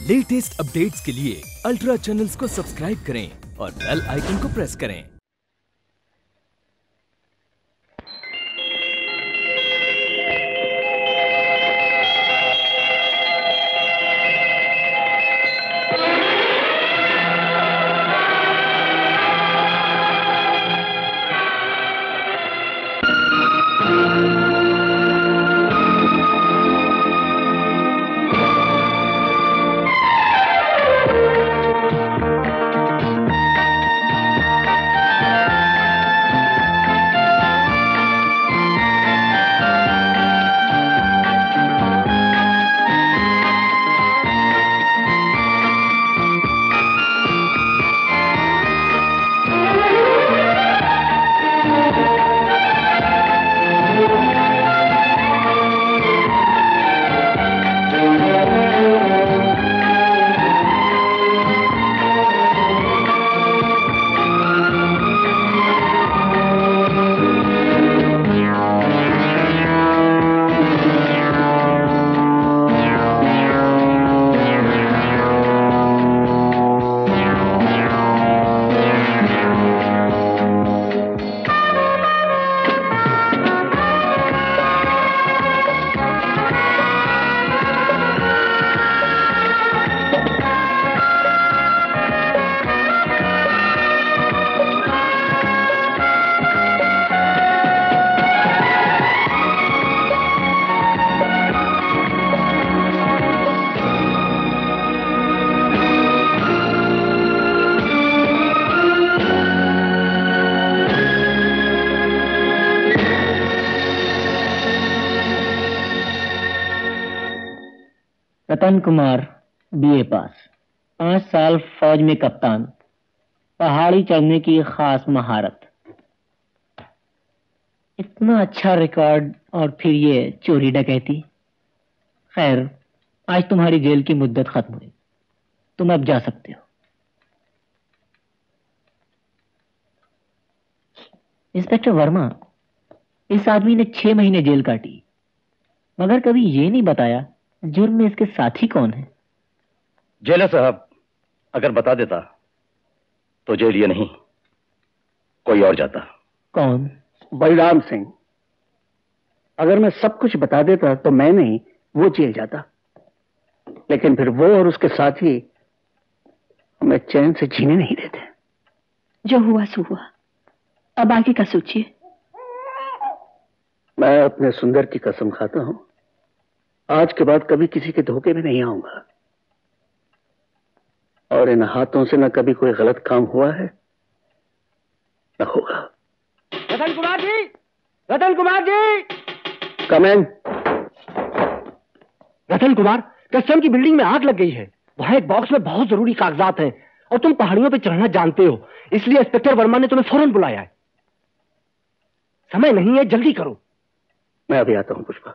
Latest updates के लिए ultra channels को सब्सक्राइब करें और बेल आइकन को प्रेस करें। रतन कुमार बीए पास, 5 साल फौज में कप्तान, पहाड़ी चढ़ने की खास महारत। इतना अच्छा रिकॉर्ड और फिर ये चोरी डकैती। खैर, आज तुम्हारी जेल की मुद्दत खत्म हुई, तुम अब जा सकते हो। इंस्पेक्टर वर्मा, इस आदमी ने 6 महीने जेल काटी, मगर कभी ये नहीं बताया जुर्म में इसके साथी कौन है। जेलर साहब, अगर बता देता तो जेल ये नहीं कोई और जाता। कौन? बलराम सिंह। अगर मैं सब कुछ बता देता तो मैं नहीं, वो जेल जाता। लेकिन फिर वो और उसके साथी हमें चैन से जीने नहीं देते। जो हुआ सो हुआ, अब आगे का सोचिए। मैं अपने सुंदर की कसम खाता हूं, आज के बाद कभी किसी के धोखे में नहीं आऊंगा, और इन हाथों से न कभी कोई गलत काम हुआ है न होगा। Ratan Kumar ji, Ratan Kumar ji, come in. Ratan Kumar, custom की बिल्डिंग में आग लग गई है। वहां एक बॉक्स में बहुत जरूरी कागजात हैं और तुम पहाड़ियों पे चढ़ना जानते हो, इसलिए इंस्पेक्टर वर्मा ने तुम्हें फौरन बुलाया है। समय नहीं है, जल्दी करो। मैं अभी आता हूं पुष्पा।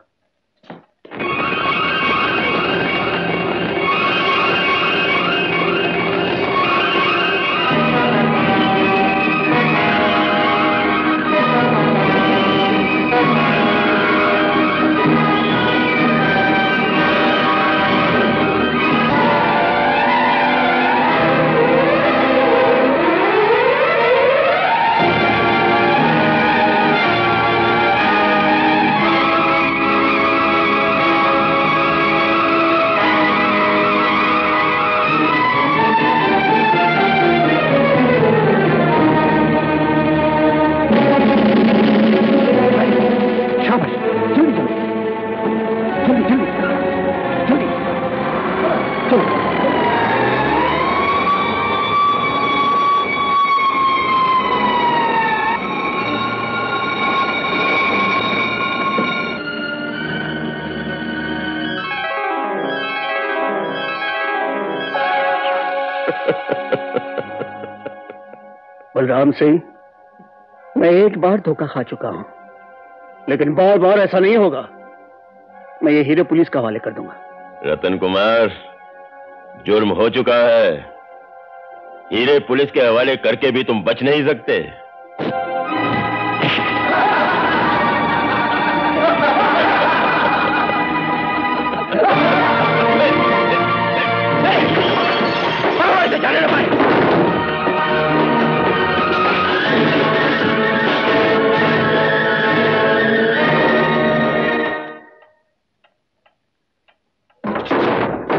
बलराम सिंह, मैं एक बार धोखा खा चुका हूं, लेकिन बार बार ऐसा नहीं होगा। मैं ये हीरे पुलिस का हवाले कर दूंगा। रतन कुमार, जुर्म हो चुका है, हीरे पुलिस के हवाले करके भी तुम बच नहीं सकते।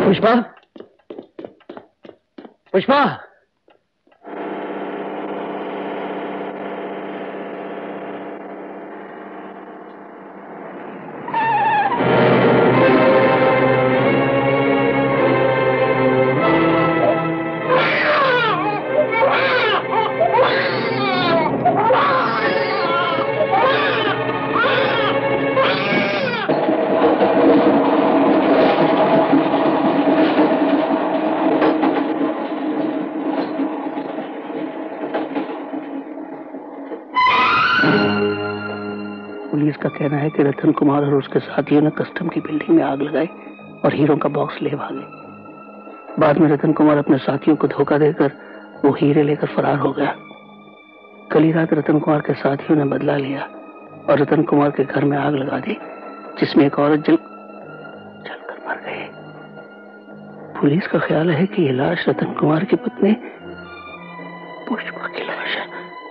पुष्पा, पुष्पा, का कहना है कि रतन कुमार और उसके साथियों ने कस्टम की बिल्डिंग में आग लगाई और हीरो का बॉक्स ले भागे। बाद में रतन कुमार अपने साथियों को धोखा देकर वो हीरे लेकर फरार हो गया। कल ही रात रतन कुमार के साथियों ने बदला लिया और रतन कुमार के घर में आग लगा दी, जिसमें एक औरत जलकर मर गई। पुलिस का ख्याल है कि ये लाश रतन कुमार की पत्नी पुष्पा की लाश है।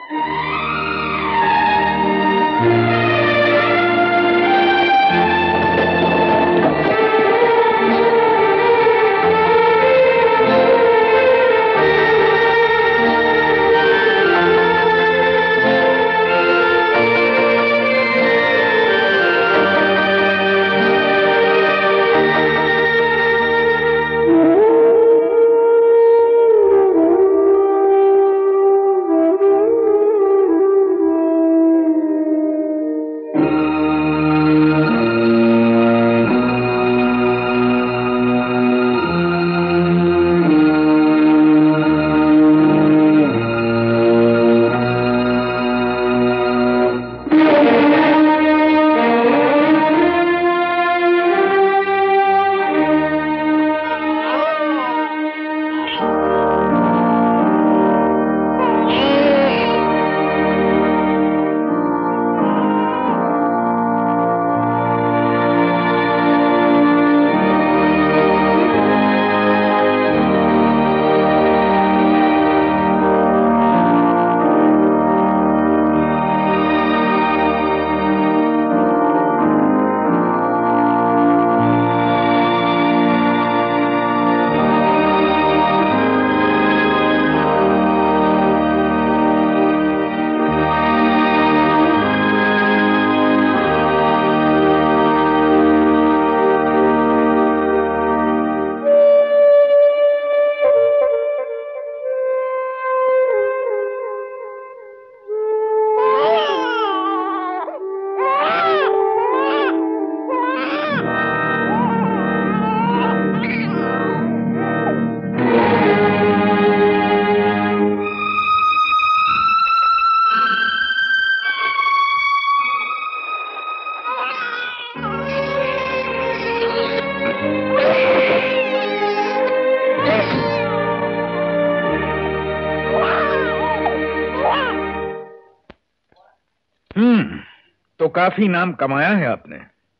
तो काफी नाम कमाया है आपने।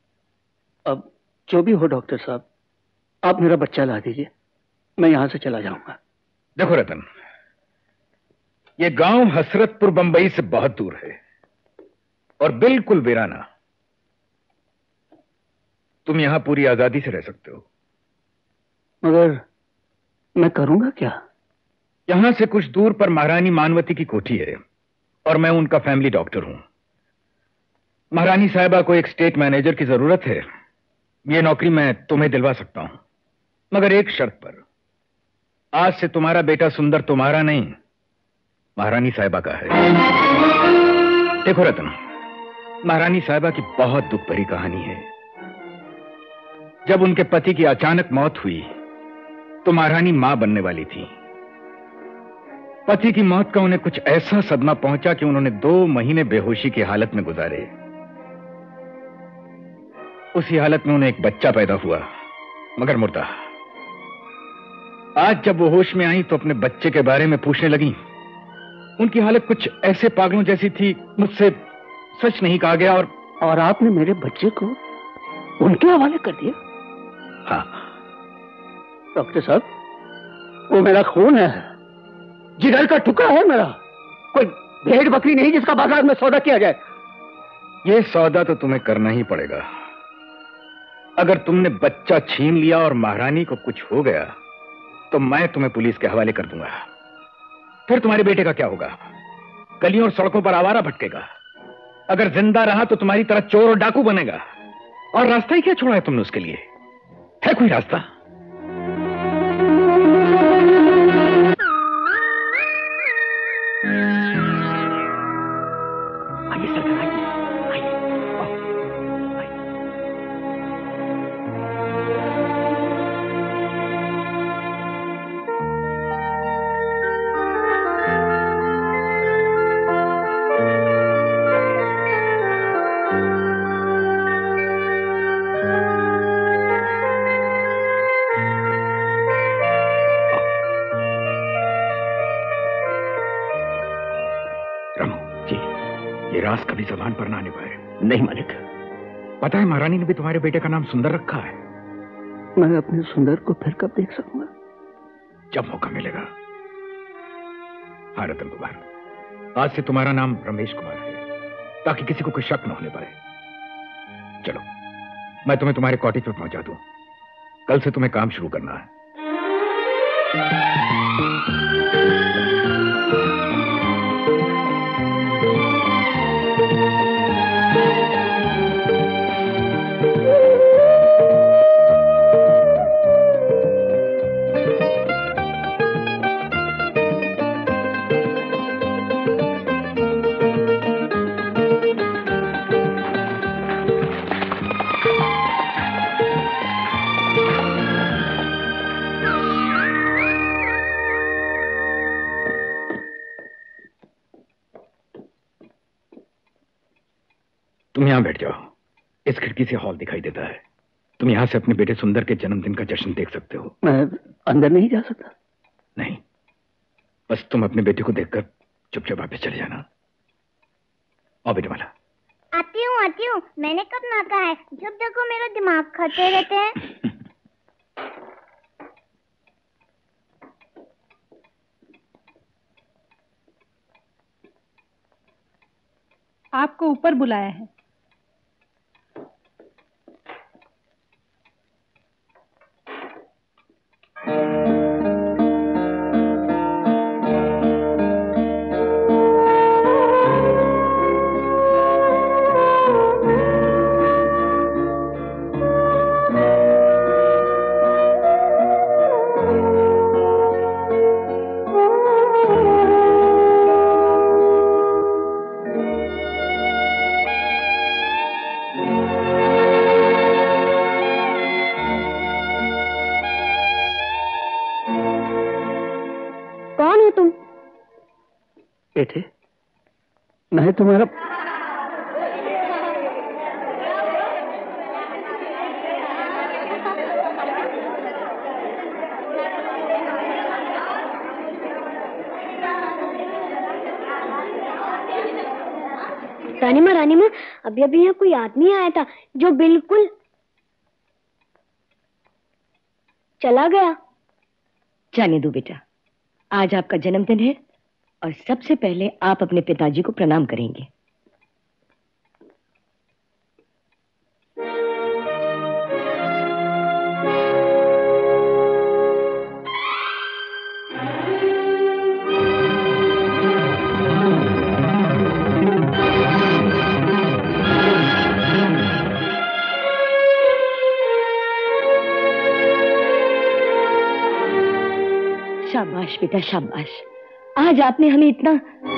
अब जो भी हो डॉक्टर साहब, आप मेरा बच्चा ला दीजिए, मैं यहां से चला जाऊंगा। देखो रतन, ये गांव हसरतपुर बंबई से बहुत दूर है और बिल्कुल वीराना। तुम यहां पूरी आजादी से रह सकते हो। मगर मैं करूंगा क्या? यहां से कुछ दूर पर महारानी मानवती की कोठी है और मैं उनका फैमिली डॉक्टर हूं। महारानी साहिबा को एक स्टेट मैनेजर की जरूरत है। यह नौकरी मैं तुम्हें दिलवा सकता हूं, मगर एक शर्त पर। आज से तुम्हारा बेटा सुंदर तुम्हारा नहीं, महारानी साहिबा का है। देखो रतन, महारानी साहिबा की बहुत दुख भरी कहानी है। जब उनके पति की अचानक मौत हुई तो महारानी मां बनने वाली थी। पति की मौत का उन्हें कुछ ऐसा सदमा पहुंचा कि उन्होंने 2 महीने बेहोशी की हालत में गुजारे। उसी हालत में उन्हें एक बच्चा पैदा हुआ, मगर मुर्दा। आज जब वो होश में आई तो अपने बच्चे के बारे में पूछने लगी। उनकी हालत कुछ ऐसे पागलों जैसी थी, मुझसे सच नहीं कहा गया। और आपने मेरे बच्चे को उनके हवाले कर दिया? हाँ डॉक्टर साहब, वो मेरा खून है, जिगर का टुकड़ा है मेरा। कोई भेड़ बकरी नहीं जिसका बाजार में सौदा किया जाए। ये सौदा तो तुम्हें करना ही पड़ेगा। अगर तुमने बच्चा छीन लिया और महारानी को कुछ हो गया तो मैं तुम्हें पुलिस के हवाले कर दूंगा। फिर तुम्हारे बेटे का क्या होगा? गलियों और सड़कों पर आवारा भटकेगा। अगर जिंदा रहा तो तुम्हारी तरह चोर और डाकू बनेगा। और रास्ता ही क्या छोड़ा है तुमने उसके लिए? है कोई रास्ता? आइए सरकार, आइए आइए। राज कभी जबान पर ना आने पाए। नहीं मालिक। पता है महारानी ने भी तुम्हारे बेटे का नाम सुंदर रखा है। मैं अपने सुंदर को फिर कब देख सकूंगा? जब मौका मिलेगा। हाँ रतन कुमार, आज से तुम्हारा नाम रमेश कुमार है, ताकि किसी को कोई शक न होने पाए। चलो मैं तुम्हें तुम्हारे कॉटेज पर पहुंचा दूं। कल से तुम्हें काम शुरू करना है। तुम यहां बैठ जाओ। इस खिड़की से हॉल दिखाई देता है। तुम यहां से अपने बेटे सुंदर के जन्मदिन का जश्न देख सकते हो। मैं अंदर नहीं जा सकता? नहीं, बस तुम अपने बेटे को देखकर चुपचाप वापस चले जाना। आओ बेटे वाला। आती हूँ। मैंने कब ना कहा है, जब देखो मेरा दिमाग खाते रहते हैं। आपको ऊपर बुलाया है। बेटे, मैं तुम्हारा रानी माँ, अभी यहाँ कोई आदमी आया था जो बिल्कुल चला गया। जाने दो बेटा, आज आपका जन्मदिन है और सबसे पहले आप अपने पिताजी को प्रणाम करेंगे। शाबाश बेटा शाबाश, आज आपने हमें इतना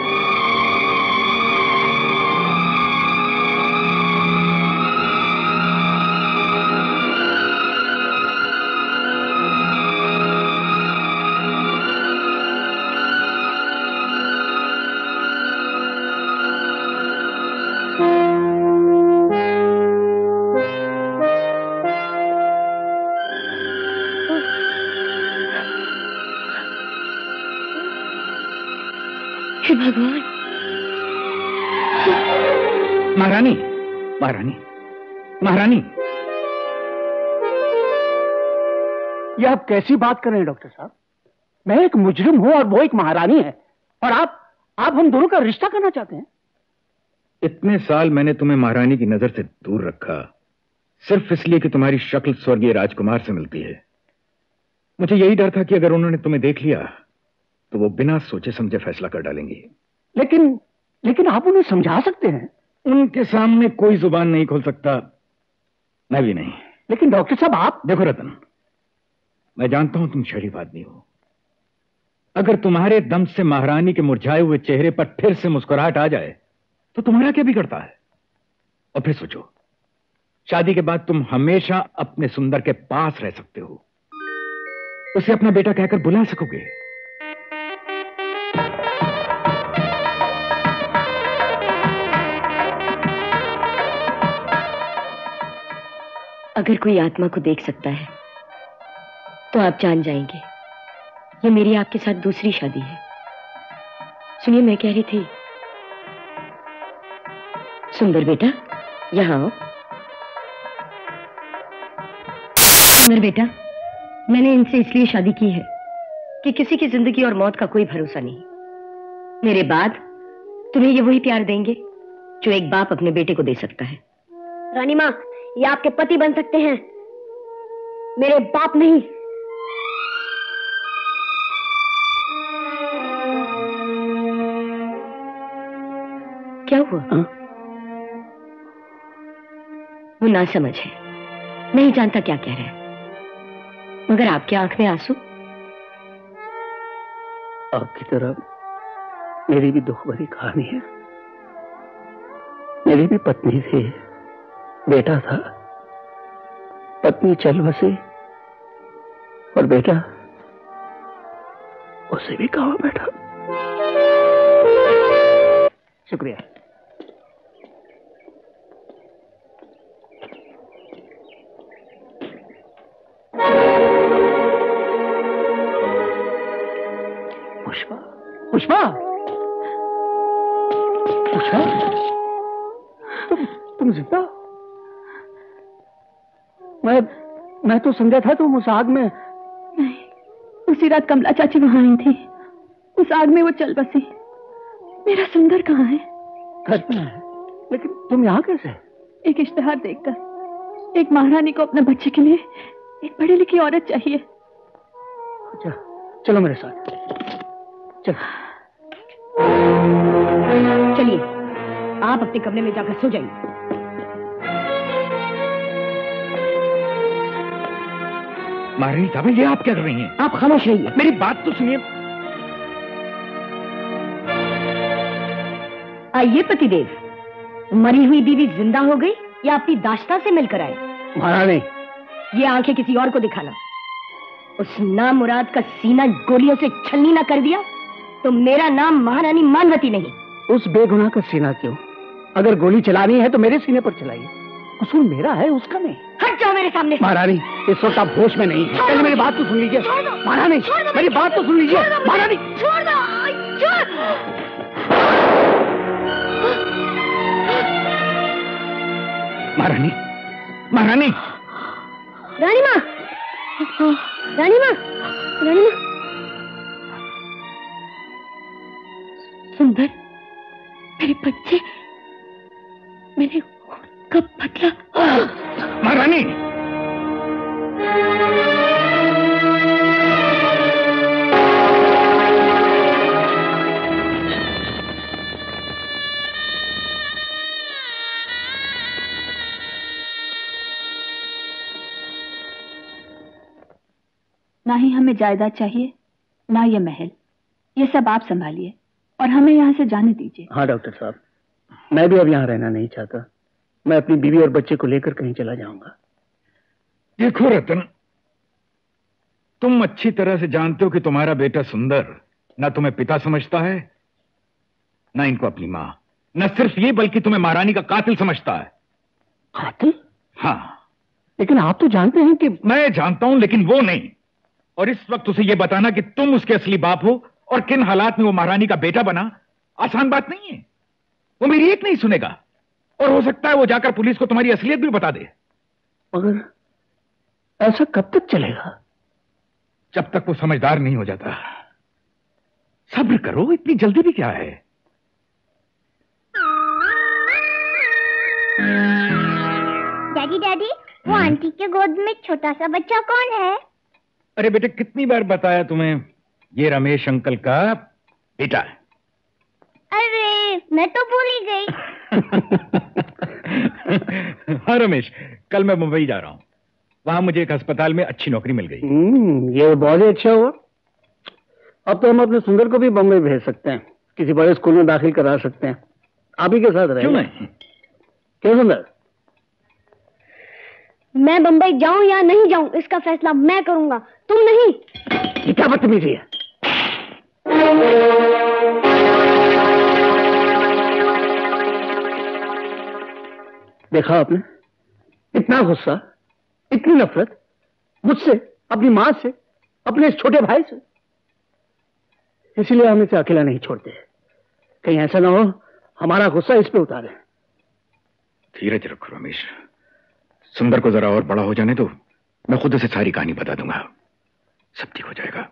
भगवान। महारानी, महारानी, महारानी, ये आप कैसी बात कर रहे हैं डॉक्टर साहब? मैं एक मुजरिम हूं और वो एक महारानी है, और आप हम दोनों का रिश्ता करना चाहते हैं? इतने साल मैंने तुम्हें महारानी की नजर से दूर रखा, सिर्फ इसलिए कि तुम्हारी शक्ल स्वर्गीय राजकुमार से मिलती है। मुझे यही डर था कि अगर उन्होंने तुम्हें देख लिया तो वो बिना सोचे समझे फैसला कर डालेंगी। लेकिन आप उन्हें समझा सकते हैं। उनके सामने कोई जुबान नहीं खोल सकता, मैं भी नहीं। लेकिन डॉक्टर साहब आप देखो रतन, मैं जानता हूं तुम शरीफ आदमी हो। अगर तुम्हारे दम से महारानी के मुरझाए हुए चेहरे पर फिर से मुस्कुराहट आ जाए तो तुम्हारा क्या बिगड़ता है? और फिर सोचो, शादी के बाद तुम हमेशा अपने सुंदर के पास रह सकते हो, उसे अपना बेटा कहकर बुला सकोगे। अगर कोई आत्मा को देख सकता है तो आप जान जाएंगे ये मेरी आपके साथ दूसरी शादी है। सुनिए, मैं कह रही थी, सुंदर बेटा यहां आओ। सुंदर बेटा, मैंने इनसे इसलिए शादी की है कि किसी की जिंदगी और मौत का कोई भरोसा नहीं। मेरे बाद तुम्हें ये वही प्यार देंगे जो एक बाप अपने बेटे को दे सकता है। रानी माँ, ये आपके पति बन सकते हैं, मेरे बाप नहीं। क्या हुआ? वो नासमझ है, नहीं जानता क्या कह रहा है, मगर आपकी आंख में आंसू। आपकी तरह मेरी भी दुख भरी कहानी है। मेरी भी पत्नी थी, बेटा था, पत्नी चल बसी और बेटा उसे भी कहा बैठा। शुक्रिया। पुष्पा, पुष्पा, पुष्पा, तुम जिंदा? मैं तो समझा था तुम उस आग में। नहीं, उसी रात कमला चाची वहां आई थी, उस आग में वो चल बसी। मेरा सुंदर कहाँ है? घर में है, लेकिन तुम यहाँ कैसे? एक इश्तिहार देखकर एक महारानी को अपने बच्चे के लिए एक पढ़ी लिखी औरत चाहिए। अच्छा, चलो मेरे साथ। चलिए, आप अपने कमरे में जाकर सो जाइए। महारानी साहब, ये आप क्या कर रही हैं? आप खामोश रहिए, मेरी बात तो सुनिए। आइए पतिदेव, मरी हुई बीवी जिंदा हो गई या अपनी दाश्ता से मिलकर आए? महारानी, ये आंखें किसी और को दिखाना। उस नामुराद का सीना गोलियों से छलनी ना कर दिया तो मेरा नाम महारानी मानवती नहीं। उस बेगुनाह का सीना क्यों? अगर गोली चलानी है तो मेरे सीने पर चलाइए, कसूर मेरा है, उसका नहीं। हट जाओ मेरे सामने से। महारानी, इस वक्त आप होश में नहीं है। पहले मेरी बात तो सुन लीजिए। महारानी, मेरी बात तो सुन लीजिए। महारानी, छोड़ दो। महारानी, महारानी, रानी माँ, रानी माँ, रानी माँ। सुंदर, मेरे बच्चे, मेरे कब बदला? महारानी, ना ही हमें जायदाद चाहिए, ना ये महल। ये सब आप संभालिए और हमें यहाँ से जाने दीजिए। हाँ डॉक्टर साहब, मैं भी अब यहाँ रहना नहीं चाहता। मैं अपनी बीवी और बच्चे को लेकर कहीं चला जाऊंगा। देखो रतन, तुम अच्छी तरह से जानते हो कि तुम्हारा बेटा सुंदर ना तुम्हें पिता समझता है, ना इनको अपनी मां। न सिर्फ ये, बल्कि तुम्हें महारानी का कातिल समझता है। कातिल? हाँ। लेकिन आप तो जानते हैं कि... मैं जानता हूं, लेकिन वो नहीं। और इस वक्त उसे यह बताना कि तुम उसके असली बाप हो और किन हालात में वो महारानी का बेटा बना, आसान बात नहीं है। वो मेरी एक नहीं सुनेगा और हो सकता है वो जाकर पुलिस को तुम्हारी असलियत भी बता दे। मगर ऐसा कब तक चलेगा? जब तक वो समझदार नहीं हो जाता। सब्र करो, इतनी जल्दी भी क्या है? डैडी डैडी, वो आंटी के गोद में छोटा सा बच्चा कौन है? अरे बेटे, कितनी बार बताया तुम्हें, ये रमेश अंकल का बेटा है। अरे मैं तो भूल ही गई। हाँ रमेश, कल मैं मुंबई जा रहा हूँ। वहां मुझे एक अस्पताल में अच्छी नौकरी मिल गई। ये बहुत ही अच्छा हुआ। अब तो हम अपने सुंदर को भी बम्बई भेज सकते हैं, किसी बड़े स्कूल में दाखिल करा सकते हैं। आप ही के साथ रहेगा। क्यों नहीं? क्यों सुंदर? मैं बम्बई जाऊं या नहीं जाऊं, इसका फैसला मैं करूंगा, तुम नहीं। ये क्या बदतमीजी है? देखा आपने, इतना गुस्सा, इतनी नफरत मुझसे, अपनी मां से, अपने इस छोटे भाई से। इसीलिए हम इसे अकेला नहीं छोड़ते। कहीं ऐसा ना हो हमारा गुस्सा इस पे उतारे। धीरज रखो रमेश, सुंदर को जरा और बड़ा हो जाने दो, मैं खुद उसे सारी कहानी बता दूंगा, सब ठीक हो जाएगा।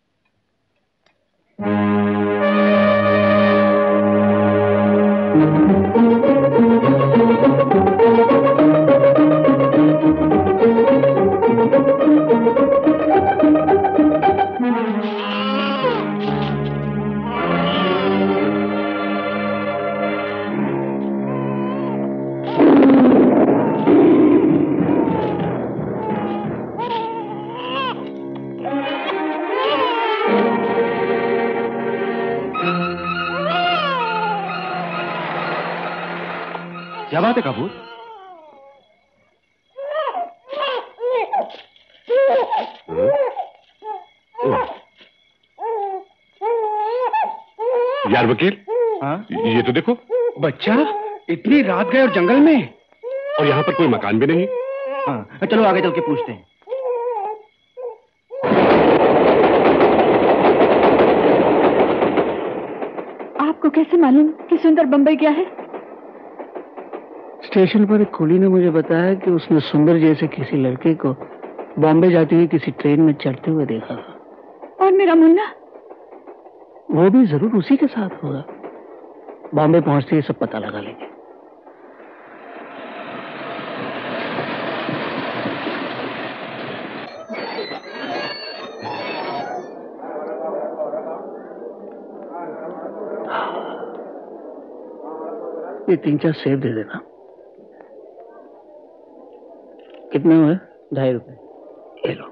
क्या बात है कपूर? यार वकील, हाँ? ये तो देखो, बच्चा इतनी रात गए और जंगल में, और यहाँ पर कोई मकान भी नहीं। हाँ, चलो आगे चल के पूछते हैं। आपको कैसे मालूम कि सुंदर बम्बई गया है? स्टेशन पर एक कुली ने मुझे बताया कि उसने सुंदर जैसे किसी लड़के को बॉम्बे जाती हुई किसी ट्रेन में चढ़ते हुए देखा। और मेरा मुन्ना? वो भी जरूर उसी के साथ होगा। बॉम्बे पहुंचते ही सब पता लगा लेंगे। ये 3-4 सेब दे देना। कितने हुए? 2.5 रुपए। ये लो।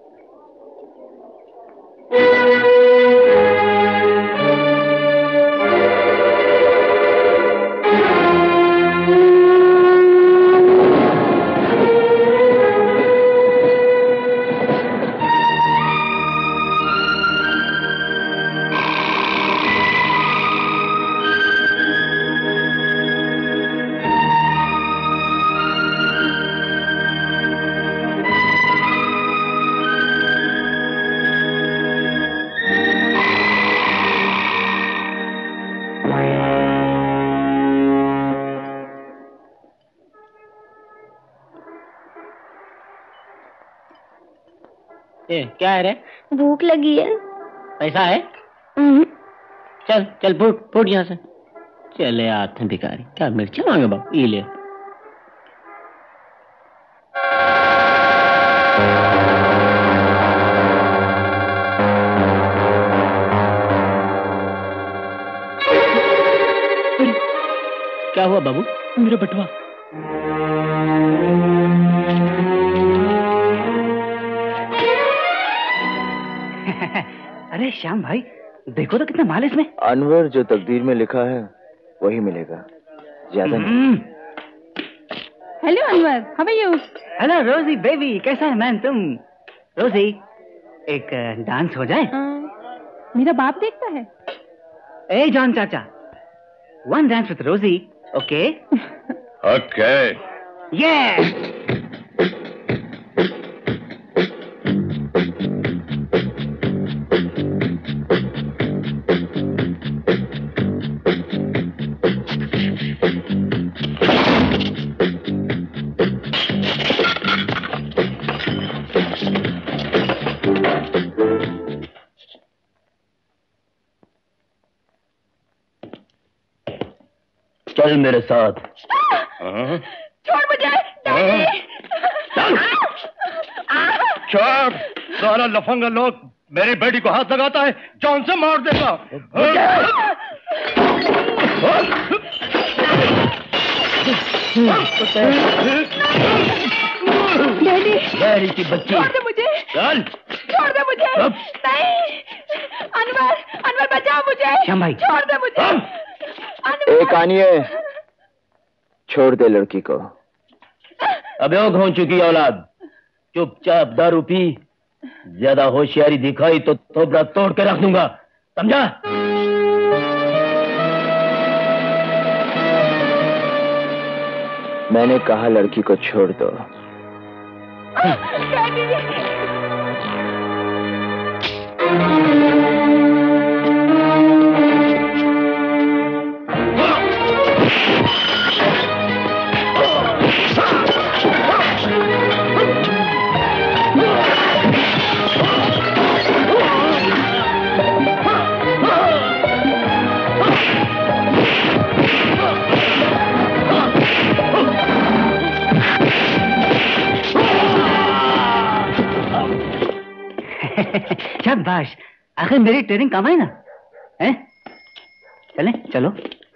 क्या है रे? भूख लगी है। पैसा है? चल चल फूट फूट यहाँ से। चले आते हैं भिखारी, क्या मिर्ची मांगे बाबू? ये ले। क्या हुआ बाबू? मेरा बटवा। अरे श्याम भाई, देखो तो कितना माल है इसमें। अनवर जो तकदीर में लिखा है वही मिलेगा, ज्यादा नहीं। Hello Anwar, how are you? Hello Rosie baby, कैसा है मैन तुम? रोजी, एक डांस हो जाए? मेरा बाप देखता है। ए जॉन चाचा, one dance with Rosie, okay? Okay. ये चल मेरे साथ। छोड़ मुझे। चुप! सारा लफंगा लोग मेरी बेटी को हाथ लगाता है, जान से मार देगा। डैडी की बच्ची, छोड़ दे मुझे, चल, छोड़ दे मुझे। नहीं, अनवर, अनवर बचाओ मुझे। श्याम भाई, छोड़ दे मुझे। एक आनिए, छोड़ दे लड़की को। अबे हो चुकी औलाद, चुपचाप दारू पी, ज्यादा होशियारी दिखाई तो थोबड़ा तोड़ के रख दूंगा, समझा? मैंने कहा लड़की को छोड़ दो। शाबाश, आखिर मेरी ट्रेनिंग काम आई ना? हैं? चलें, चलो।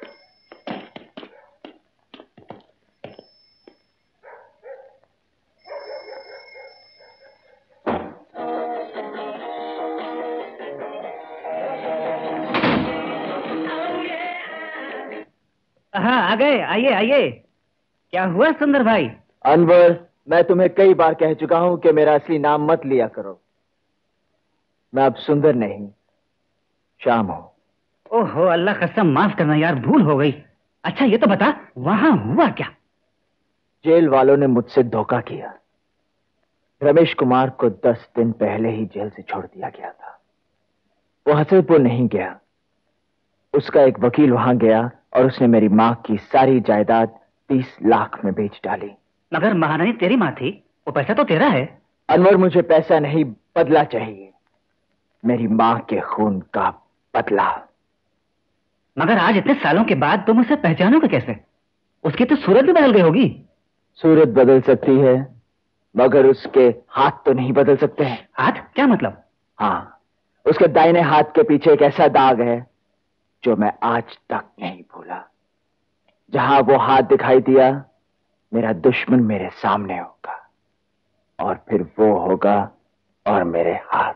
हाँ, आ गए। आइए आइए। क्या हुआ सुंदर भाई? अनवर, मैं तुम्हें कई बार कह चुका हूं कि मेरा असली नाम मत लिया करो। मैं अब सुंदर नहीं, श्याम हूं। ओहो, अल्लाह कसम, माफ करना यार, भूल हो गई। अच्छा ये तो बता, वहां हुआ क्या? जेल वालों ने मुझसे धोखा किया। रमेश कुमार को 10 दिन पहले ही जेल से छोड़ दिया गया था। वो हसरतपुर नहीं गया, उसका एक वकील वहां गया और उसने मेरी मां की सारी जायदाद 30 लाख में बेच डाली। मगर महारानी तेरी मां थी, वो पैसा तो तेरा है। अनवर, मुझे पैसा नहीं, बदला चाहिए, मेरी मां के खून का बदला। मगर आज इतने सालों के बाद तुम उसे पहचानोगे कैसे? उसकी तो सूरत भी बदल गई होगी। सूरत बदल सकती है, मगर उसके हाथ तो नहीं बदल सकते हैं। हाथ? क्या मतलब? हाँ, उसके दाहिने हाथ के पीछे एक ऐसा दाग है जो मैं आज तक नहीं भूला। जहां वो हाथ दिखाई दिया, मेरा दुश्मन मेरे सामने होगा, और फिर वो होगा और मेरे हाथ।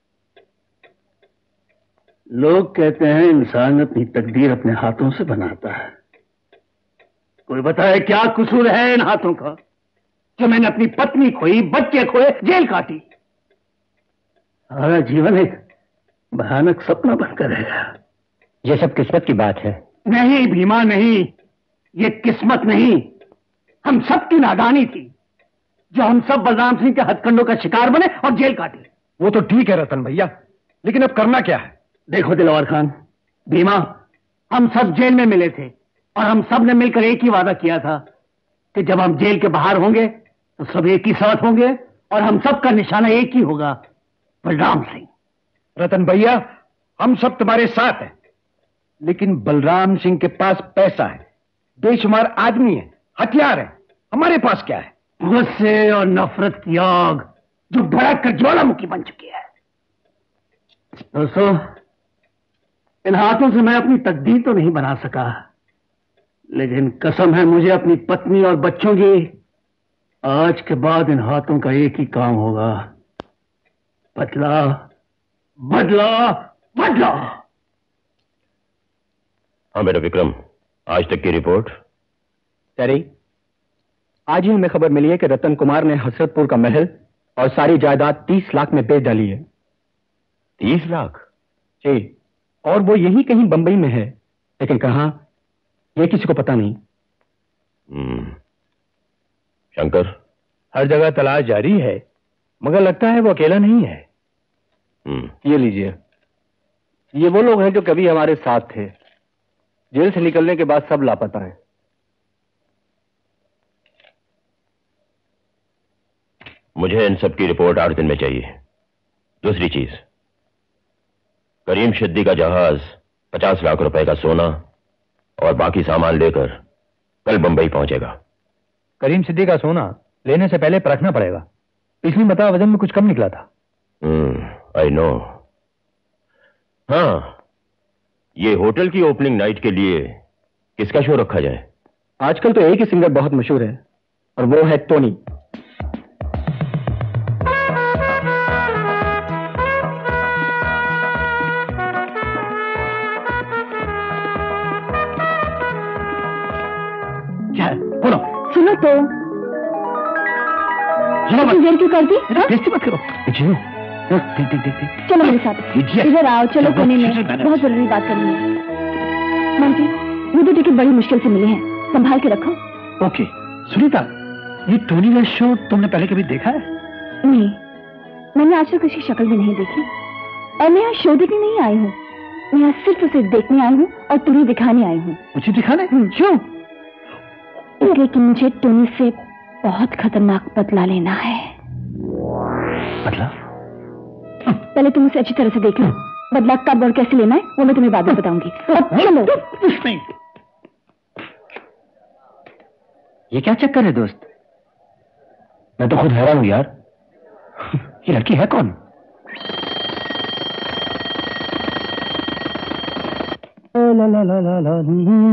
लोग कहते हैं इंसान अपनी तकदीर अपने हाथों से बनाता है। कोई बताए क्या कसूर है इन हाथों का, जो मैंने अपनी पत्नी खोई, बच्चे खोए, जेल काटी। सारा जीवन एक भयानक सपना बनकर रहेगा। ये सब किस्मत की बात है। नहीं भीमा, नहीं, ये किस्मत नहीं, हम सब की नादानी थी, जो हम सब बलराम सिंह के हथकंडों का शिकार बने और जेल काटी। वो तो ठीक है रतन भैया, लेकिन अब करना क्या है? देखो दिलवार खान, भीमा, हम सब जेल में मिले थे और हम सब ने मिलकर एक ही वादा किया था कि जब हम जेल के बाहर होंगे तो सब एक ही साथ होंगे और हम सब का निशाना एक ही होगा, बलराम सिंह। रतन भैया, हम सब तुम्हारे साथ हैं, लेकिन बलराम सिंह के पास पैसा है, बेशुमार आदमी है, हथियार है, हमारे पास क्या है? गुस्से और नफरत की आग जो भड़क कर ज्वालामुखी बन चुकी है। दोस्तों, इन हाथों से मैं अपनी तकदीर तो नहीं बना सका, लेकिन कसम है मुझे अपनी पत्नी और बच्चों की, आज के बाद इन हाथों का एक ही काम होगा, बदला, बदला, बदला। हाँ बेटा विक्रम, आज तक की रिपोर्ट? तरीक, आज ही हमें खबर मिली है कि रतन कुमार ने हसरतपुर का महल और सारी जायदाद 30 लाख में बेच डाली है। 30 लाख? जी, और वो यही कहीं बंबई में है, लेकिन कहां ये किसी को पता नहीं। शंकर? हर जगह तलाश जारी है, मगर लगता है वो अकेला नहीं है। ये लीजिए, ये वो लोग हैं जो कभी हमारे साथ थे, जेल से निकलने के बाद सब लापता हैं। मुझे इन सब की रिपोर्ट 8 दिन में चाहिए। दूसरी चीज, करीम शिद्दी का जहाज 50 लाख रुपए का सोना और बाकी सामान लेकर कल बंबई पहुंचेगा। करीम सिद्दी का सोना लेने से पहले परखना पड़ेगा। पिछली बता वजन में कुछ कम निकला था। I know. हाँ, ये होटल की ओपनिंग नाइट के लिए किसका शो रखा जाए? आजकल तो एक ही सिंगर बहुत मशहूर है और वो है टोनी। क्या है? बोलो। सुनो तो देर क्यों कर दी? बेइज्जती मत करो। देख देख देख। चलो मेरे साथ, इधर आओ। चलो कोने में बहुत जरूरी बात करनी है। माँ जी, ये दो टिकट बड़ी मुश्किल से मिले हैं, संभाल के रखो। ओके। सुनीता, ये टोनी का शो तुमने पहले कभी देखा है? नहीं, मैंने आज तक उसकी शक्ल भी नहीं देखी और मैं यहाँ शो देखने नहीं आई हूँ। मैं यहाँ सिर्फ उसे देखने आई हूँ और तुम्हें दिखाने आई हूँ। मुझे दिखाने? क्यों? इसलिए कि मुझे टोनी से बहुत खतरनाक बदला लेना है। बदला? पहले तुम उसे अच्छी तरह से देख लो, बदला कब और कैसे लेना है वो मैं तुम्हें बाद में बताऊंगी। चलो। ये क्या चक्कर है दोस्त? मैं तो खुद हैरान हूं यार। ये लड़की है कौन? ला ला ला ला ला।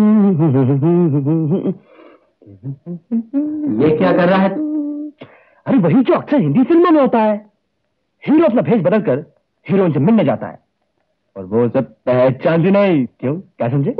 ये क्या कर रहा है? अरे वही जो अक्सर हिंदी फिल्मों में होता है, हीरो अपना भेष बदलकर हीरोइन से मिलने जाता है और वो सब पहचान भी नहीं। क्यों, क्या समझे?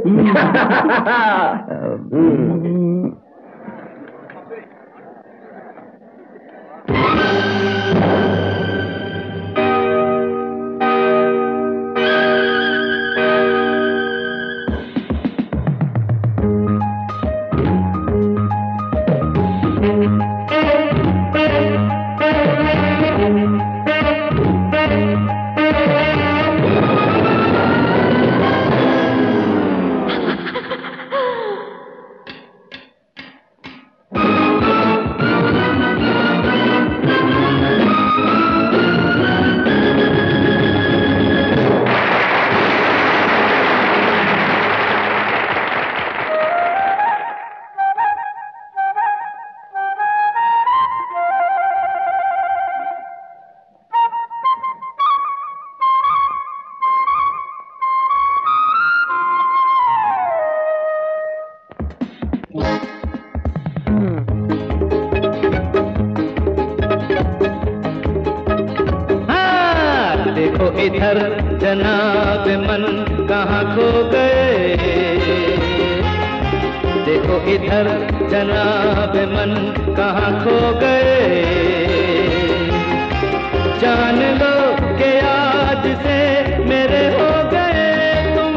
इधर जनाब मन कहाँ खो गए, देखो इधर जनाब मन कहाँ खो गए। जान लो कि आज से मेरे हो गए तुम,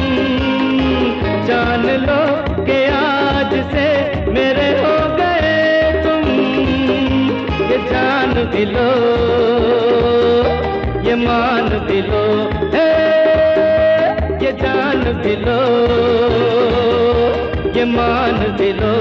जान लो कि आज से मेरे हो गए तुम। ये जान भी लो, ये मान भी लो, ये जान भी लो, ये मान भी लो।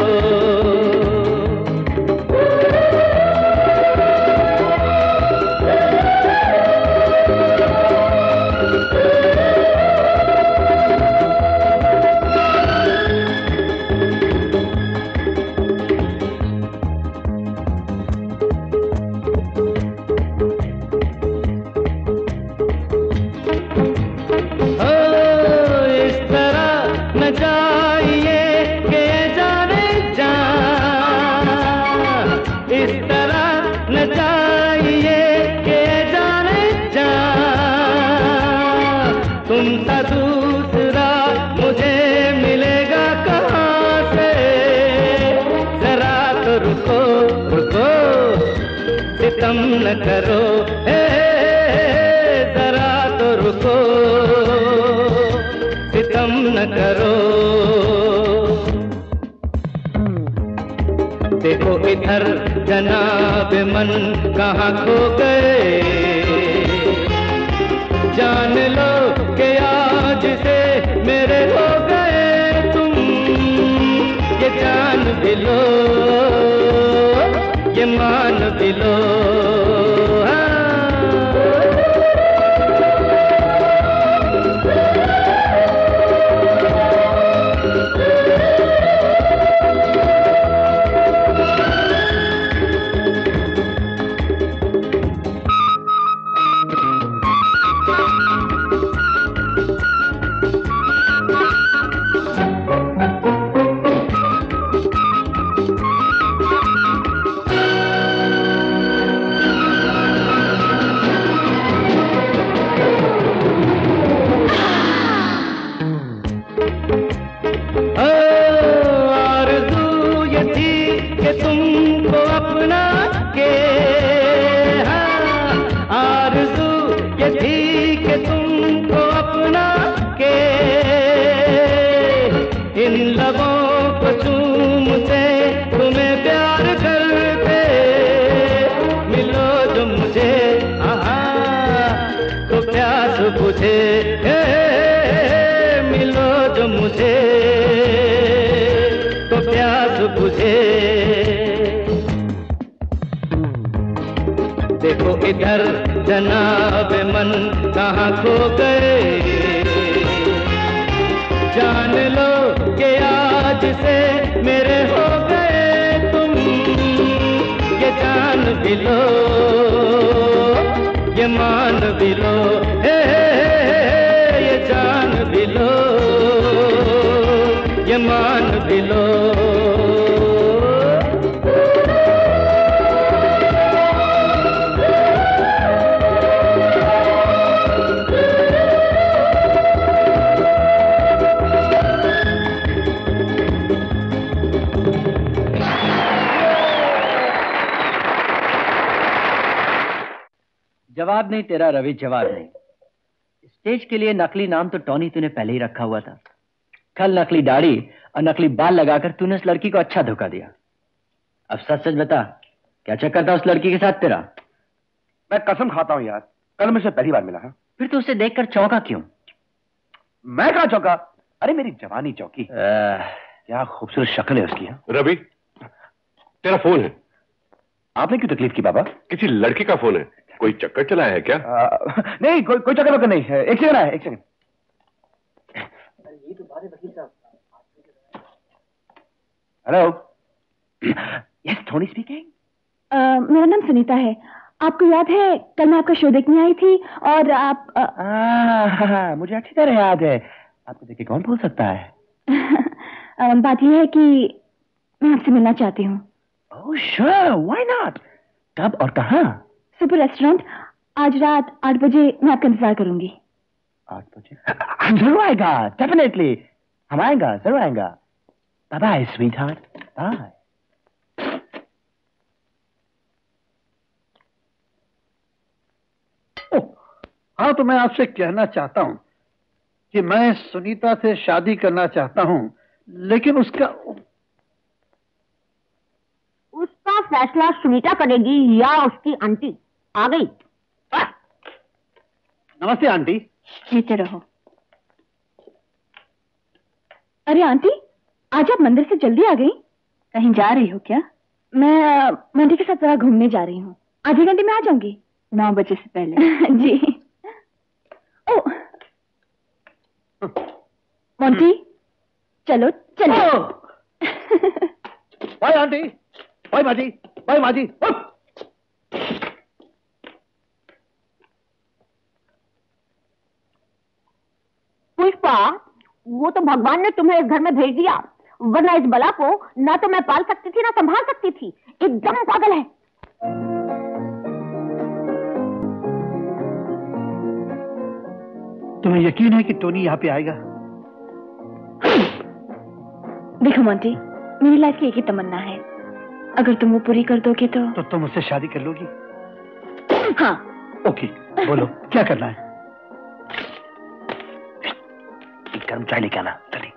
न करो जरा तो रुको, सितम न करो। देखो इधर जनाब मन कहाँ खो गए। जान लो कि आज से मेरे हो गए तुम। ये जान भी लो, ये मान भी लो। बुझे, मिलो जो मुझे तो प्यास बुझे। देखो इधर जनाब मन कहाँ खो गए, जान लो कि आज से मेरे हो गए तुम, ये जान भी लो ये मान भी लो, ये जान भी लो ये मान भी लो। जवाब नहीं तेरा रवि, जवाब नहीं। स्टेज के लिए नकली नाम तो टॉनी तूने पहले ही रखा हुआ था। कल नकली दाढ़ी और नकली बाल लगाकर तूने उस लड़की को अच्छा धोखा दिया। अब सच सच बता, क्या चक्कर था उस लड़की के साथ तेरा? मैं कसम खाता हूं यार, कल मुझसे पहली बार मिला है। फिर तू उसे देखकर चौंका क्यों? मैं कहां चौंका? अरे मेरी जवानी चौंकी। क्या खूबसूरत शक्ल है उसकी। रवि, तेरा फोन है। आपने क्यों तकलीफ की बाबा? किसी लड़की का फोन है, कोई चक्कर चलाया है क्या? नहीं, कोई चक्कर नहीं है। एक सेकंड है, एक second. Hello, yes Tony speaking. मेरा नाम सुनीता है। आपको याद है कल मैं आपका शो देखने आई थी और आप मुझे अच्छी तरह याद है। आपको देख के कौन भूल सकता है? बात यह है कि मैं आपसे मिलना चाहती हूँ। Oh sure, why not. कब और कहाँ? Super restaurant. आज रात 8 बजे मैं आपका इंतजार करूंगी। 8 बजे? हम जरूर आएगा, डेफिनेटली हम आएगा, जरूर आएगा। Bye bye sweetheart, bye. हाँ, तो मैं आपसे कहना चाहता हूँ कि मैं सुनीता से शादी करना चाहता हूँ, लेकिन उसका फैसला सुनीता करेगी या उसकी आंटी? आ गई। नमस्ते आंटी। नीचे रहो। अरे आंटी, आज आप मंदिर से जल्दी आ गई? कहीं जा रही हो क्या? मैं मंडी के साथ जरा घूमने जा रही हूँ। आधे घंटे में आ जाऊंगी। 9 बजे से पहले। जी। ओ मोंटी, चलो चलो। बाय आंटी, बाय माजी, बाय माजी। पुष्पा, वो तो भगवान ने तुम्हें इस घर में भेज दिया, वरना इस बला को ना तो मैं पाल सकती थी ना संभाल सकती थी। एकदम पागल है। तुम्हें यकीन है कि टोनी यहाँ पे आएगा? देखो मोंटी, मेरी लाइफ की एक ही तमन्ना है, अगर तुम वो पूरी कर दोगे तो तुम मुझसे शादी कर लोगी? हाँ। ओके, बोलो क्या करना है? एक गर्म चाय लेके आना। चलिए।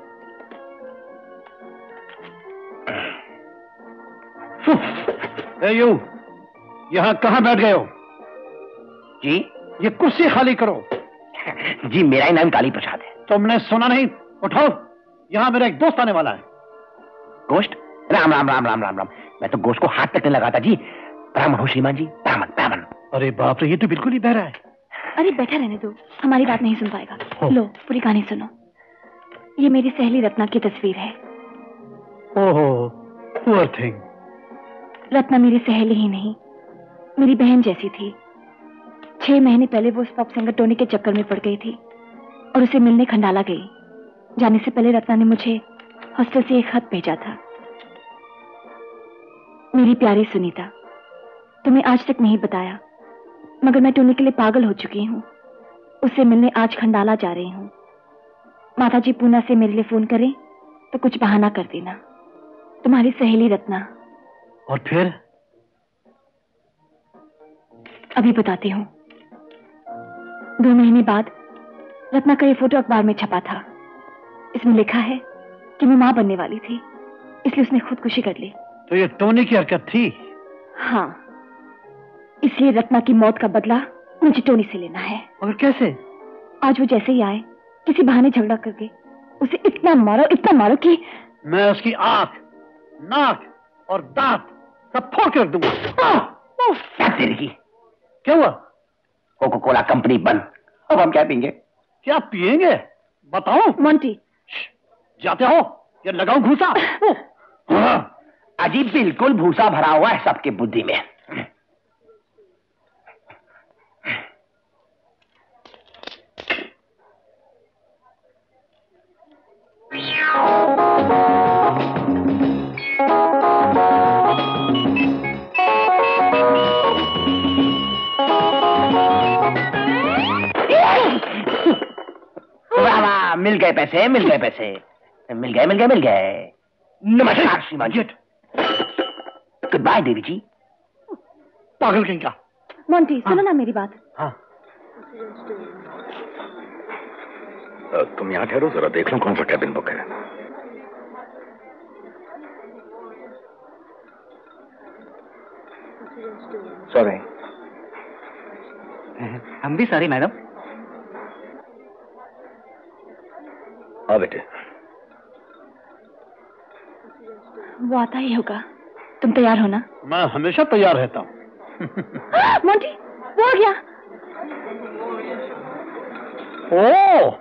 यू यहाँ कहाँ बैठ गए हो? जी, ये कुर्सी खाली करो। जी, मेरा ही नाम काली प्रसाद है। तुमने सुना नहीं? उठाओ, यहाँ मेरा एक दोस्त आने वाला है। गोश्त? राम राम राम राम राम राम। मैं तो गोश्त को हाथ तक नहीं लगाता जी। ब्राह्मण हो श्रीमान जी, ब्राह्मण ब्राह्मण। अरे बाप रे, ये तो बिल्कुल ही बहरा है। अरे बैठा रहने दो, हमारी बात नहीं सुन पाएगा। लो पूरी कहानी सुनो। ये मेरी सहेली रत्ना की तस्वीर है। ओहो, पुअर थिंग। रत्ना मेरी सहेली ही नहीं, मेरी बहन जैसी थी। 6 महीने पहले वो उस पॉप सिंगर टोनी के चक्कर में पड़ गई थी और उसे मिलने खंडाला गई। जाने से पहले रत्ना ने मुझे हॉस्टल से एक खत भेजा था। मेरी प्यारी सुनीता, तुम्हें आज तक नहीं बताया, मगर मैं टोनी के लिए पागल हो चुकी हूँ। उससे मिलने आज खंडाला जा रही हूँ। माताजी पूना से मेरे लिए फोन करें तो कुछ बहाना कर देना। तुम्हारी सहेली रत्ना। और फिर? अभी बताती हूँ। 2 महीने बाद रत्ना का ये फोटो अखबार में छपा था। इसमें लिखा है कि मैं मां बनने वाली थी, इसलिए उसने खुदकुशी कर ली। तो ये टोनी की हरकत थी? हाँ, इसलिए रत्ना की मौत का बदला मुझे टोनी से लेना है। और कैसे? आज वो जैसे ही आए किसी बहाने झगड़ा करके उसे इतना मारो कि मैं उसकी आंख, नाक और दांत सब फोड़ के रख दूंगा। क्या तेरी की? क्या हुआ? कोका कोला कंपनी बंद। अब हम क्या पीएंगे? क्या पिएंगे बताओ। मोंटी जाते हो या लगाऊं घूसा? अजीब बिल्कुल भूसा भरा हुआ है सबके बुद्धि में। वाह, मिल गए पैसे, मिल गए पैसे, मिल गए। नमस्कार श्रीमान जी। गुड बाय देवी जी। पागल कहीं का। मोंटी सुनो ना मेरी बात। हाँ। तुम यहाँ ठहरो, जरा देख लो कौन सा कैबिन बुक है। सॉरी। हम भी सॉरी मैडम। हाँ बेटे। वो आता ही होगा, तुम तैयार हो ना? मैं हमेशा तैयार रहता हूँ। मोंटी वो आ गया। ओह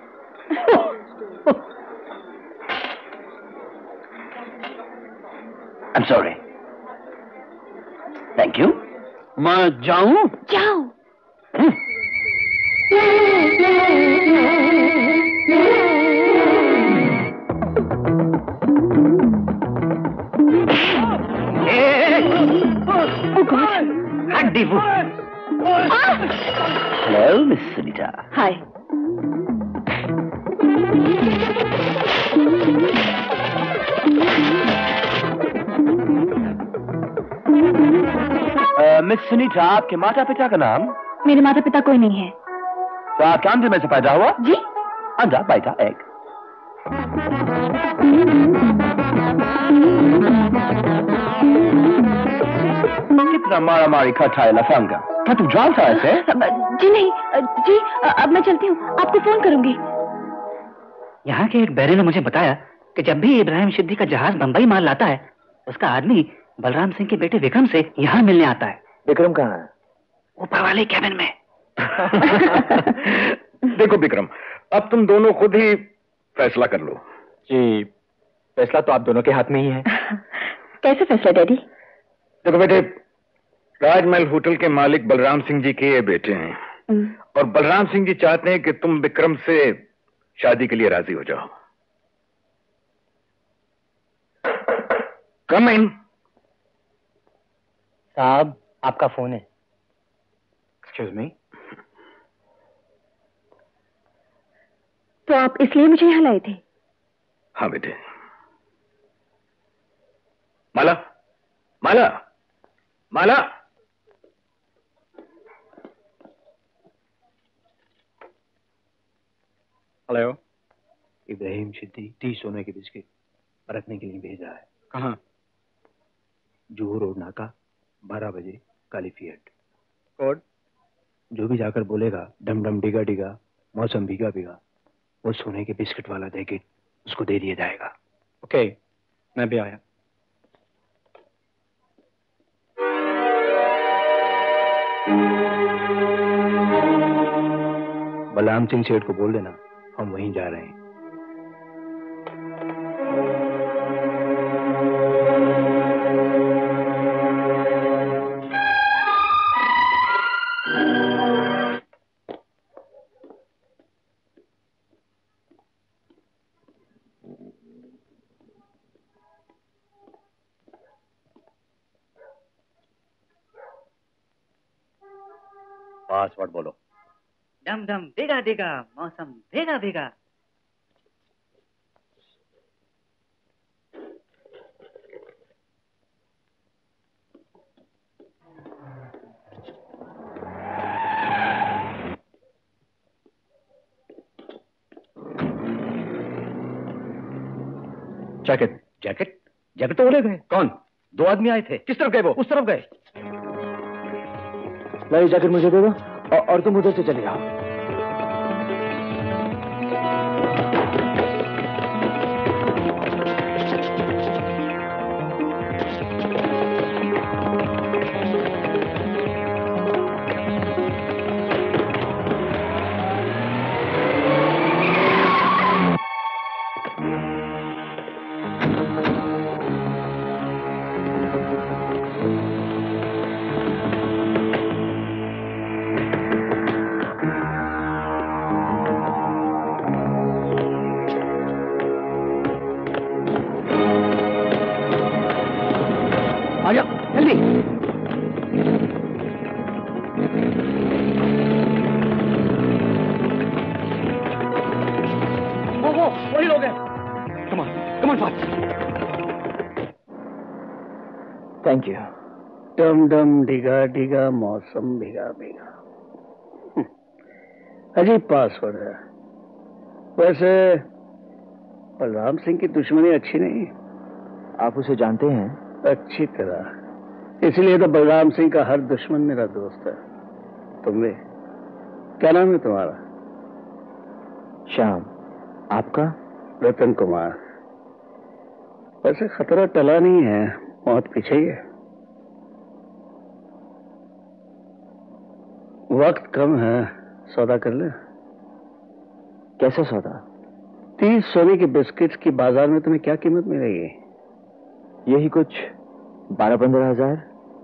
I'm sorry. Thank you. मैं जाऊं? जाओ। हड्डी वो। Hello miss Sunita. Hi. Miss Sunita, आपके माता पिता का नाम? मेरे माता पिता कोई नहीं है। तो आप क्या में से पैदा हुआ? जी। अंडा, बैठा, एग। कितना मारा मारी खट्टा है लफंगा। क्या तुम जानता है ऐसे? जी नहीं जी, अब मैं चलती हूँ, आपको फोन करूंगी। यहाँ के एक बैरे ने मुझे बताया कि जब भी इब्राहिम सिद्दीक का जहाज बंबई माल लाता है, उसका आदमी बलराम सिंह के बेटे विक्रम से यहाँ मिलने आता है। विक्रम कहाँ है? ऊपर वाले कैबिन में। देखो विक्रम, अब तुम दोनों खुद ही फैसला कर लो। जी, फैसला तो आप दोनों के हाथ में ही है। कैसे फैसला डैडी? देखो बेटे, राजमहल होटल के मालिक बलराम सिंह जी के ये बेटे हैं और बलराम सिंह जी चाहते हैं कि तुम विक्रम से शादी के लिए राजी हो जाओ। कम इन। साहब आपका फोन है। Excuse me. तो आप इसलिए मुझे यहाँ लाए थे? हाँ बेटे। माला, माला, माला। हेलो। इब्राहिम सिद्दीक 30 सोने के बिस्किट बरतने के लिए भेजा है। कहाँ? जुहू रोड नाका, 12 बजे, काली फिएट। कोड? जो भी जाकर बोलेगा डम डम डिगा डिगा, मौसम भीगा भीगा, वो सोने के बिस्किट वाला पैकेट उसको दे दिया जाएगा। ओके, मैं भी आया। बलराम सिंह सेठ को बोल देना हम वहीं जा रहे हैं। पासवर्ड बोलो। डम डम डिगा डिगा, मौसम भीगा भीगा। जैकेट जैकेट जैकेट तो ले गए। कौन? 2 आदमी आए थे। किस तरफ गए? वो उस तरफ गए। लाई जैकेट मुझे दे दो और तुम उधर से चले जाओ। Thank you. डम डम डिगा डिगा मौसम भिगा भिगा। अजीब पासवर्ड है। वैसे बलराम सिंह की दुश्मनी अच्छी नहीं। आप उसे जानते हैं? अच्छी तरह, इसलिए तो बलराम सिंह का हर दुश्मन मेरा दोस्त है। तुम भी? क्या नाम है तुम्हारा? श्याम। आपका? रतन कुमार। वैसे खतरा टला नहीं है, मौत पीछे ही है। वक्त कम है, सौदा कर ले। कैसा सौदा? 30 सोने के बिस्किट्स की बाजार में तुम्हें क्या कीमत मिलेगी? यही कुछ 12-15 हजार।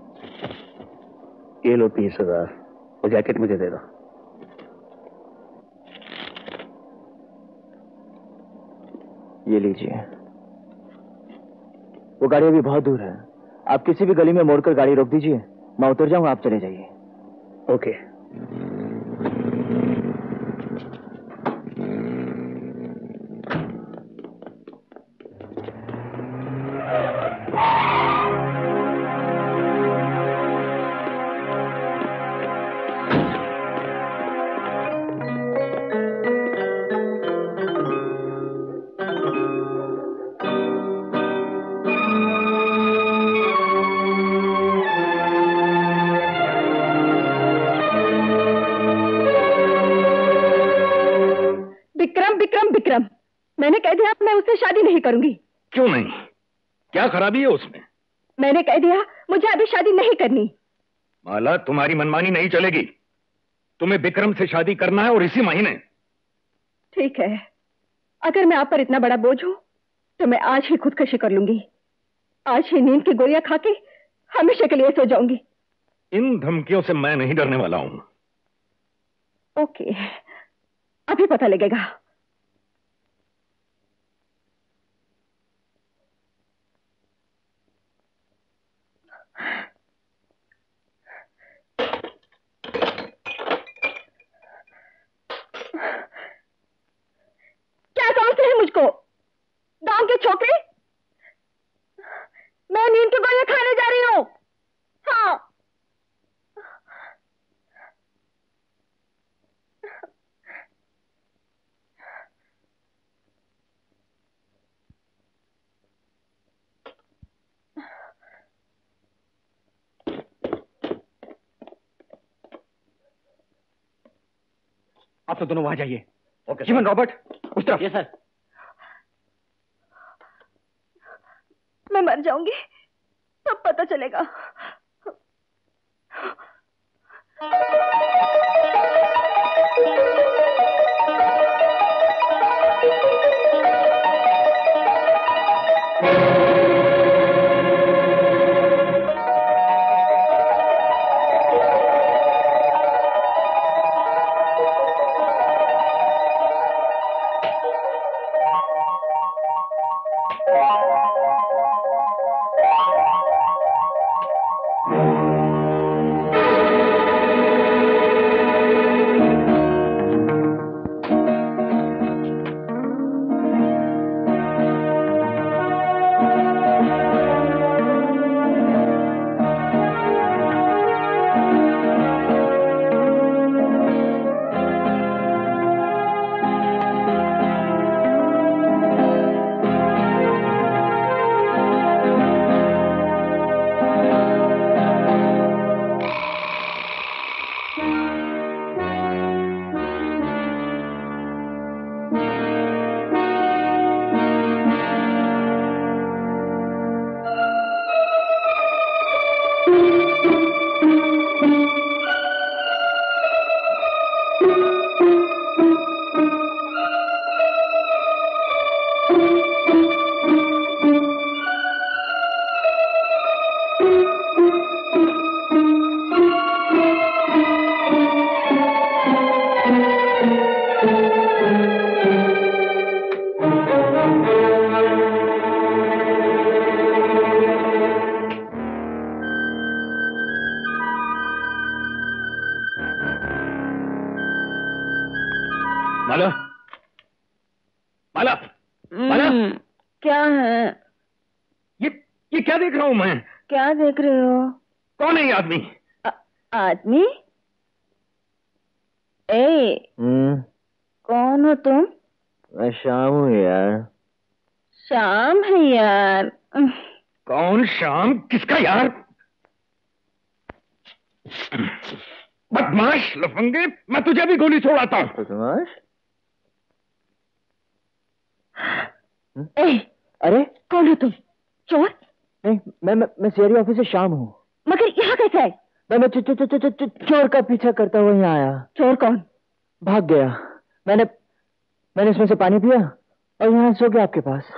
ये लो 30,000। वो जैकेट मुझे दे दो। ये लीजिए। वो गाड़ी अभी बहुत दूर है, आप किसी भी गली में मोड़कर गाड़ी रोक दीजिए, मैं उतर जाऊंगा, आप चले जाइए। ओके। मैंने कह दिया मैं उससे शादी नहीं करूंगी। क्यों नहीं? क्या खराबी है उसमें? मैंने कह दिया मुझे अभी शादी नहीं करनी। माला, तुम्हारी मनमानी नहीं चलेगी। तुम्हें विक्रम से शादी करना है और इसी महीने। ठीक है, अगर मैं आप पर इतना बड़ा बोझ हूं तो मैं आज ही खुदकशी कर लूंगी। आज ही नींद की गोलियां खा के हमेशा के लिए सो जाऊंगी। इन धमकियों से मैं नहीं डरने वाला हूं। ओके, अभी पता लगेगा। क्या समझते हैं मुझको, गांव के छोकरे? मैं नींद की गोलियां खाने जा रही हूं। हाँ, आप तो दोनों वहां जाइए। ओके जीवन, रॉबर्ट उस तरफ। Yes sir. मैं मर जाऊंगी तब पता चलेगा। माला, माला, माला, क्या है? ये क्या देख रहा हूं मैं? क्या देख रहे हो? कौन है ये आदमी? आदमी? ए, कौन हो तुम? मैं श्याम हूँ यार। श्याम है यार। कौन श्याम? किसका यार? बदमाश लफंगे, मैं तुझे भी गोली छोड़ाता हूँ। बदमाश? अरे कौन हो तुम? चोर? नहीं, मैं सीआईडी ऑफिसर श्याम हूँ। मगर यहाँ कैसे आए? मैं चोर का पीछा करता हुआ यहाँ आया। चोर कौन? भाग गया। मैंने इसमें से पानी पिया और यहाँ सो गया आपके पास।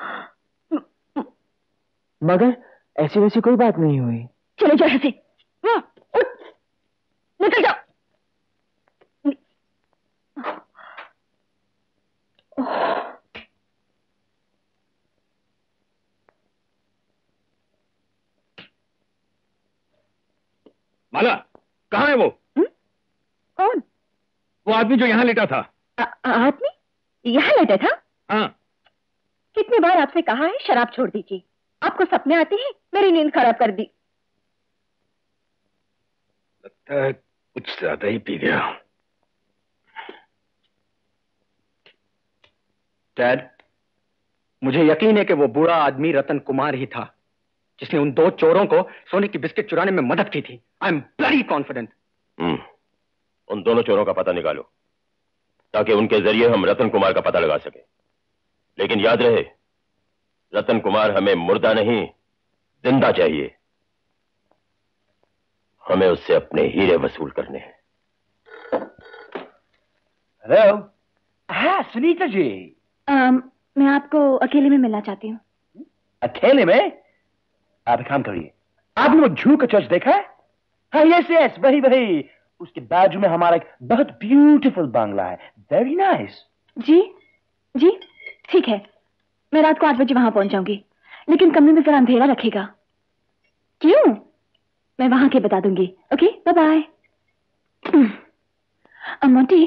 मगर ऐसी वैसी कोई बात नहीं हुई। चले जाओ यहाँ से। उठ, निकल जाओ। माला, कहाँ है वो? कौन? वो आदमी जो यहाँ लेटा था। आदमी? यहाँ लेटा था? हाँ। कितनी बार आपसे कहा है शराब छोड़ दीजिए। आपको सपने आते हैं, मेरी नींद खराब कर दी। लगता है कुछ ज्यादा ही पी गया। डैड, मुझे यकीन है कि वो बूढ़ा आदमी रतन कुमार ही था जिसने उन दो चोरों को सोने की बिस्किट चुराने में मदद की थी। I am very confident. उन दोनों चोरों का पता निकालो ताकि उनके जरिए हम रतन कुमार का पता लगा सके। लेकिन याद रहे, रतन कुमार हमें मुर्दा नहीं, जिंदा चाहिए। हमें उससे अपने हीरे वसूल करने हैं। हेलो। हाँ सुनीता जी। मैं आपको अकेले में मिलना चाहती हूँ। अकेले में? आप एक काम करिए, आपने वो जू का चर्च देखा है? हाँ यस यस, वही वही। उसके बाजू में हमारा एक बहुत ब्यूटीफुल बंगला है। Very nice. जी जी ठीक है, मैं रात को 8 बजे वहां पहुंच जाऊंगी, लेकिन कमरे में जरा अंधेरा रखेगा। क्यों? मैं वहां के बता दूंगी। Okay bye bye. मोंटी।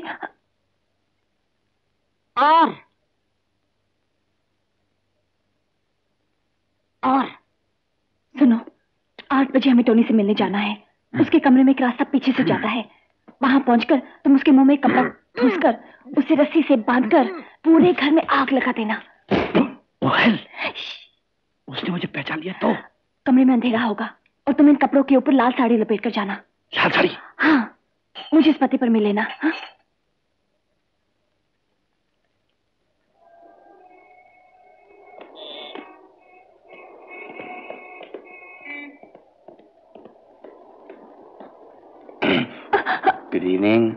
और सुनो, 8 बजे हमें टोनी से मिलने जाना है। उसके कमरे में एक रास्ता पीछे से जाता है। वहां पहुंचकर तुम उसके मुंह में कपड़ा ठूसकर उसे रस्सी से बांधकर पूरे घर में आग लगा देना। उसने मुझे पहचान लिया तो? कमरे में अंधेरा होगा और तुम इन कपड़ों के ऊपर लाल साड़ी लपेट कर जाना। लाल साड़ी? हाँ, मुझे इस पते पर मिल लेना। हाँ? Good evening.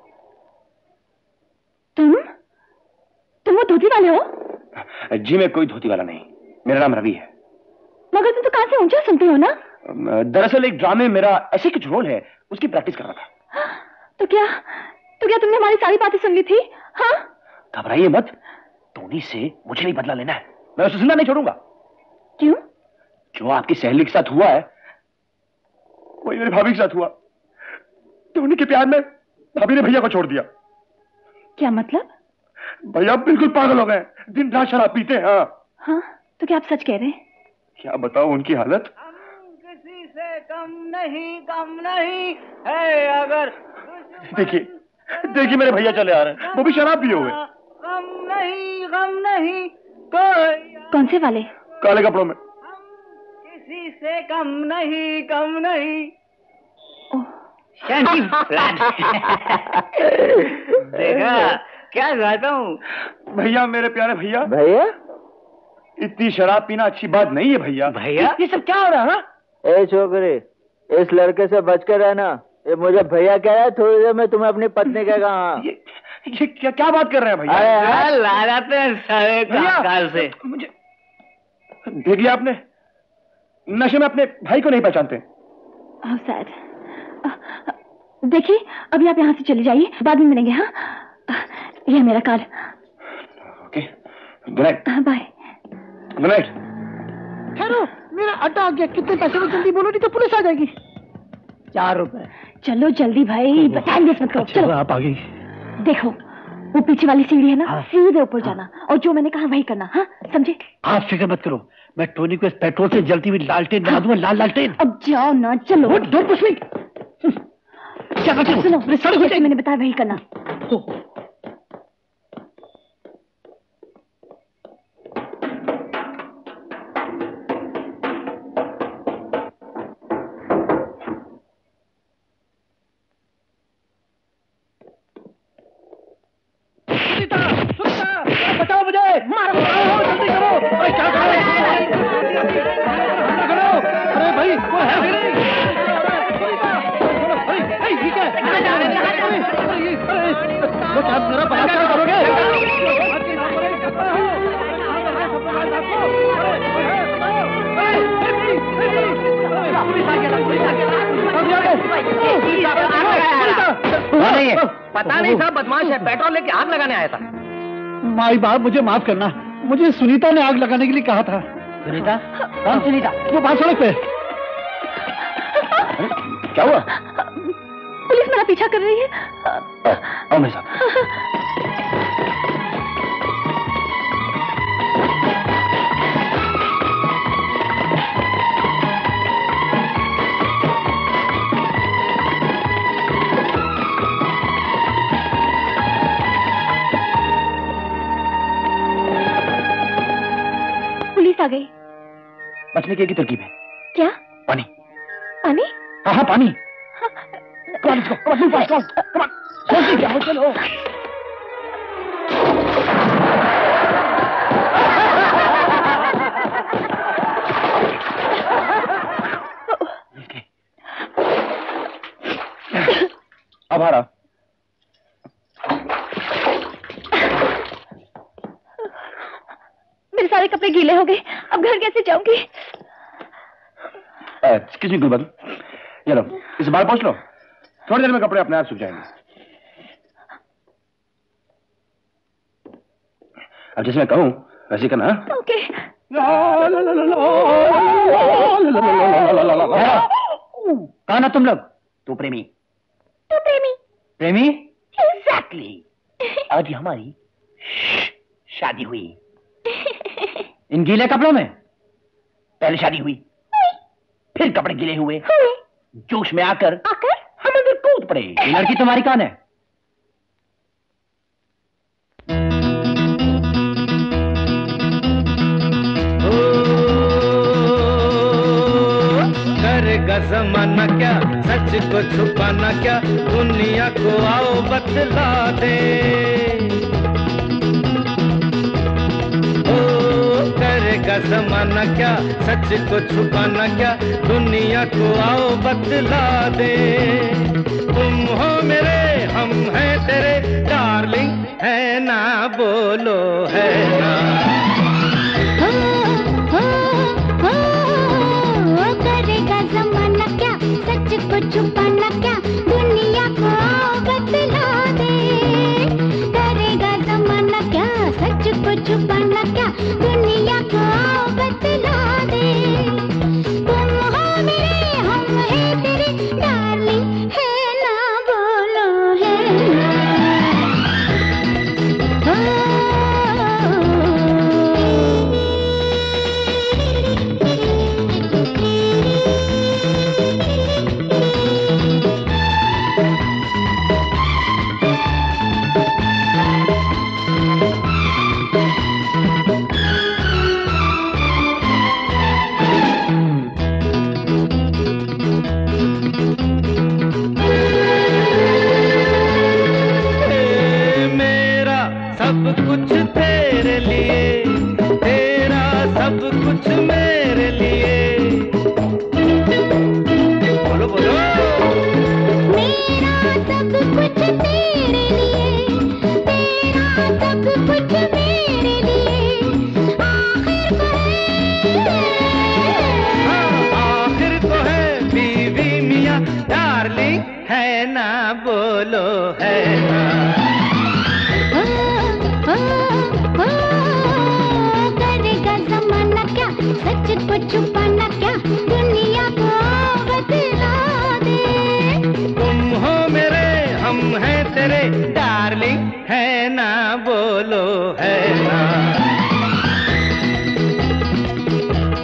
तुम वो धोती वाले हो? जी मैं कोई धोती वाला नहीं, मेरा नाम रवि है। मगर तुम तो कान से ऊंचा सुनते हो ना? दरअसल एक ड्रामे में मेरा ऐसे कुछ रोल है, उसकी प्रैक्टिस कर रहा था। तो क्या तुमने हमारी सारी बातें सुन ली थी? हाँ? घबराइए मत, टोनी से मुझे नहीं बदला लेना है। मैं उसे जिंदा नहीं छोड़ूंगा। क्यों? जो आपकी सहेली के साथ हुआ है वही मेरी भाभी के साथ हुआ। टोनी के प्यार में भाभी ने भैया को छोड़ दिया। क्या मतलब? भैया बिल्कुल पागल हो गए, दिन रात शराब पीते हैं। हाँ, तो क्या आप सच कह रहे हैं? क्या बताओ उनकी हालत। किसी से कम नहीं है अगर। देखिए मेरे भैया चले आ रहे हैं, वो भी शराब पिए हुए। गम नहीं कोई। कौन से वाले? काले कपड़ों में। किसी से कम नहीं। देखा क्या गाता हूँ? भैया, मेरे प्यारे भैया। भैया? इतनी शराब पीना अच्छी बात नहीं है भैया। भैया? ये सब क्या हो रहा है? ए छोकरी, इस लड़के से बच कर रहना। ये मुझे भैया कह रहा है, थोड़ी देर में तुम्हें अपनी पत्नी कहेगा। हाँ। ये क्या बात कर रहे हैं भैया? लगाते हैं सारे काल से। मुझे देख लिया आपने, नशे में अपने भाई को नहीं पहचानते। How sad। देखिए अभी आप यहाँ से चले जाइए, बाद में मिलेंगे। हाँ, यह मेरा card. Okay, good night. Bye. Good night. ठहरो, मेरा अड्डा आ गया। कितने पैसे में? जल्दी बोलो नहीं तो पुलिस आ जाएगी। 4 रुपए। चलो जल्दी भाई, टाइम वेस्ट मत करो। चलो आप आ गई। देखो वो पीछे वाली सीढ़ी है ना, सीधे ऊपर जाना और जो मैंने कहा वही करना। हाँ समझे? आप फिक्र मत करो, मैं टोनी को इस पेट्रोल से जलती हुई लालटेन बना दूंगा। लाल लालटेन। अब जाओ ना, चलो। Don't push me. क्या सुनो, जैसे मैंने बताया वही करना। बचाओ मुझे, मारो, जल्दी करो। अरे क्या करो? अरे भाई वो है मेरा बलात्कार करोगे? पता नहीं साहब, बदमाश है, पेट्रोल लेके आग लगाने आया था। माई बाप, मुझे माफ करना, मुझे सुनीता ने आग लगाने के लिए कहा था। सुनीता? कौन सुनीता? वो बाहर सड़क पे। क्या हुआ? पुलिस मेरा पीछा कर रही है। आओ मेरे साथ। पुलिस आ गई। बचने की तरकीब है। क्या? पानी। पानी? हाँ पानी। Come on, let's go. Come on, move fast, come on. जल्दी जाओ, चलो। अब आ रहा। मेरे सारे कपड़े गीले हो गए, अब घर कैसे जाऊंगी? एक्सक्यूज मी गुलबन, ये लो, इस बार पहुंच लो, थोड़ी देर में कपड़े अपने आप सूख जाएंगे। अब जैसे मैं कहूं वैसे करना। ओके। कहा ना तुम लोग? तू प्रेमी। तू प्रेमी? प्रेमी? एग्जैक्टली। आज हमारी शादी हुई। इन गीले कपड़ों में? पहले शादी हुई, फिर कपड़े गीले हुए, जोश में आकर हम अंदर कूद पड़े। ये लड़की तुम्हारी कौन है? करेगा जमाना क्या, सच को छुपाना क्या, दुनिया को आओ बतला दे। करेगा जमाना क्या, सच को छुपाना क्या, दुनिया को आओ बतला दे। तुम हो मेरे, हम हैं तेरे, डार्लिंग है ना, बोलो है ना। करेगा जमाना क्या, सच को छुपाना क्या, दुनिया को आओ बतला दे। करेगा जमाना क्या, सच को छुपाना क्या, दुनिया को आओ बतला दे। तुम हो मेरे, हम हैं तेरे, डार्लिंग है ना, बोलो है ना। कुछ तेरे लिए, तेरा सब कुछ मेरे लिए। बोलो बोलो। मेरा सब कुछ तेरे लिए, तेरा सब कुछ मेरे लिए। आखिर को है बीवी मियाँ, डार्लिंग है ना, बोलो है ना। करेगा जमाना क्या, सच को छुपाना क्या, दुनिया को बतला दे। तुम हो मेरे, हम हैं तेरे, डार्लिंग है ना, बोलो है ना।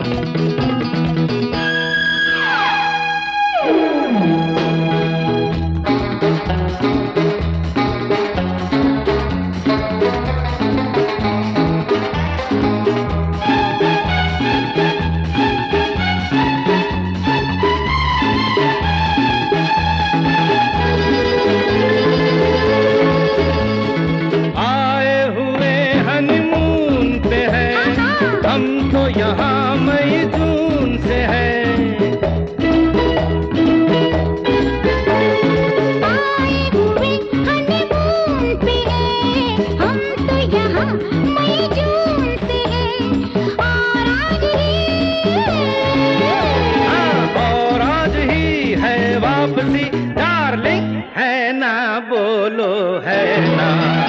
है ना, बोलो है ना।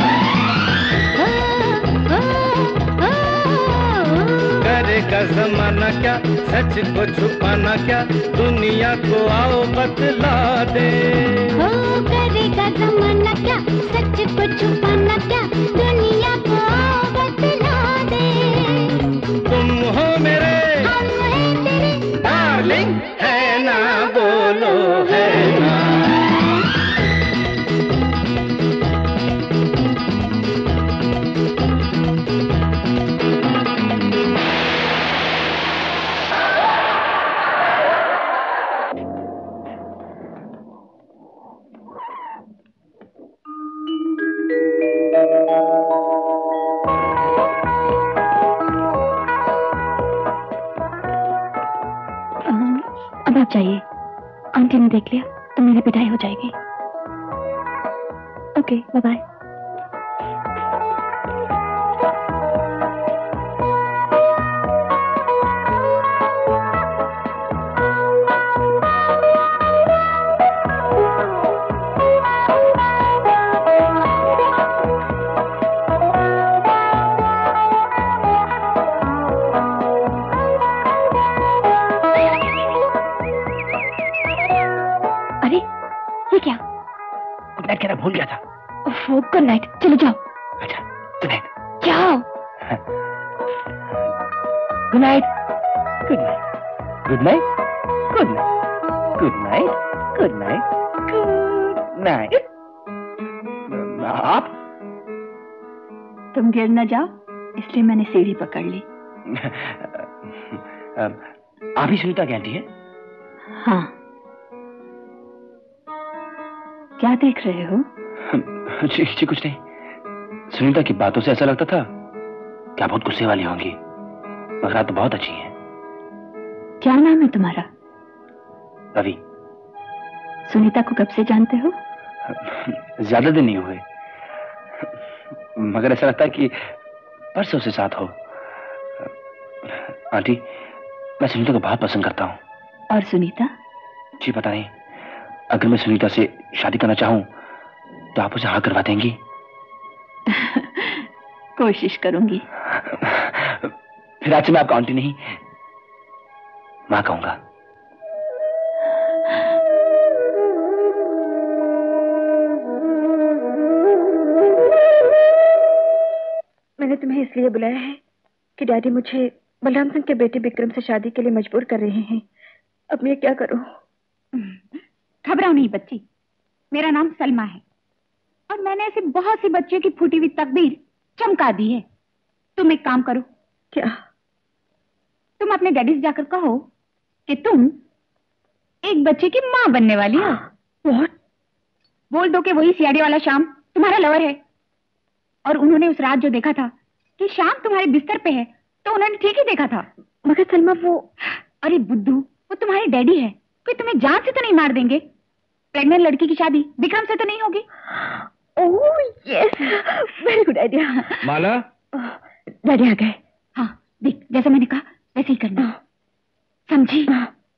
करेगा जमाना क्या, सच को छुपाना क्या, दुनिया को आओ बतला दे। हो करेगा जमाना क्या, सच को छुपाना क्या, दुनिया को आओ बतला दे। तुम हो मेरे, हम हैं तेरे, डार्लिंग है ना, बोलो है ना। अब आप जाइए, आंटी ने देख लिया तो मेरी पिटाई हो जाएगी। Okay, bye bye. भूल गया था। गुड नाइट, चलो जाओ। अच्छा, गुड नाइट। जाओ। Good night, good night, good night, good night, good night, good night, good night. आप? तुम गिर न जाओ इसलिए मैंने सीढ़ी पकड़ ली। आप ही सुनीता की आंटी है? हाँ। क्या देख रहे हो? जी कुछ नहीं। सुनीता की बातों से ऐसा लगता था क्या बहुत गुस्से वाली होंगी, मगर आप तो बहुत अच्छी हैं। क्या नाम है तुम्हारा? रवि। सुनीता को कब से जानते हो? ज्यादा दिन नहीं हुए, मगर ऐसा लगता है कि परसों से साथ हो। आंटी, मैं सुनीता को बहुत पसंद करता हूँ। और सुनीता? जी पता नहीं, अगर मैं सुनीता से शादी करना चाहूं तो आप उसे हाँ करवा देंगी? कोशिश करूंगी। फिर आज से मैं आपका आंटी नहीं, मां कहूंगा। मैंने तुम्हें इसलिए बुलाया है कि डैडी मुझे बलराम सिंह के बेटे विक्रम से शादी के लिए मजबूर कर रहे हैं। अब मैं क्या करूं? घबराओ नहीं बच्ची, मेरा नाम सलमा है और मैंने ऐसे बहुत सी बच्चियों की फूटी हुई तकदीर चमका दी है। तुम एक काम करो। क्या? तुम अपने डैडी से जाकर कहो कि तुम एक बच्चे की मां बनने वाली हो। What? बोल दो कि वही सीआईडी वाला श्याम तुम्हारा लवर है और उन्होंने उस रात जो देखा था कि श्याम तुम्हारे बिस्तर पे है तो उन्होंने ठीक ही देखा था। मगर सलमा वो... अरे बुद्धू, वो तुम्हारे डैडी है, कोई तुम्हें जान से तो नहीं मार देंगे? प्रेग्नेंट लड़की की शादी विक्रम से तो नहीं होगी? Oh yes, very good idea. Mala, daddy आ गए। हाँ देख, जैसा मैंने कहा वैसे ही करना, समझी?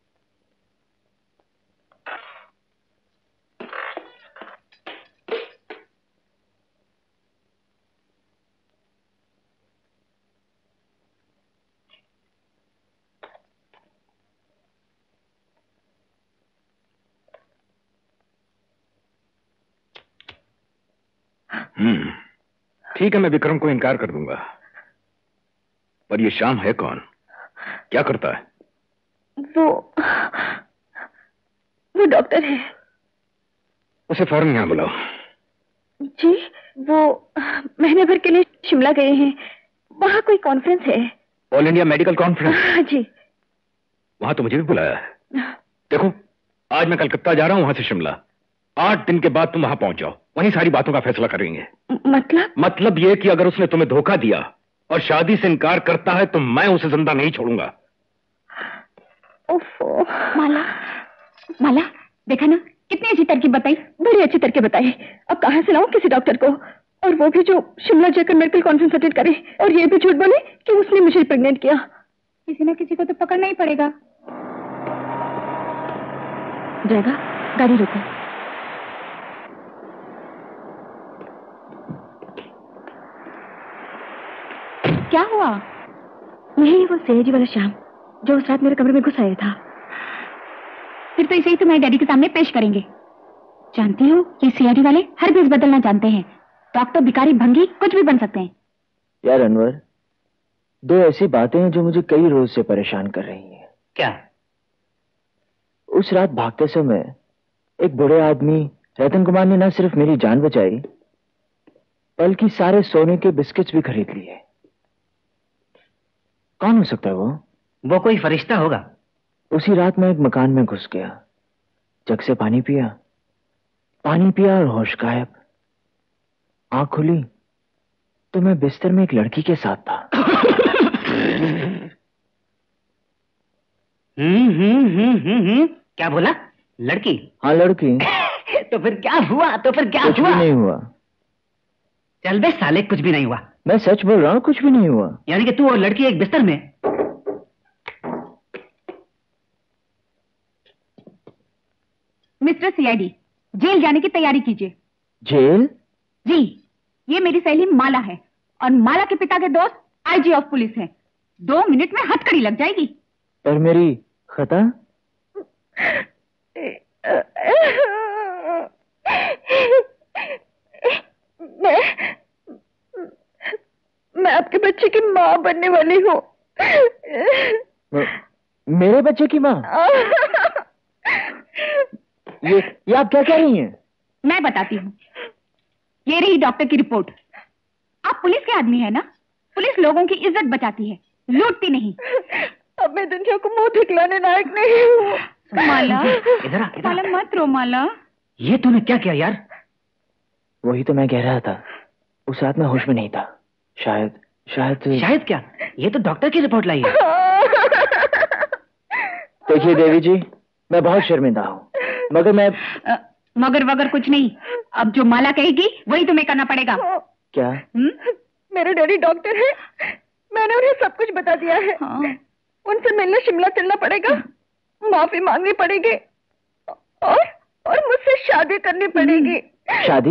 ठीक है, मैं विक्रम को इनकार कर दूंगा, पर ये श्याम है कौन, क्या करता है? वो डॉक्टर है। उसे फौरन यहां बुलाओ। जी, वो महीने भर के लिए शिमला गए हैं, वहां कोई कॉन्फ्रेंस है। All India medical conference? जी। वहां तो मुझे भी बुलाया है। देखो, आज मैं कलकत्ता जा रहा हूं, वहां से शिमला। 8 दिन के बाद तुम वहां पहुंच जाओ, वहीं सारी बातों का फैसला करेंगे। मतलब ये कि अगर उसने तुम्हें धोखा दिया और शादी से इनकार करता है तो मैं उसे जिंदा नहीं छोड़ूंगा। ओफो, माला देखा ना कितनी अच्छी तरकीब बताई, बड़ी अच्छी तरकीब बताई। अब कहां से लाऊं किसी डॉक्टर को, और वो भी जो शिमला जाकर मेडिकल कॉन्फ्रेंस अटेंड करे और ये भी झूठ बोले कि उसने मुझे प्रेग्नेंट किया। किसी ना किसी को तो पकड़ना ही पड़ेगा। ड्राइवर, गाड़ी रोको। क्या हुआ? यही वो सेज वाला श्याम जो उस रात मेरे कमरे में घुस आया था। फिर तो इसे ही तुम्हारे डैडी के सामने पेश करेंगे। जानती हो, ये सीआईडी वाले हर भेस बदलना जानते हैं। डॉक्टर, भिखारी, भंगी कुछ भी बन सकते हैं। यार अनवर, दो ऐसी बातें हैं जो मुझे कई रोज से परेशान कर रही हैं। क्या? उस रात भागते समय एक बूढ़े आदमी रतन कुमार ने न सिर्फ मेरी जान बचाई बल्कि सारे सोने के बिस्किट्स भी खरीद लिए। कौन हो सकता है वो? वो कोई फरिश्ता होगा। उसी रात मैं एक मकान में घुस गया, जग से पानी पिया और होश गायब। आंख खुली तो मैं बिस्तर में एक लड़की के साथ था। क्या बोला? लड़की? हाँ लड़की। तो फिर क्या हुआ? कुछ भी नहीं हुआ। चल बे साले, कुछ भी नहीं हुआ। मैं सच बोल रहा हूँ, कुछ भी नहीं हुआ। यानी कि तू और लड़की एक बिस्तर में? मिस्टर सीआईडी, जेल जाने की तैयारी कीजिए। जेल? जी, ये मेरी सहेली माला है और माला के पिता के दोस्त आईजी ऑफ पुलिस हैं। 2 मिनट में हथकड़ी लग जाएगी। पर मेरी खता? मैं आपके बच्चे की माँ बनने वाली हूँ। मेरे बच्चे की माँ? ये आप क्या कह रही हैं? मैं बताती हूँ। ये रही डॉक्टर की रिपोर्ट। आप पुलिस के आदमी है ना? पुलिस लोगों की इज्जत बचाती है, लूटती नहीं। अब मैं दुनिया को मुंह दिखलाने लायक नहीं हूँ। माला, इधर माला मत रो माला। ये तूने क्या किया यार? वही तो मैं कह रहा था, उस रात मैं होश में नहीं था। शायद क्या? ये तो डॉक्टर की रिपोर्ट लाई है। देखिए देवी जी, मैं बहुत शर्मिंदा हूँ, मगर मैं मगर वगर कुछ नहीं। अब जो माला कहेगी वही तुम्हें करना पड़ेगा। क्या? मेरे डैडी डॉक्टर है, मैंने उन्हें सब कुछ बता दिया है। उनसे मिलने शिमला चलना पड़ेगा, माफी मांगनी पड़ेगी और मुझसे शादी करनी पड़ेगी। शादी?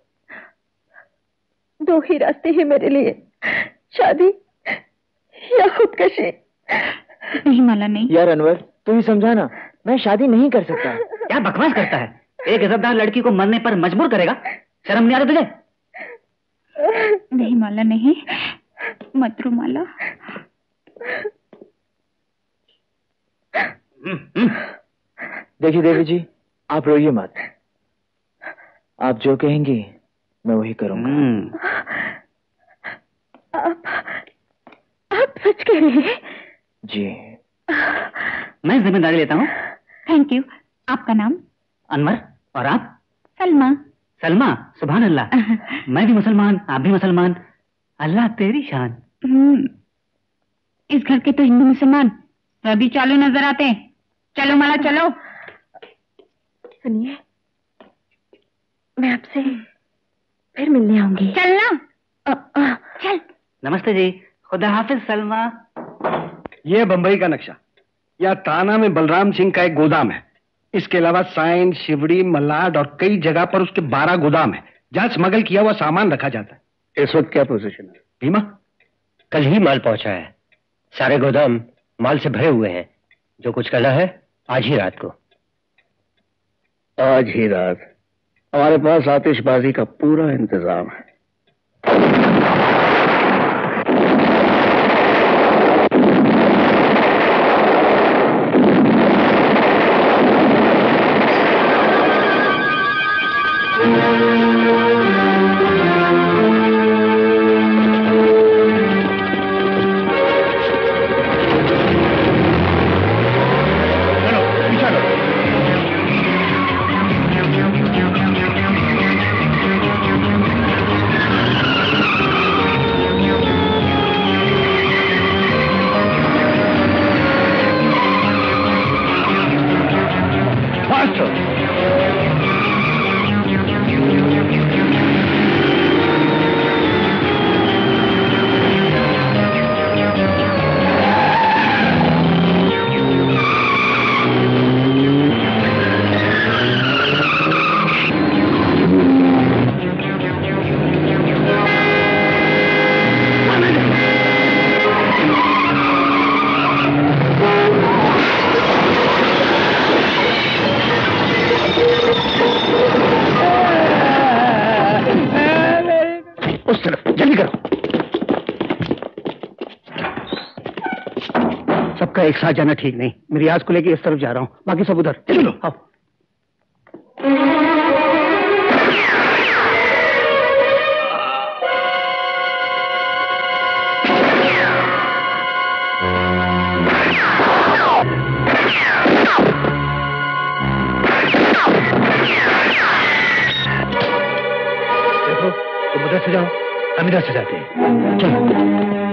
2 ही रास्ते हैं मेरे लिए, शादी या खुदकशी। नहीं माला नहीं। यार अनवर, तू ही समझा ना, मैं शादी नहीं कर सकता। क्या बकवास करता है? एक गजबदार लड़की को मरने पर मजबूर करेगा? शर्म नहीं आ रही तुझे? नहीं माला नहीं, मत रो माला। देखिए देवी जी, आप रोइए मत। आप जो कहेंगी मैं वही करूंगा। आप सच कह रहे हैं? जी। मैं जिम्मेदारी लेता हूँ। Thank you. आपका नाम? अनवर। और आप? सलमा। सलमा? सुभान अल्लाह। मैं भी मुसलमान, आप भी मुसलमान। अल्लाह तेरी शान। इस घर के तो हिंदू मुसलमान सभी चालू नजर आते हैं। चलो माला चलो। सुनिए, मैं आपसे फिर मिलने आऊंगी। चलना। चल। नमस्ते जी। खुदा हाफिज सलमा। यह बंबई का नक्शा। यह ताना में बलराम सिंह का एक गोदाम है। इसके अलावा साइन, शिवड़ी, मलाड और कई जगह पर उसके 12 गोदाम है जहां स्मगल किया हुआ सामान रखा जाता है। इस वक्त क्या पोजीशन है? भीमा, कल ही माल पहुंचा है। सारे गोदाम माल से भरे हुए हैं। जो कुछ करना है आज ही रात को। आज ही रात? हमारे पास आतिशबाजी का पूरा इंतजाम है। आपका एक साथ जाना ठीक नहीं। मेरी आज को लेके इस तरफ जा रहा हूँ, बाकी सब उधर। चलो आओ। देखो तुम उधर से जाओ, हम इधर से जाते हैं। चलो।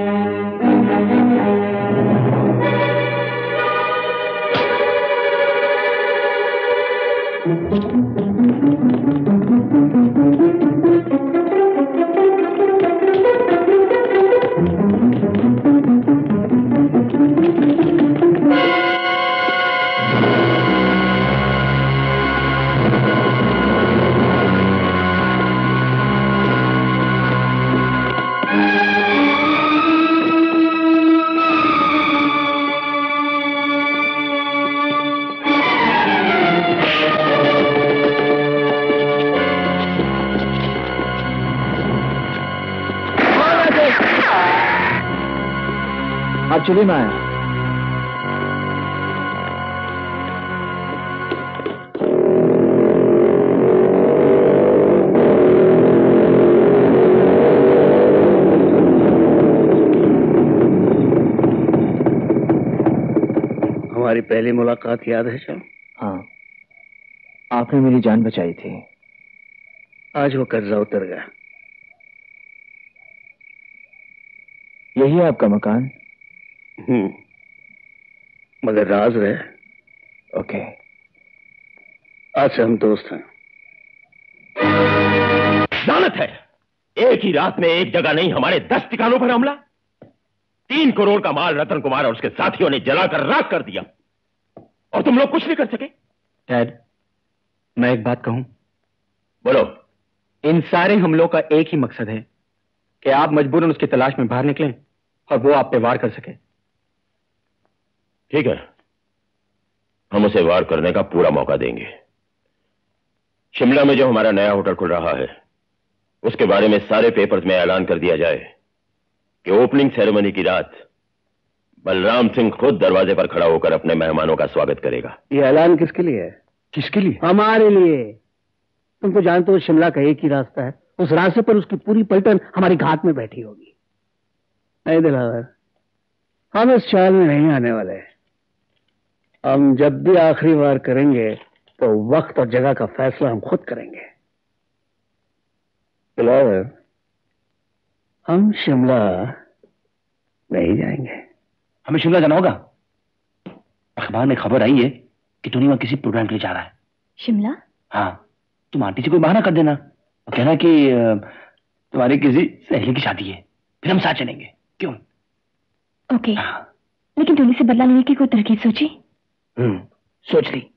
एक्चुअली मैं हमारी पहली मुलाकात याद है श्याम? हाँ, आपने मेरी जान बचाई थी। आज वो कर्जा उतर गया। यही है आपका मकान? मगर राज रहे। ओके। आज से हम दोस्त हैं। लानत है, एक ही रात में एक जगह नहीं हमारे 10 ठिकानों पर हमला। 3 करोड़ का माल रतन कुमार और उसके साथियों ने जलाकर राख कर दिया और तुम लोग कुछ नहीं कर सके। डैड, मैं एक बात कहूं? बोलो। इन सारे हमलों का एक ही मकसद है कि आप मजबूरन उसकी तलाश में बाहर निकलें और वो आप पे वार कर सके। ठीक है, हम उसे वार करने का पूरा मौका देंगे। शिमला में जो हमारा नया होटल खुल रहा है उसके बारे में सारे पेपर्स में ऐलान कर दिया जाए कि ओपनिंग सेरेमनी की रात बलराम सिंह खुद दरवाजे पर खड़ा होकर अपने मेहमानों का स्वागत करेगा। ये ऐलान किसके लिए है? किसके लिए? हमारे लिए। तुम तो जानते हो शिमला का एक ही रास्ता है, उस रास्ते पर उसकी पूरी पलटन हमारी घाट में बैठी होगी। नहीं दिलावर, हम इस चाल में नहीं आने वाले। हम जब भी आखिरी बार करेंगे तो वक्त और जगह का फैसला हम खुद करेंगे। दिलावर, हम शिमला नहीं जाएंगे। हमें शिमला जाना होगा। अखबार में खबर आई है कि टोनी वहां किसी प्रोग्राम के लिए जा रहा है। शिमला? हाँ, तुम आंटी से कोई बहाना कर देना और कहना कि तुम्हारी किसी सहेली की शादी है, फिर हम साथ चलेंगे। क्यों? ओके। लेकिन टोनी से बदला लेने की कोई तरकीब सोची? सोच ली।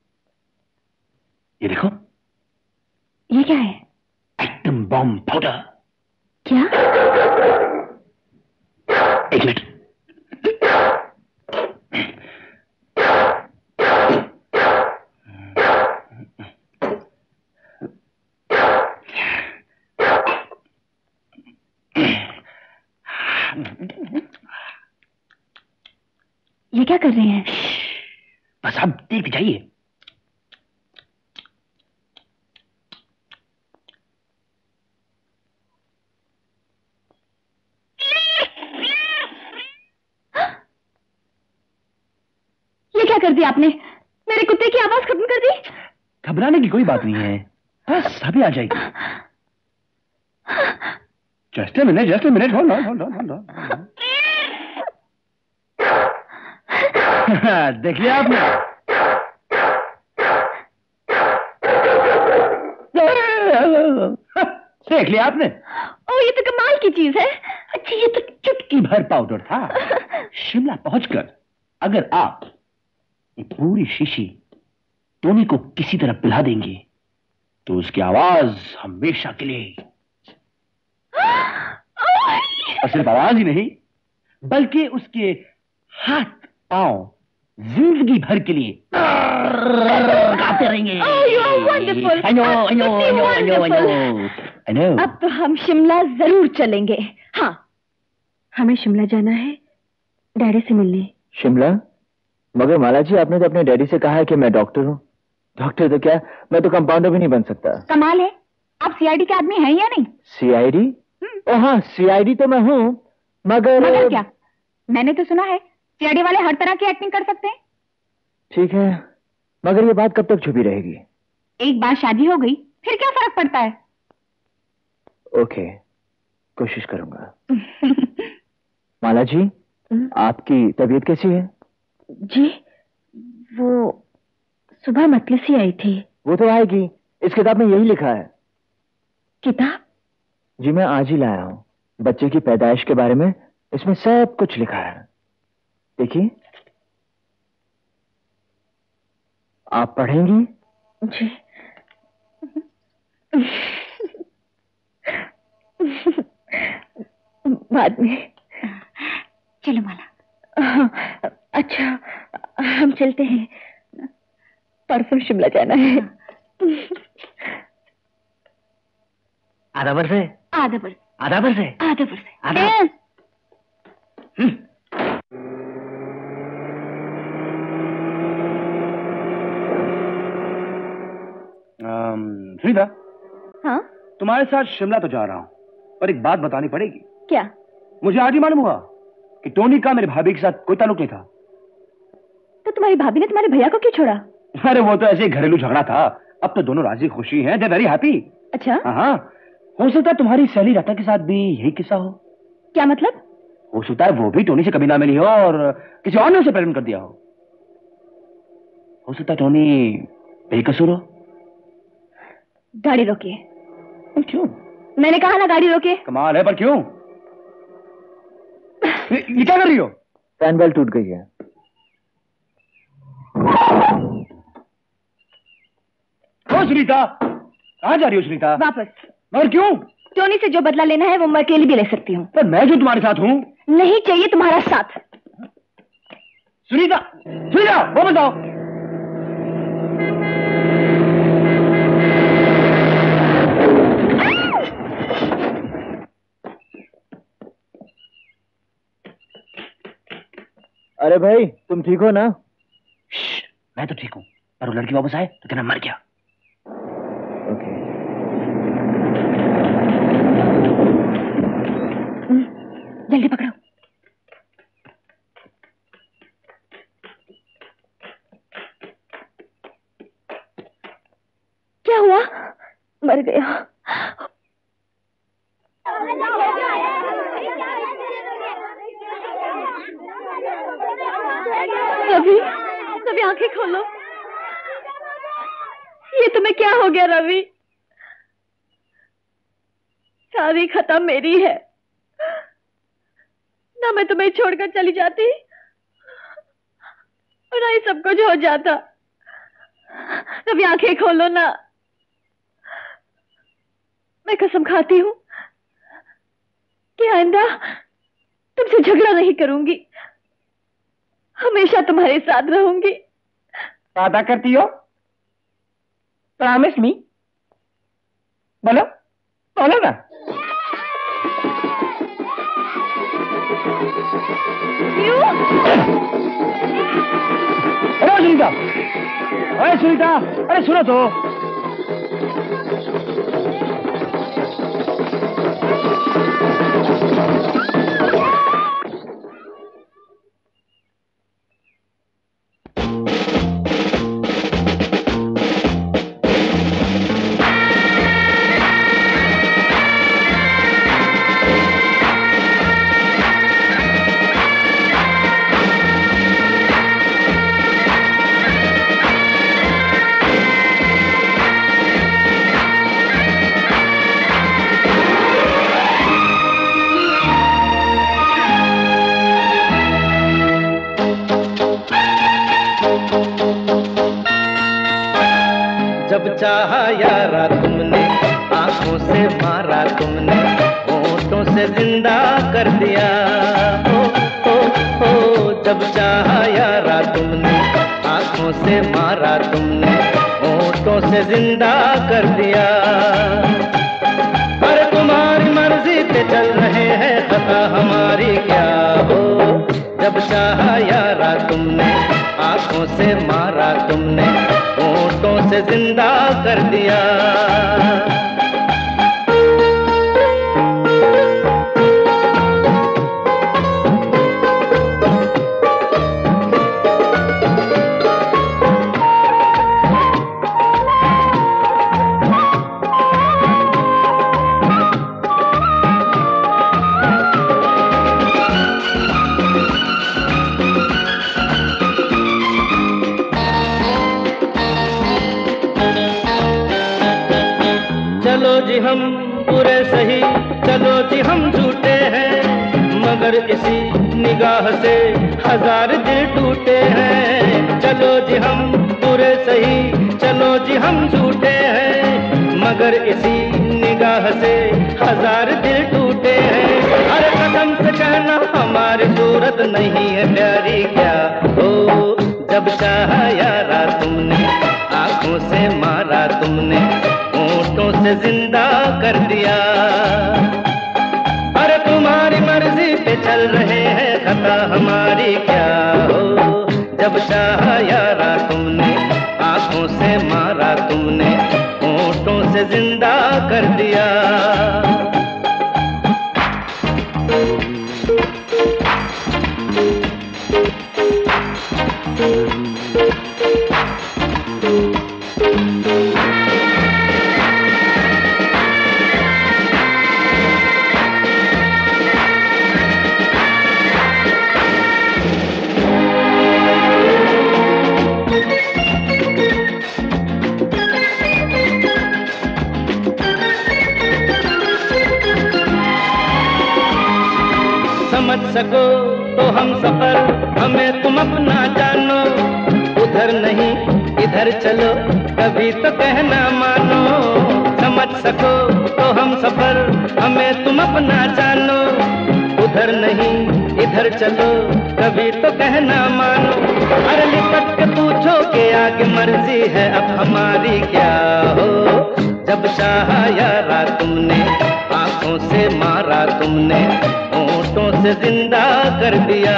ये देखो। ये क्या है? Atom bomb powder. क्या? एक मिनट। ये क्या कर रहे हैं? बस आप देखते जाइए। ये क्या कर दिया आपने? मेरे कुत्ते की आवाज खत्म कर दी। घबराने की कोई बात नहीं है, बस अभी आ जाएगी। Just a minute, hold on. देख लिया आपने? देख लिया आपने? ओ, ये तो कमाल की चीज है। अच्छा, ये तो चुटकी भर पाउडर था। शिमला पहुंचकर अगर आप ये पूरी शीशी टोनी को किसी तरह पिला देंगे तो उसकी आवाज हमेशा के लिए, और सिर्फ आवाज ही नहीं बल्कि उसके हाथ पांव जिंदगी भर के लिए गाते रहेंगे। I know. अब तो हम शिमला जरूर चलेंगे। हाँ, हमें शिमला जाना है डैडी से मिलने, शिमला? मगर माला जी, आपने तो अपने डैडी से कहा है कि मैं डॉक्टर हूँ। डॉक्टर तो क्या, मैं तो कंपाउंडर भी नहीं बन सकता। कमाल है, आप सीआईडी के आदमी हैं या नहीं? सीआईडी? ओ हाँ, सीआईडी तो मैं हूँ, मगर क्या? मैंने तो सुना है सीआईडी वाले हर तरह की एक्टिंग कर सकते हैं। ठीक है, मगर ये बात कब तक छुपी रहेगी? एक बार शादी हो गई फिर क्या फर्क पड़ता है? ओके, कोशिश करूंगा। माला जी, आपकी तबीयत कैसी है? जी, वो सुबह मतली सी आई थी। वो तो आएगी, इस किताब में यही लिखा है। किताब? जी, मैं आज ही लाया हूँ। बच्चे की पैदाइश के बारे में इसमें सब कुछ लिखा है। देखिए, आप पढ़ेंगी? जी। बाद में। चलो माला। अच्छा, हम चलते हैं, परसों शिमला जाना है। आधा वर्ष है। आधा वर्ष। आधा वर्ष है। आधा वर्ष। आधा। सुनीता। हाँ? तुम्हारे साथ शिमला तो जा रहा हूँ, पर एक बात बतानी पड़ेगी। क्या? मुझे आज ही मालूम हुआ कि टोनी का मेरे भाभी के साथ कोई ताल्लुक नहीं था। तो तुम्हारी भाभी ने तुम्हारे भैया को क्यों छोड़ा? अरे वो तो ऐसे ही घरेलू झगड़ा था, अब तो दोनों राजी खुशी हैं, दे वेरी हैप्पी। अच्छा? हाँ, हो सकता है तुम्हारी सहेली रता के साथ भी यही किस्सा हो। क्या मतलब? हो सकता है वो भी टोनी से कभी ना मिली हो और किसी और ने उसे प्रेग्नेंट कर दिया हो सकता है टोनी बेकसूर हो। गाड़ी रोकिए। क्यों? मैंने कहा ना गाड़ी रोकिए। कमाल है, पर क्यों? ये क्या कर रही हो? फैन बेल्ट टूट गई है। ओ सुनीता, कहाँ जा रही हो सुनीता? वापस। मगर क्यों? टोनी से जो बदला लेना है वो मैं अकेली भी ले सकती हूँ। पर मैं जो तुम्हारे साथ हूँ। नहीं चाहिए तुम्हारा साथ। सुनीता, सुनीता, वो बताओ। अरे भाई, तुम ठीक हो ना? मैं तो ठीक हूँ, पर वो लड़की वापस आए तो कहना मर गया। ओके। जल्दी पकड़ो। क्या हुआ? मर गया। रवि, रवि आंखें खोलो। ये तुम्हें क्या हो गया रवि? सारी खता मेरी है ना, मैं तुम्हें छोड़कर चली जाती और ना ये सब कुछ हो जाता। रवि आंखें खोलो ना। मैं कसम खाती हूँ कि आइंदा तुमसे झगड़ा नहीं करूंगी, हमेशा तुम्हारे साथ रहूंगी। वादा करती हो? Promise me? बोलो, बोलो ना। अरे सुनीता, अरे सुनीता, अरे सुनो तो। जब चाहा यारा तुमने, आंखों से मारा तुमने, होठों से जिंदा कर दिया। हो जब चाहा यारा तुमने, आंखों से मारा तुमने, होठों से जिंदा कर दिया। पर तुम्हारी मर्जी पे चल रहे हैं, खता हमारी क्या हो। जब चाहा यारा होठों से मारा तुमने, होठों से जिंदा कर दिया। चलो जी हम बुरे सही, चलो जी हम झूठे हैं, मगर इसी निगाह से हजार दिल टूटे हैं। चलो जी हम बुरे सही, चलो जी हम झूठे हैं, मगर इसी निगाह से हजार दिल टूटे हैं। अरे कसम से कहना हमारी सूरत नहीं है प्यारी क्या हो, जब चाहा यारा तुमने, आंखों से मारा तुमने, होठों से जिंदा कर दिया। अरे तुम्हारी मर्जी पे चल रहे हैं, खता हमारी क्या हो, जब चाहा यारा तुमने, आंखों से मारा तुमने, होठों से जिंदा कर दिया। समझ सको तो हम सफर, हमें तुम अपना जानो, उधर नहीं इधर चलो, कभी तो कहना मानो। समझ सको तो हम सफर, हमें तुम अपना जानो, उधर नहीं इधर चलो, कभी तो कहना मानो। अरे लिपट के पूछो कि आगे मर्जी है अब हमारी क्या हो, जब चाहा यारा तुमने, आंखों से मारा तुमने, होठों से जिंदा कर दिया।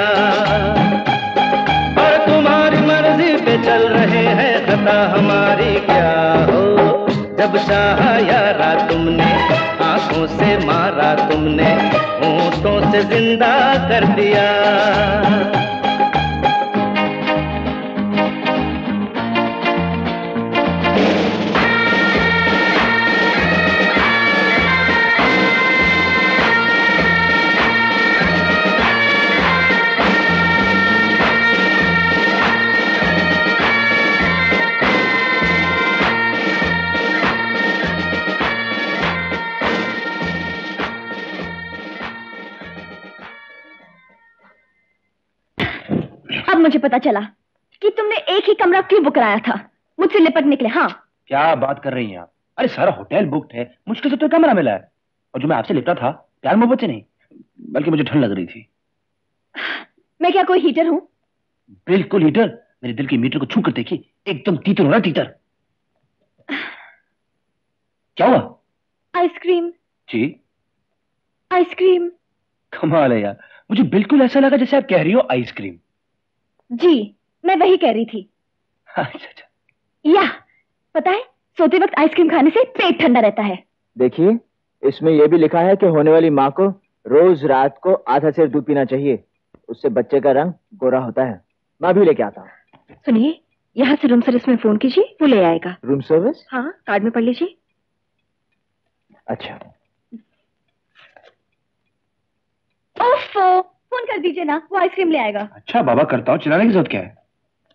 और तुम्हारी मर्जी पे चल रहे हैं, खता हमारी क्या हो, जब चाहा यारा तुमने, आंखों से मारा तुमने, होठों से जिंदा कर दिया। अब मुझे पता चला कि तुमने एक ही कमरा क्यों बुक कराया था, मुझसे लिपट निकले। हाँ, क्या बात कर रही हैं आप? अरे सारा होटल बुक्ड है, मुश्किल से तो कमरा मिला है, और जो मैं आपसे लिपटा था प्यार मोहब्बत से नहीं, बल्कि मुझे ठंड लग रही थी। मैं क्या कोई हीटर हूँ? बिल्कुल हीटर। मेरे दिल की मीटर को छू कर देखिए, एकदम तीतर हो रहा तीतर। क्या हुआ? आइसक्रीम जी? आइसक्रीम। कमाल है यार, मुझे बिल्कुल ऐसा लगा जैसे आप कह रही हो आइसक्रीम। जी, मैं वही कह रही थी। अच्छा। या पता है, सोते वक्त आइसक्रीम खाने से पेट ठंडा रहता है। देखिए, इसमें यह भी लिखा है कि होने वाली माँ को रोज रात को आधा सेर दूध पीना चाहिए, उससे बच्चे का रंग गोरा होता है। मैं भी लेके आता हूँ। सुनिए, यहाँ से रूम सर्विस में फोन कीजिए, वो ले आएगा। Room service? हाँ, कार्ड में पढ़ लीजिए। अच्छा। ओफो, फोन कर दीजिए ना, वो आइसक्रीम ले आएगा। अच्छा बाबा, करता हूँ, चिल्लाने की जरूरत क्या है?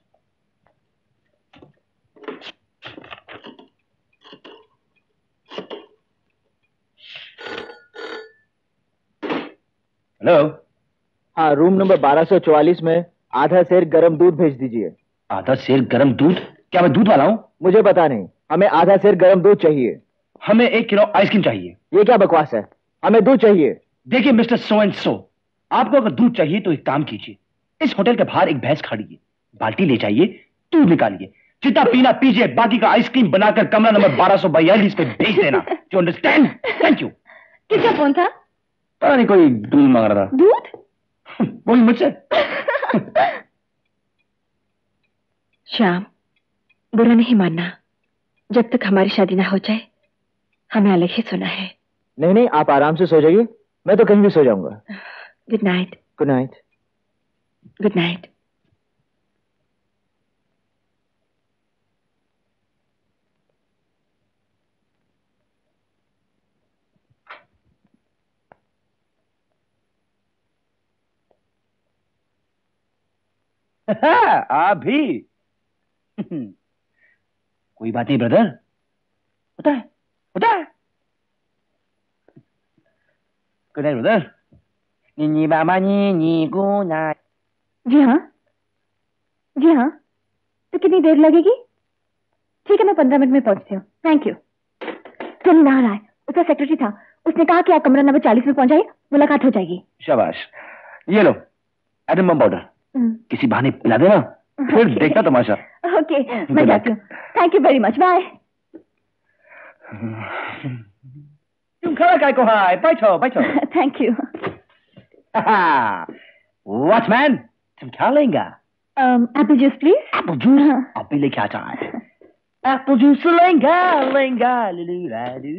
हेलो। हाँ, रूम नंबर 1244 में आधा सेर गरम दूध भेज दीजिए। आधा सेर गरम दूध? क्या मैं दूध वाला हूँ? मुझे पता नहीं, हमें आधा सेर गरम दूध चाहिए। हमें 1 किलो आइसक्रीम चाहिए। ये क्या बकवास है, हमें दूध चाहिए। देखिए मिस्टर सो एंड सो, आपको अगर दूध चाहिए तो एक काम कीजिए, इस होटल के बाहर एक भैंस खड़ी है, बाल्टी ले जाइए, दूध निकालिए, जितना पीना पीजिए, बाकी का आइसक्रीम बनाकर कमरा नंबर 1242 पे भेज देना। You understand? Thank you. किसका फोन था? पता नहीं, कोई दूध मांग रहा था। दूध? वही मुझसे। श्याम, बुरा नहीं मानना, जब तक हमारी शादी ना हो जाए हमें अलग ही सोना है। नहीं नहीं, आप आराम से सो जाइए, मैं तो कहीं भी सो जाऊंगा। Good night. Good night. Good night. आप भी कोई बात नहीं ब्रदर, होता है होता है। Good night brother. नी बाबा नी गुड नाइट। जी हाँ, जी हाँ। तो कितनी देर लगेगी? ठीक है, मैं 15 मिनट में पहुंचती हूँ। Thank you. चल ना रहा है, उसका सेक्रेटरी था, उसने कहा कि आप कमरा नंबर 40 में पहुंच जाइए, मुलाकात हो जाएगी। शाबाश। ये लो एटम बम पाउडर, किसी बहाने पिला देना, फिर देखना तमाशा। ओके, मैं जाती हूँ। Thank you very much, bye. तुम खड़ा काय को? हाय, बैठो बैठो। Thank you. वॉचमैन, तुम क्या लेंगे? Apple juice please. Apple juice? आप भी लेके आ जाए। एप्पल जूस लेंगे लेंगे लिली।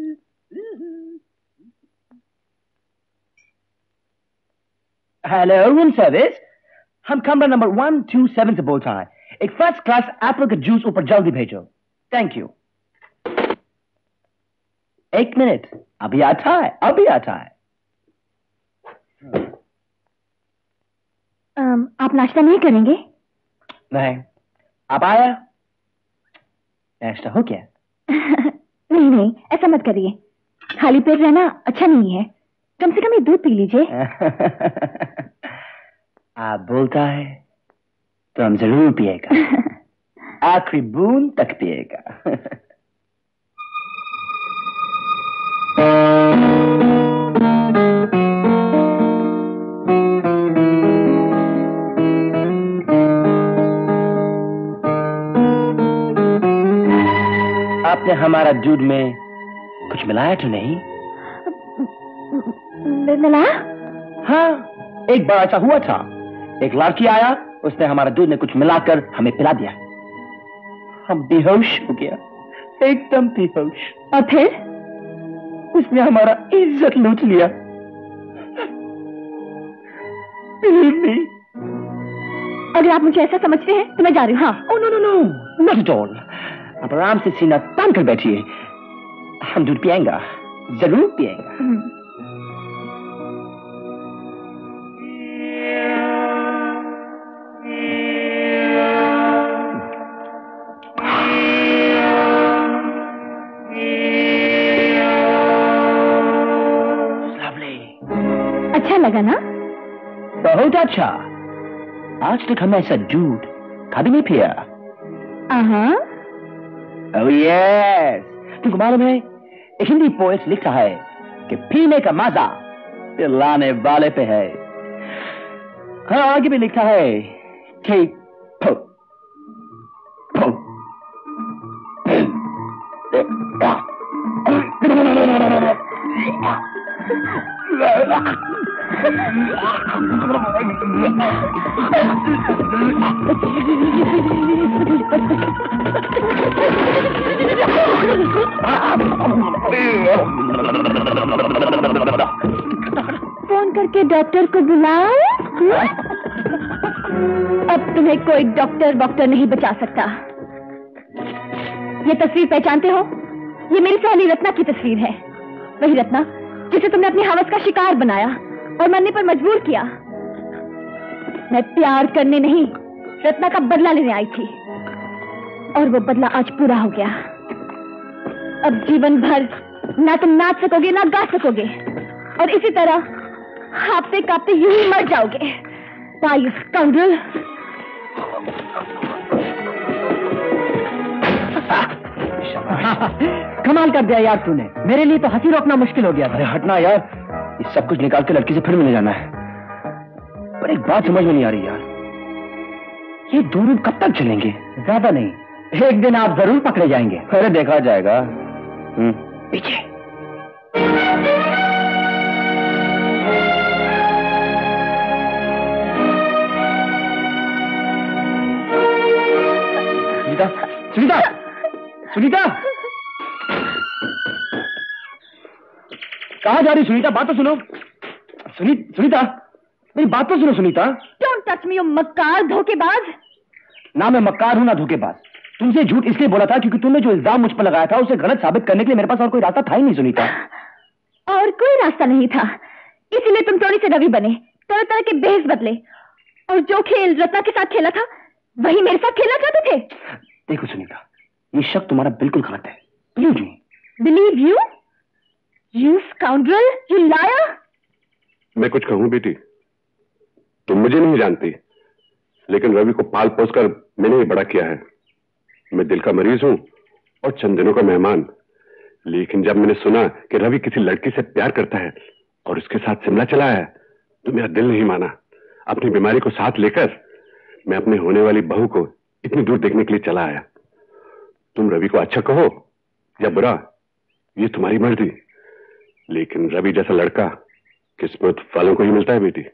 हेलो रूम सर्विस, हम कमरा नंबर 127 से बोल रहे हैं। एक फर्स्ट क्लास एप्पल का जूस ऊपर जल्दी भेजो। Thank you. एक मिनट, अभी आता है, अभी आता है। आप नाश्ता नहीं करेंगे? नहीं, आप आया? नाश्ता हो गया? नहीं नहीं, ऐसा मत करिए, खाली पेट रहना अच्छा नहीं है, कम से कम ये दूध पी लीजिए। आप बोलता है तो हम जरूर पिएगा। आखिरी बूंद तक पिएगा। आपने हमारा दूध में कुछ मिलाया तो नहीं? मिलाया? हाँ, एक बार ऐसा हुआ था, एक लड़की आया, उसने हमारा दूध में कुछ मिलाकर हमें पिला दिया, हम बेहोश हो गया, एकदम बेहोश। और फिर? उसने हमारा इज्जत लूट लिया। Believe me. अगर आप मुझे ऐसा समझते हैं तो मैं जा रही हूँ। हाँ। Oh no no no, not at all. आप आराम से सीना तान कर बैठिए, हम दूध पिएंगे, जरूर पिएंगे। अच्छा लगा ना? बहुत अच्छा, आज तक हमने ऐसा दूध कभी नहीं पिया। Oh yes, तुमको मालूम है, एक हिंदी पोएट लिखता है कि पीने का मजा पिलाने वाले पे है। हाँ, आगे भी लिखता है कि फोन करके डॉक्टर को बुलाओ। अब तुम्हें कोई डॉक्टर नहीं बचा सकता। ये तस्वीर पहचानते हो? ये मेरी सहेली रत्ना की तस्वीर है, वही रत्ना जिसे तुमने अपनी हवस का शिकार बनाया और मरने पर मजबूर किया। मैं प्यार करने नहीं, रत्ना का बदला लेने आई थी, और वो बदला आज पूरा हो गया। अब जीवन भर ना तुम नाच सकोगे ना गा सकोगे, और इसी तरह कांपते कांपते यूं ही मर जाओगे। You scoundrel! कमाल कर दिया यार तूने, मेरे लिए तो हंसी रोकना मुश्किल हो गया था। अरे हटना यार, ये सब कुछ निकाल के लड़की से फिर मिलने जाना है। पर एक बात समझ में नहीं आ रही यार, ये 2 दिन कब तक चलेंगे? ज्यादा नहीं, एक दिन आप जरूर पकड़े जाएंगे। अरे देखा जाएगा। पीछे कहाँ जा रही सुनीता? बात तो सुनो। सुनीता, मेरी बात तो सुनो Sunita. Don't touch me, you मक्कार धोखेबाज। ना मैं मक्कार हूं ना धोखेबाज। तुमसे झूठ इसलिए बोला था क्योंकि तुमने जो इल्जाम मुझ पर लगाया था उसे गलत साबित करने के लिए मेरे पास और कोई रास्ता था ही नहीं सुनीता। और कोई रास्ता नहीं था, इसीलिए तुम टोनी से रवि बने, तरह तरह के भेष बदले, और जो खेल रत्ना के साथ खेला था वही मेरे साथ खेलना चाहते थे। देखो सुनीता, ये शक तुम्हारा बिल्कुल गलत है। Believe me. Believe you? You scoundrel, you liar. मैं कुछ कहूं बेटी, तुम मुझे नहीं जानती, लेकिन रवि को पाल पोस कर मैंने ही बड़ा किया है। मैं दिल का मरीज हूं और चंद दिनों का मेहमान। लेकिन जब मैंने सुना कि रवि किसी लड़की से प्यार करता है और उसके साथ शिमला चला है, तो मेरा दिल नहीं माना। अपनी बीमारी को साथ लेकर मैं अपने होने वाली बहू को इतनी दूर देखने के लिए चला आया। तुम रवि को अच्छा कहो या बुरा, ये तुम्हारी मर्जी, लेकिन रवि जैसा लड़का किस्मत वालों को ही मिलता है बेटी।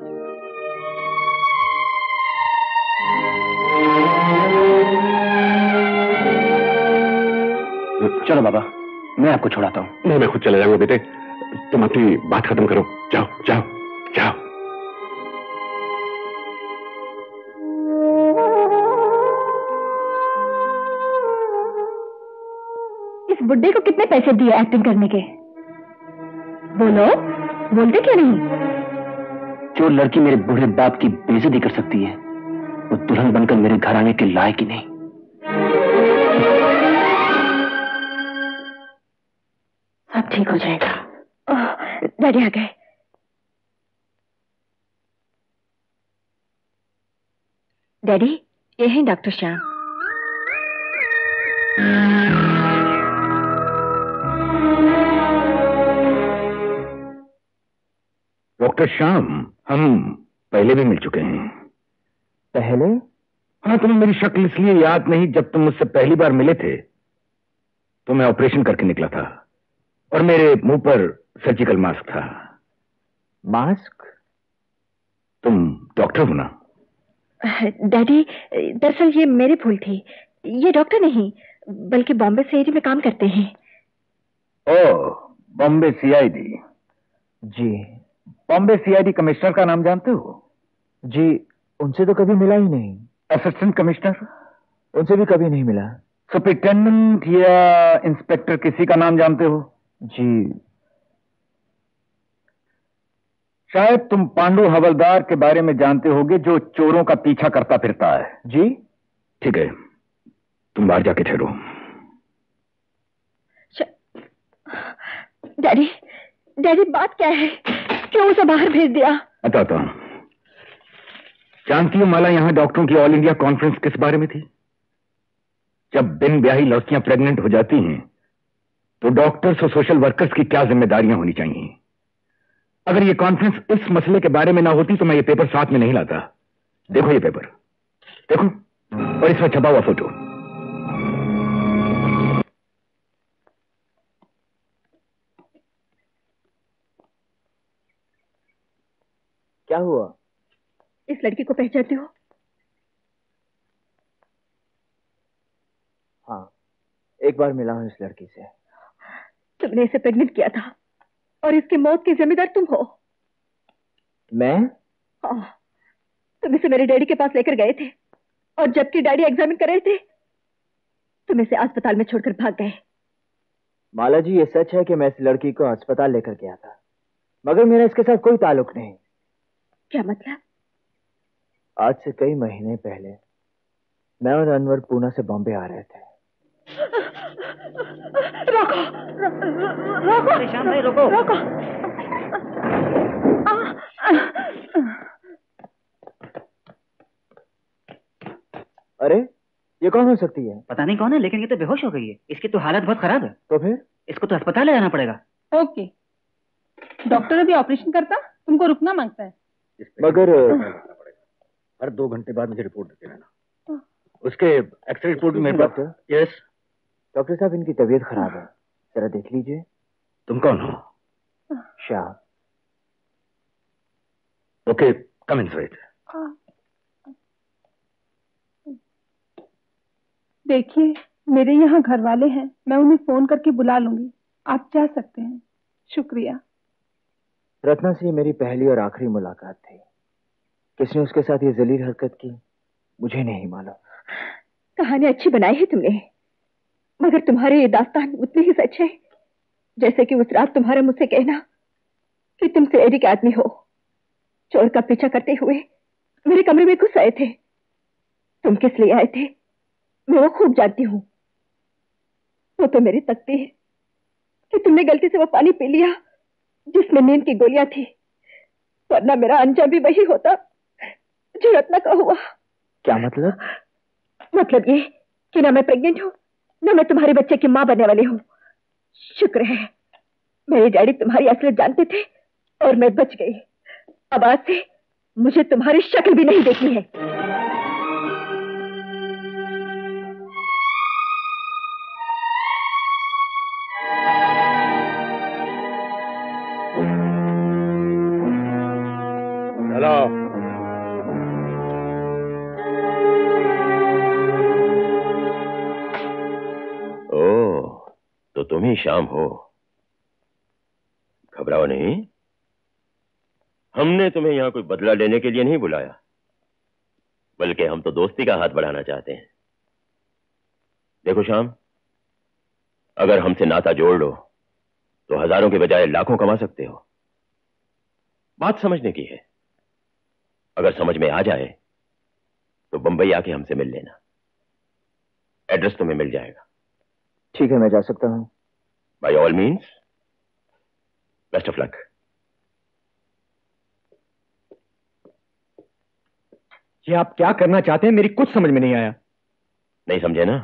चलो बाबा, मैं आपको छोड़ाता हूं। नहीं, मैं खुद चला जाऊंगा बेटे। तुम अपनी बात खत्म करो, जाओ जाओ जाओ। इस बुड्ढे को कितने पैसे दिए एक्टिंग करने के? बोलो, बोलते क्यों नहीं? जो लड़की मेरे बूढ़े बाप की बेइज्जती कर सकती है वो दुल्हन बनकर मेरे घर आने के लायक ही नहीं। सब ठीक हो जाएगा। डैडी आ गए। डैडी, ये हैं डॉक्टर श्याम। डॉक्टर श्याम, हम पहले भी मिल चुके हैं। पहले? हाँ, तुम्हें मेरी शक्ल इसलिए याद नहीं, जब तुम मुझसे पहली बार मिले थे तो मैं ऑपरेशन करके निकला था और मेरे मुंह पर सर्जिकल मास्क था। मास्क? तुम डॉक्टर हो ना? डैडी, दरअसल ये मेरी भूल थी। ये डॉक्टर नहीं बल्कि बॉम्बे सीआईडी में काम करते हैं। Oh, Bombay CID. जी। बॉम्बे सीआईडी कमिश्नर का नाम जानते हो? जी, उनसे तो कभी मिला ही नहीं। Assistant commissioner? उनसे भी कभी नहीं मिला। सुपरिटेंडेंट या इंस्पेक्टर किसी का नाम जानते हो? जी। शायद तुम पांडु हवलदार के बारे में जानते होगे, जो चोरों का पीछा करता फिरता है। जी। ठीक है, तुम बाहर जाके ठहरो। डैडी, डैडी बात क्या है? क्यों उसे बाहर भेज दिया? बताता हूं। जानती हो माला, यहां डॉक्टरों की ऑल इंडिया कॉन्फ्रेंस किस बारे में थी? जब बिन ब्याही लड़कियां प्रेग्नेंट हो जाती हैं तो डॉक्टर्स और सोशल वर्कर्स की क्या जिम्मेदारियां होनी चाहिए। अगर ये कॉन्फ्रेंस इस मसले के बारे में ना होती तो मैं ये पेपर साथ में नहीं लाता। देखो ये पेपर, देखो, और इसमें छपा हुआ फोटो। क्या हुआ? इस लड़की को पहचानते हो? हाँ, एक बार मिला हूं इस लड़की से। तुमने इसे प्रेग्नेंट किया था और इसकी मौत की जिम्मेदार तुम हो। मैं? हाँ, तुम इसे मेरे डैडी के पास लेकर गए थे और जबकि डैडी एग्जामिन कर रहे थे तुम इसे अस्पताल में छोड़कर भाग गए। माला जी, ये सच है कि मैं इस लड़की को अस्पताल लेकर गया था, मगर मेरा इसके साथ कोई ताल्लुक नहीं। क्या मतलब? आज से कई महीने पहले मैं और अनवर पूना से बॉम्बे आ रहे थे। रोको, रोको, श्याम भाई रोको, रोको। अरे, ये कौन हो सकती है? पता नहीं कौन है, लेकिन ये तो बेहोश हो गई है। इसकी तो हालत बहुत खराब है। तो फिर? इसको तो अस्पताल ले जाना पड़ेगा। ओके, डॉक्टर अभी ऑपरेशन करता, तुमको रुकना मांगता है। मगर हर 2 घंटे बाद मुझे रिपोर्ट देते रहना। उसके एक्सरे रिपोर्ट भी मेरे पास। डॉक्टर? यस डॉक्टर साहब, इनकी तबीयत खराब है, जरा देख लीजिए। तुम कौन हो? श्याम। Okay, come inside. देखिए, मेरे यहाँ घर वाले हैं, मैं उन्हें फोन करके बुला लूंगी, आप जा सकते हैं। शुक्रिया। रत्ना से मेरी पहली और आखिरी मुलाकात थी। किसने उसके साथ ये जलील हरकत की मुझे नहीं मालूम। कहानी अच्छी बनाई है तुमने, मगर तुम्हारे ये दास्तान उतनी ही सच है जैसे कि उस रात तुम्हारा मुझसे कहना कि तुम सेहरी के आदमी हो। चोर का पीछा करते हुए मेरे कमरे में घुस आए थे। तुम किस लिए आए थे मैं वो खूब जानती हूँ। वो तो मेरी तकदीर कि तुमने गलती से वो पानी पी लिया जिसमें नींद की गोलियां थी, वरना मेरा अंजाम भी वही होता जो रत्ना का हुआ। क्या मतलब? मतलब ये कि ना मैं प्रेग्नेंट हूँ ना मैं तुम्हारे बच्चे की मां बनने वाली हूँ। शुक्र है मेरे डैडी तुम्हारी असलियत जानते थे और मैं बच गई। अब आज से मुझे तुम्हारी शक्ल भी नहीं देखनी है। चलो। तो तुम ही श्याम हो। घबराओ नहीं, हमने तुम्हें यहां कोई बदला लेने के लिए नहीं बुलाया, बल्कि हम तो दोस्ती का हाथ बढ़ाना चाहते हैं। देखो श्याम, अगर हमसे नाता जोड़ लो तो हजारों के बजाय लाखों कमा सकते हो। बात समझने की है। अगर समझ में आ जाए तो बंबई आके हमसे मिल लेना। एड्रेस तुम्हें मिल जाएगा। ठीक है, मैं जा सकता हूं। By all means, best of luck. ये आप क्या करना चाहते हैं मेरी कुछ समझ में नहीं आया। नहीं समझे ना?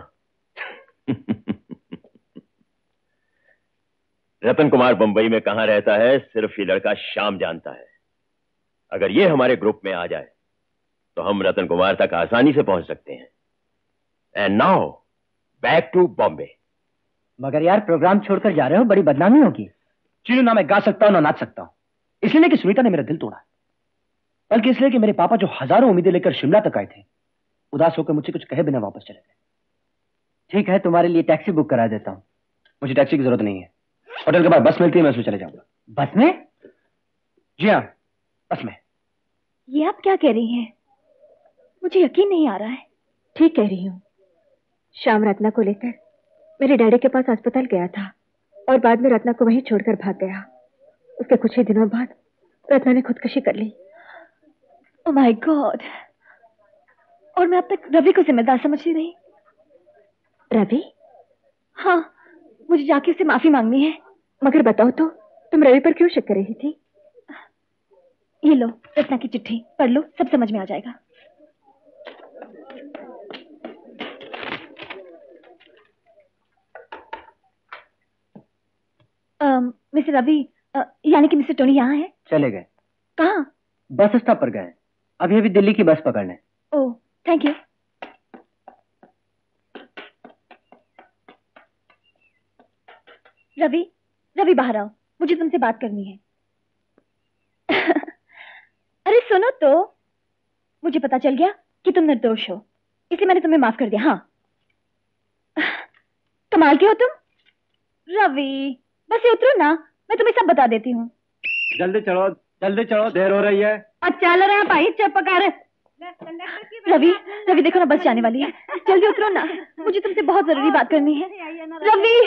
रतन कुमार बंबई में कहां रहता है सिर्फ ये लड़का श्याम जानता है। अगर ये हमारे ग्रुप में आ जाए तो हम रतन कुमार तक आसानी से पहुंच सकते हैं। And now back to Bombay. मगर यार प्रोग्राम छोड़कर जा रहे हो, बड़ी बदनामी होगी। चीनू, ना मैं गा सकता हूं ना नाच सकता हूं। इसलिए नहीं कि सुनीता ने मेरा दिल तोड़ा, बल्कि इसलिए कि मेरे पापा जो हजारों उम्मीदें लेकर शिमला तक आए थे, उदास होकर मुझसे कुछ कहे बिना वापस चले गए। ठीक है, तुम्हारे लिए टैक्सी बुक करा देता हूं। मुझे टैक्सी की जरूरत नहीं है। होटल के बाहर बस मिलती है, मैं उसमें चले जाऊंगा। बस में? जी हाँ, बस में। ये आप क्या कह रही हैं? मुझे यकीन नहीं आ रहा है। ठीक कह रही हूँ। श्याम रत्ना को लेकर मेरे डैडी के पास अस्पताल गया था और बाद में रत्ना को वहीं छोड़कर भाग गया। उसके कुछ ही दिनों बाद रत्ना ने खुदकुशी कर ली। Oh my God! और मैं अब तक रवि को जिम्मेदार समझती रही। रवि? हाँ, मुझे जाके उससे माफी मांगनी है। मगर बताओ तो, तुम रवि पर क्यों शक कर रही थी? ये लो रत्ना की चिट्ठी, पढ़ लो, सब समझ में आ जाएगा। मिस्टर रवि, यानी कि मिस्टर टोनी यहाँ है? चले गए। कहाँ? बस स्टॉप पर गए। अभी अभी दिल्ली की बस पकड़ने। Oh, thank you. Ravi, Ravi बाहर आओ, मुझे तुमसे बात करनी है। अरे सुनो तो, मुझे पता चल गया कि तुम निर्दोष हो, इसलिए मैंने तुम्हें माफ कर दिया। हाँ, कमाल के हो तुम। रवि बस ये उतरो ना, मैं तुम्हें सब बता देती हूँ। जल्दी चढ़ो, देर हो रही है। और चल रहे हैं भाई, चुप कर। रवि, रवि देखो ना, बस जाने वाली है, जल्दी उतरो ना, मुझे तुमसे बहुत जरूरी बात करनी है। रवि,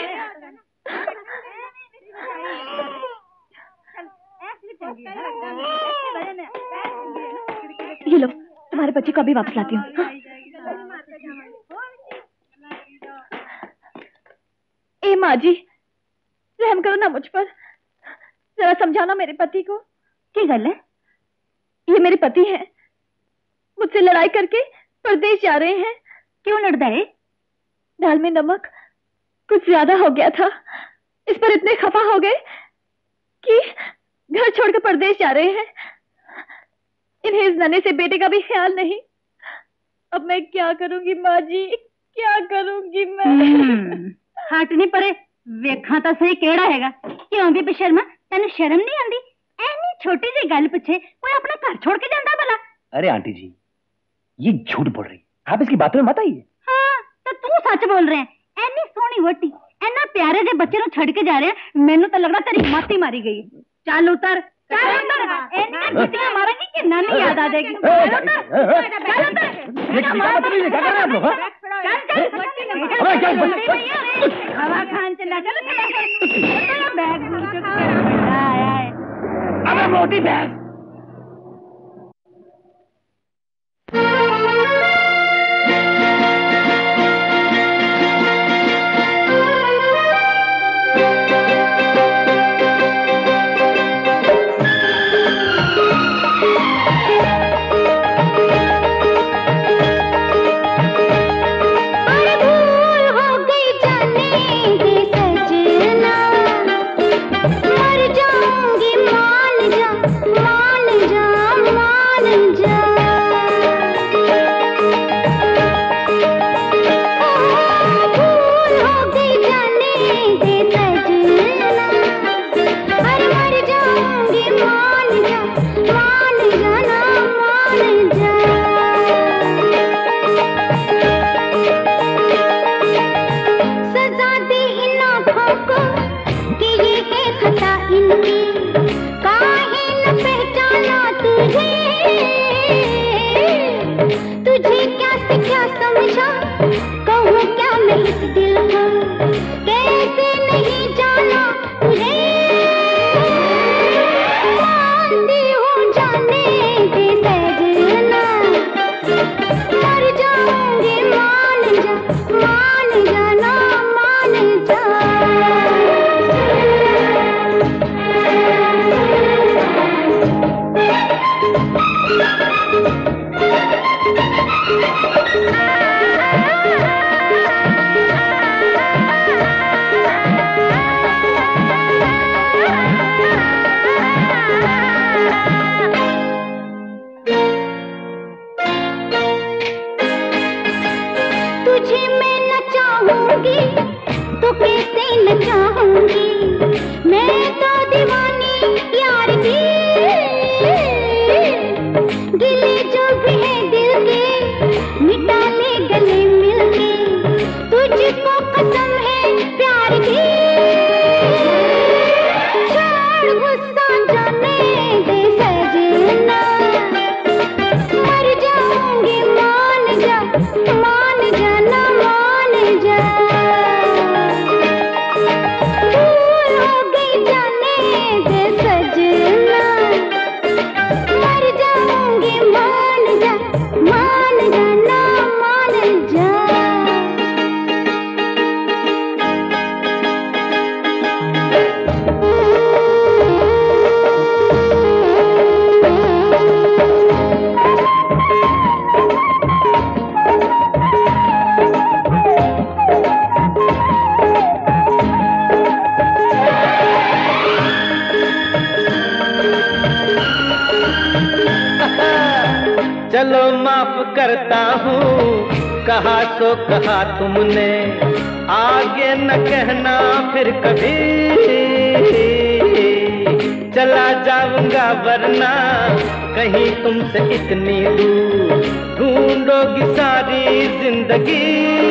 ये लो, तुम्हारे बच्चे को अभी वापस लाती हूँ। हाँ? ए माँ जी, रहम करो ना मुझ पर, जरा समझाना मेरे पति को। क्या गल है? ये मेरे पति हैं, मुझसे लड़ाई करके परदेश जा रहे हैं। क्यों लड़ गए? दाल में नमक कुछ ज्यादा हो गया था, इस पर इतने खफा हो गए कि घर छोड़कर परदेश जा रहे हैं। इन्हें इस नन्हे से बेटे का भी ख्याल नहीं। अब मैं क्या करूंगी माँ जी, क्या करूंगी मैं? हट नहीं परे, वेखा तो सही केड़ा हैगा। क्यों भी बेशर्मा, तेन शर्म नहीं आंदी? ऐनी छोटी जी गल पिछे कोई अपना घर छोड़ के जाता भला? अरे आंटी जी, ये झूठ बोल रही, आप इसकी बातों में मत आइए। हाँ, तो तू सच बोल रहे हैं। ऐनी सोहनी वोटी, इन्ना प्यारे जे बच्चे नु छड़ के जा रहे हैं, मेनू तो लग रहा तेरी मत ही मारी गई। चल उतर, चल उतर, इन्नी गुत्तियां मारेंगी कि नानी याद आ जाएगी। चल उतर, चल उतर। ये क्या मतलब है? क्या कर रहे हैं आप लोग? हवा खान चला, चलो चलो बैग अबे मोटी भैंस। चलो माफ करता हूँ, कहा तो कहा तुमने, आगे न कहना फिर कभी, चला जाऊंगा वरना कहीं तुमसे इतनी दूर, ढूंढोगी सारी जिंदगी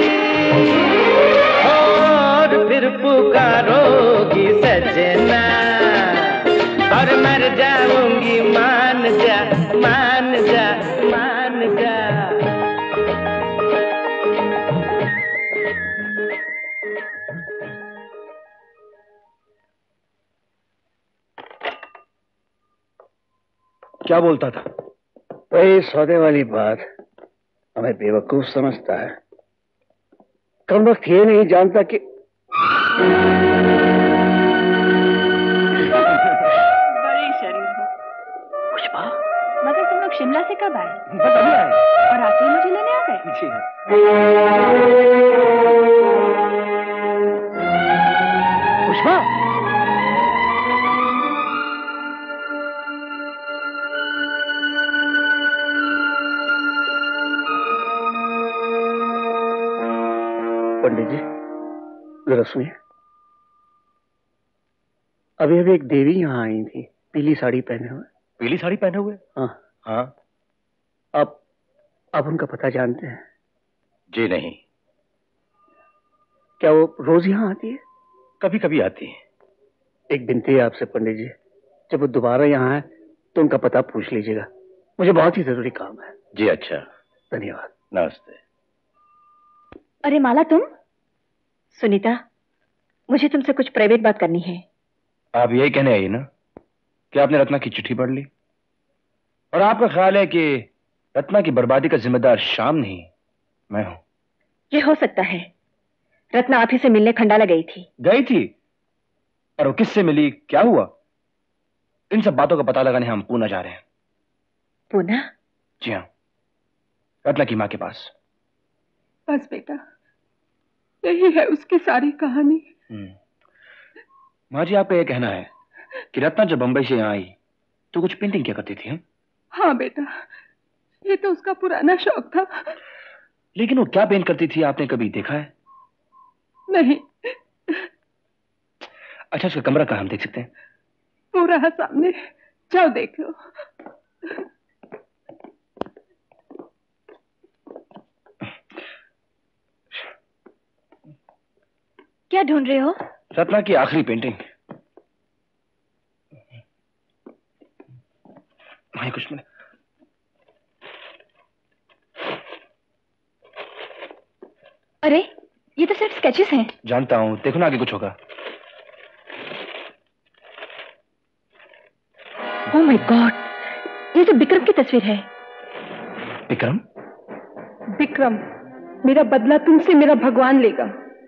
और फिर पुकारोगी सजना, और मर जाऊंगी मान जा मान जा मान जा। क्या बोलता था? वही सौदे वाली बात, हमें बेवकूफ समझता है। कम वक्त ये नहीं जानता कि बड़ी शरीफ हो। पुष्पा, मगर तुम लोग शिमला से कब आए? बस अभी आए। और आके ही मुझे लेने आ गए? जी पुष्पा, पंडित जी जरा सुनिए। अभी अभी एक देवी यहाँ आई थी, पीली साड़ी पहने हुए। पीली साड़ी पहने हुए? हाँ हाँ। आप उनका पता जानते हैं? जी नहीं। क्या वो रोज यहाँ आती है? कभी कभी आती है। एक विनती है आपसे पंडित जी, जब वो दोबारा यहाँ है तो उनका पता पूछ लीजिएगा, मुझे बहुत ही जरूरी काम है। जी अच्छा, धन्यवाद। नमस्ते। अरे माला, तुम? सुनीता, मुझे तुमसे कुछ प्राइवेट बात करनी है। आप यही कहने आई ना कि आपने रत्ना की चिट्ठी पढ़ ली और आपका ख्याल है कि रत्ना की बर्बादी का जिम्मेदार श्याम नहीं, मैं हूं। ये हो सकता है। रत्ना आप ही से मिलने खंडाला गई थी। गई थी? और वो किससे मिली, क्या हुआ, इन सब बातों का पता लगाने हम पूना जा रहे हैं। पूना? जी हाँ, रत्ना की माँ के पास। बस बेटा, यही है उसकी सारी कहानी। माँ जी, आपका यह कहना है कि रत्ना जब बंबई से यहाँ आई तो कुछ पेंटिंग क्या करती थी? हाँ बेटा, ये तो उसका पुराना शौक था। लेकिन वो क्या पेंट करती थी, आपने कभी देखा है? नहीं। अच्छा, उसका कमरा कहाँ हम देख सकते हैं? वो रहा सामने, जाओ देख लो। क्या ढूंढ रहे हो? रत्ना की आखिरी पेंटिंग। नहीं, कुछ नहीं। अरे, ये तो सिर्फ स्केचेस हैं। जानता हूं, देखो ना आगे कुछ होगा। ओह माय गॉड, ये तो विक्रम की तस्वीर है। विक्रम? विक्रम, मेरा बदला तुमसे मेरा भगवान लेगा।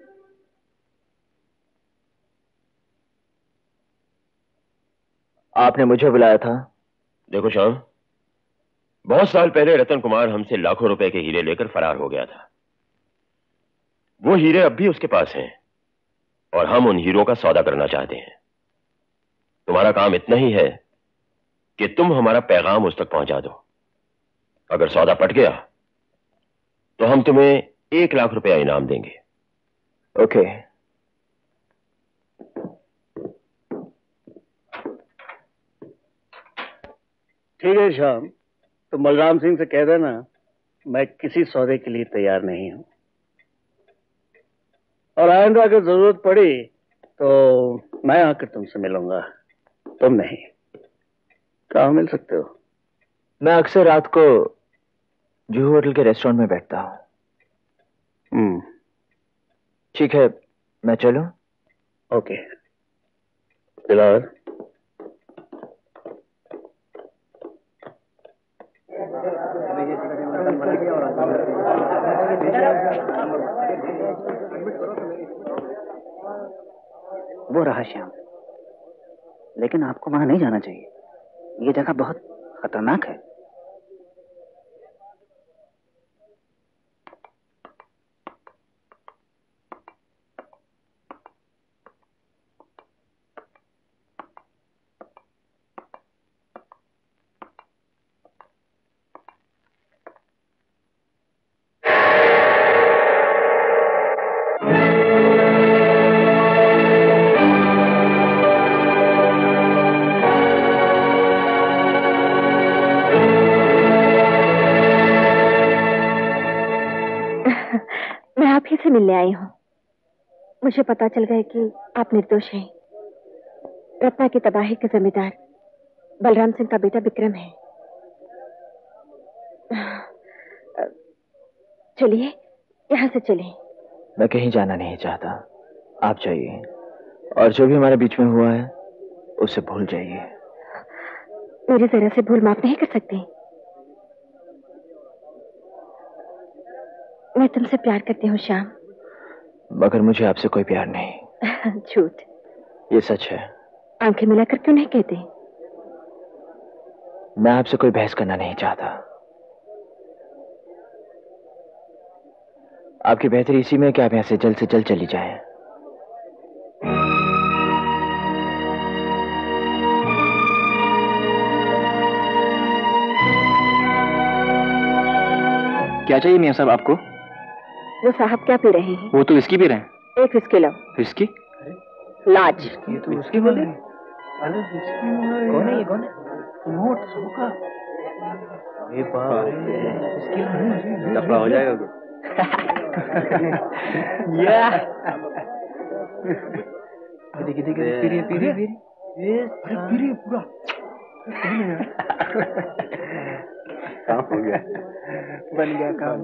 आपने मुझे बुलाया था? देखो श्याम, बहुत साल पहले रतन कुमार हमसे लाखों रुपए के हीरे लेकर फरार हो गया था। वो हीरे अब भी उसके पास हैं और हम उन हीरों का सौदा करना चाहते हैं। तुम्हारा काम इतना ही है कि तुम हमारा पैगाम उस तक पहुंचा दो। अगर सौदा पट गया तो हम तुम्हें 1 लाख रुपया इनाम देंगे। ओके। ठीक है श्याम, तो बलराम सिंह से कह देना मैं किसी सौदे के लिए तैयार नहीं हूं, और आइंदा अगर जरूरत पड़ी तो मैं आकर तुमसे मिलूंगा, तुम नहीं। कहाँ मिल सकते हो? मैं अक्सर रात को जूहू होटल के रेस्टोरेंट में बैठता हूं। ठीक है, मैं चलूं? ओके। दिलावर, वो रहा श्याम, लेकिन आपको वहां नहीं जाना चाहिए, ये जगह बहुत खतरनाक है। मिलने आई हूँ। मुझे पता चल गया कि आप निर्दोष हैं। रत्ना की तबाही के जिम्मेदार बलराम सिंह का बेटा विक्रम है। चलिए, यहाँ से चलें। मैं कहीं जाना नहीं चाहता, आप जाइए, और जो भी हमारे बीच में हुआ है उसे भूल जाइए। मेरी जरा से भूल माफ नहीं कर सकते। मैं तुमसे प्यार करती हूँ श्याम। मगर मुझे आपसे कोई प्यार नहीं। झूठ। ये सच है। आंखें मिलाकर क्यों नहीं कहते? मैं आपसे कोई बहस करना नहीं चाहता। आपकी बेहतरी इसी में कि आप यहां से जल्द चली जाएं। क्या चाहिए मियां साहब आपको? वो साहब क्या पी रहे हैं? वो तो विस्की पी रहे हैं। एक विस्की लो। विस्की? लाज। ये तो विस्की बोले। अरे विस्की कौन है? ये कौन है? नोट सबका। ये बाप रे, विस्की नहीं, लफड़ा हो जाएगा। पूरा काम हो गया, बन गया काम।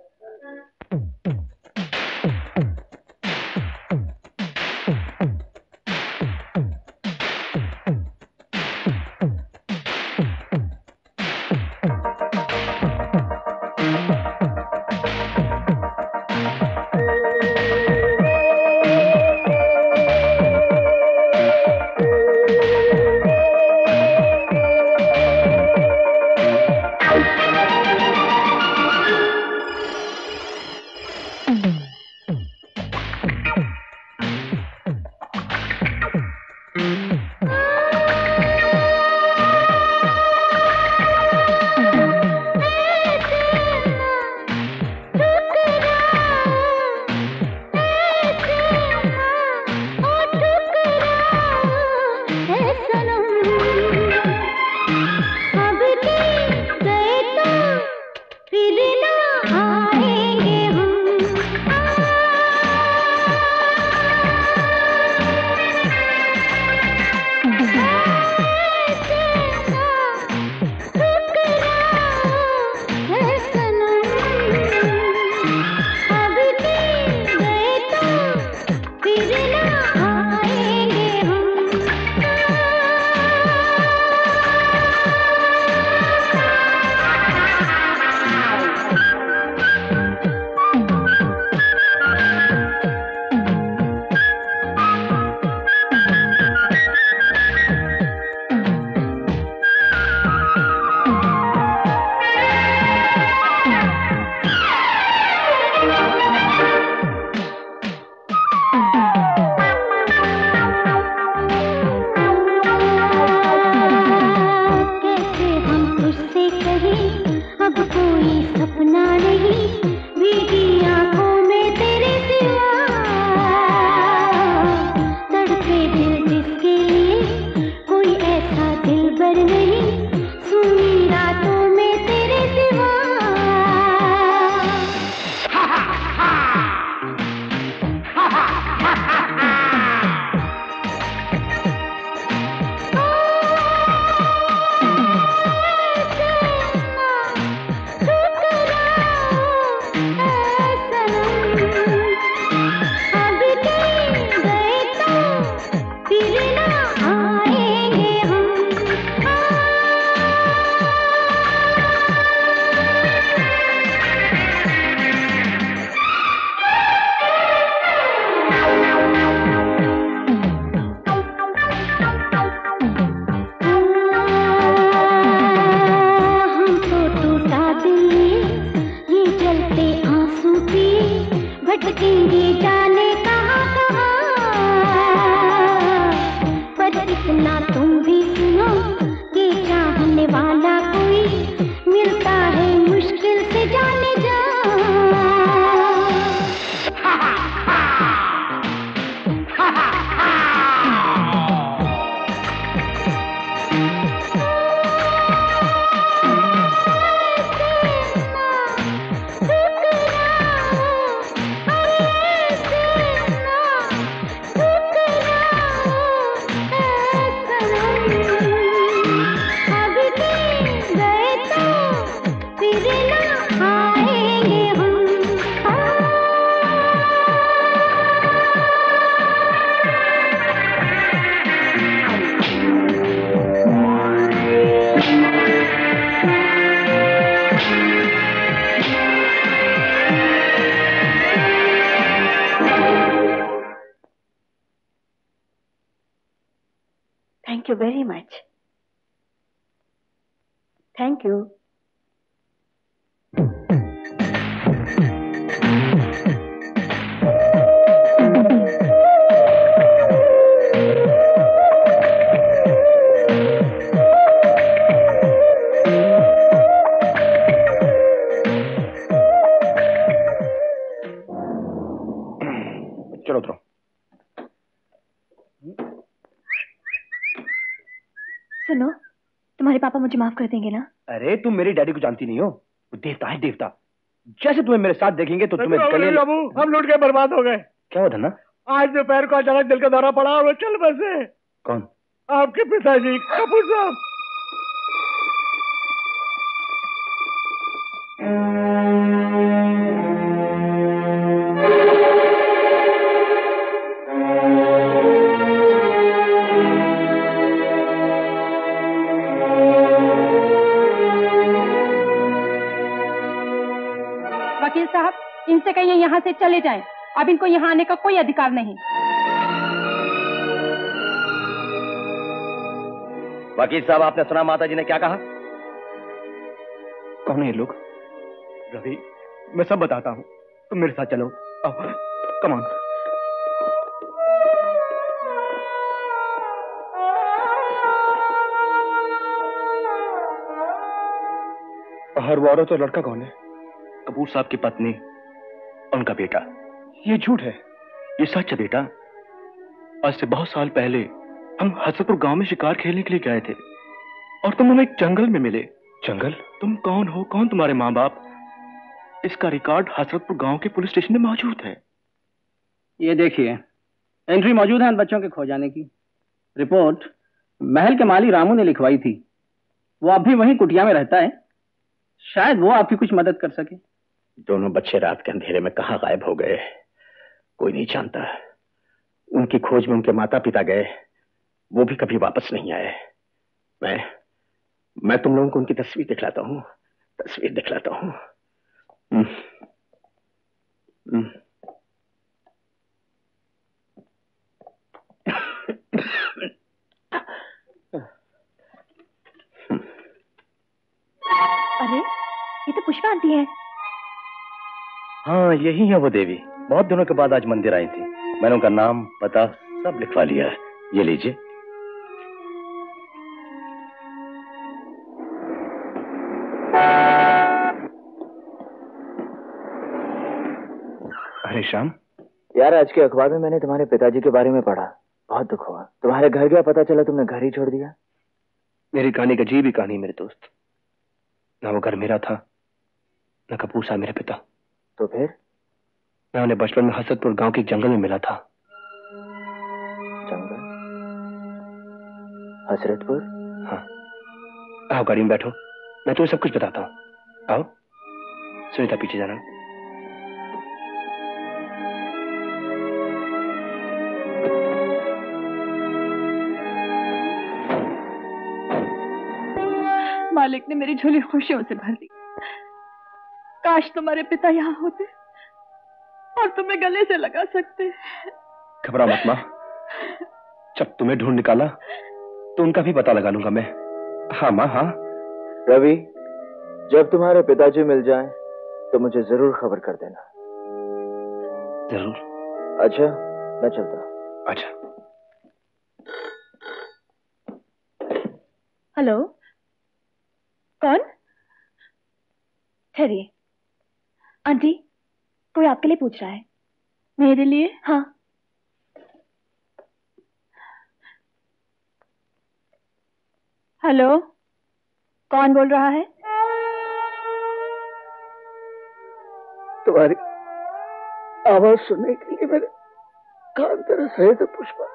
Thank you very much. Thank you. चलो उतरो। सुनो, तुम्हारे पापा मुझे माफ कर देंगे ना? अरे तुम मेरे डैडी को जानती नहीं हो, वो देवता है देवता। जैसे तुम्हें मेरे साथ देखेंगे तो तुम्हें गले हम लूट के बर्बाद हो गए। क्या हुआ धन्ना? आज दोपहर को अचानक दिल का दौरा पड़ा और वो चल बसे। कौन? आपके पिताजी कपूर साहब। वकील साहब, इनसे कहिए यहाँ से चले जाएं। अब इनको यहाँ आने का कोई अधिकार नहीं। वकील साहब, आपने सुना माता जी ने क्या कहा? कौन है ये लोग? रवि, मैं सब बताता हूँ, तुम मेरे साथ चलो। Come on. हर वो औरत और लड़का कौन है? कपूर साहब की पत्नी, उनका बेटा। ये झूठ है, ये सच है बेटा। आज से बहुत साल पहले हम हसरतपुर गांव में शिकार खेलने के लिए गए थे और तुम हमें एक जंगल में मिले। जंगल? तुम कौन हो, कौन तुम्हारे माँ बाप? इसका रिकॉर्ड हसरतपुर गांव के पुलिस स्टेशन में मौजूद है। ये देखिए, एंट्री मौजूद है इन बच्चों के खो जाने की। रिपोर्ट महल के माली रामू ने लिखवाई थी। वो अब भी वहीं कुटिया में रहता है। शायद वो आपकी कुछ मदद कर सके। दोनों बच्चे रात के अंधेरे में कहाँ गायब हो गए, कोई नहीं जानता। उनकी खोज में उनके माता पिता गए, वो भी कभी वापस नहीं आए। मैं तुम लोगों को उनकी तस्वीर दिखलाता हूँ, तस्वीर दिखलाता हूँ। अरे, ये तो पुष्पा आंटी है। हाँ, यही है वो देवी। बहुत दिनों के बाद आज मंदिर आई थी। मैंने उनका नाम, पता सब लिखवा लिया है। ये लीजिए। अरे श्याम। यार, आज के अखबार में मैंने तुम्हारे पिताजी के बारे में पढ़ा, बहुत दुख हुआ। तुम्हारे घर गया, पता चला तुमने घर ही छोड़ दिया। मेरी कहानी की अजीब ही कहानी मेरे दोस्त। ना वो घर मेरा था, ना कपूर साहब मेरे पिता। तो फिर? मैं उन्हें बचपन में हसरतपुर गांव के जंगल में मिला था। जंगल? हसरतपुर? हाँ। आओ गाड़ी में बैठो, मैं तुम्हें सब कुछ बताता हूँ। आओ। सुनीता, पीछे जाना। मालिक ने मेरी झोली खुशियों से भर दी। काश तुम्हारे पिता यहाँ होते और तुम्हें गले से लगा सकते। घबरा मत माँ, जब तुम्हें ढूंढ निकाला तो उनका भी पता लगा लूंगा मैं। हाँ माँ, हाँ। रवि, जब तुम्हारे पिताजी मिल जाएं तो मुझे जरूर खबर कर देना। जरूर। अच्छा, मैं चलता हूँ। अच्छा। हेलो, कौन? ठहरिए। आंटी, कोई आपके लिए पूछ रहा है। मेरे लिए? हाँ। हेलो, कौन बोल रहा है? तुम्हारी आवाज सुनने के लिए मेरे कान तरस रहे थे पुष्पा।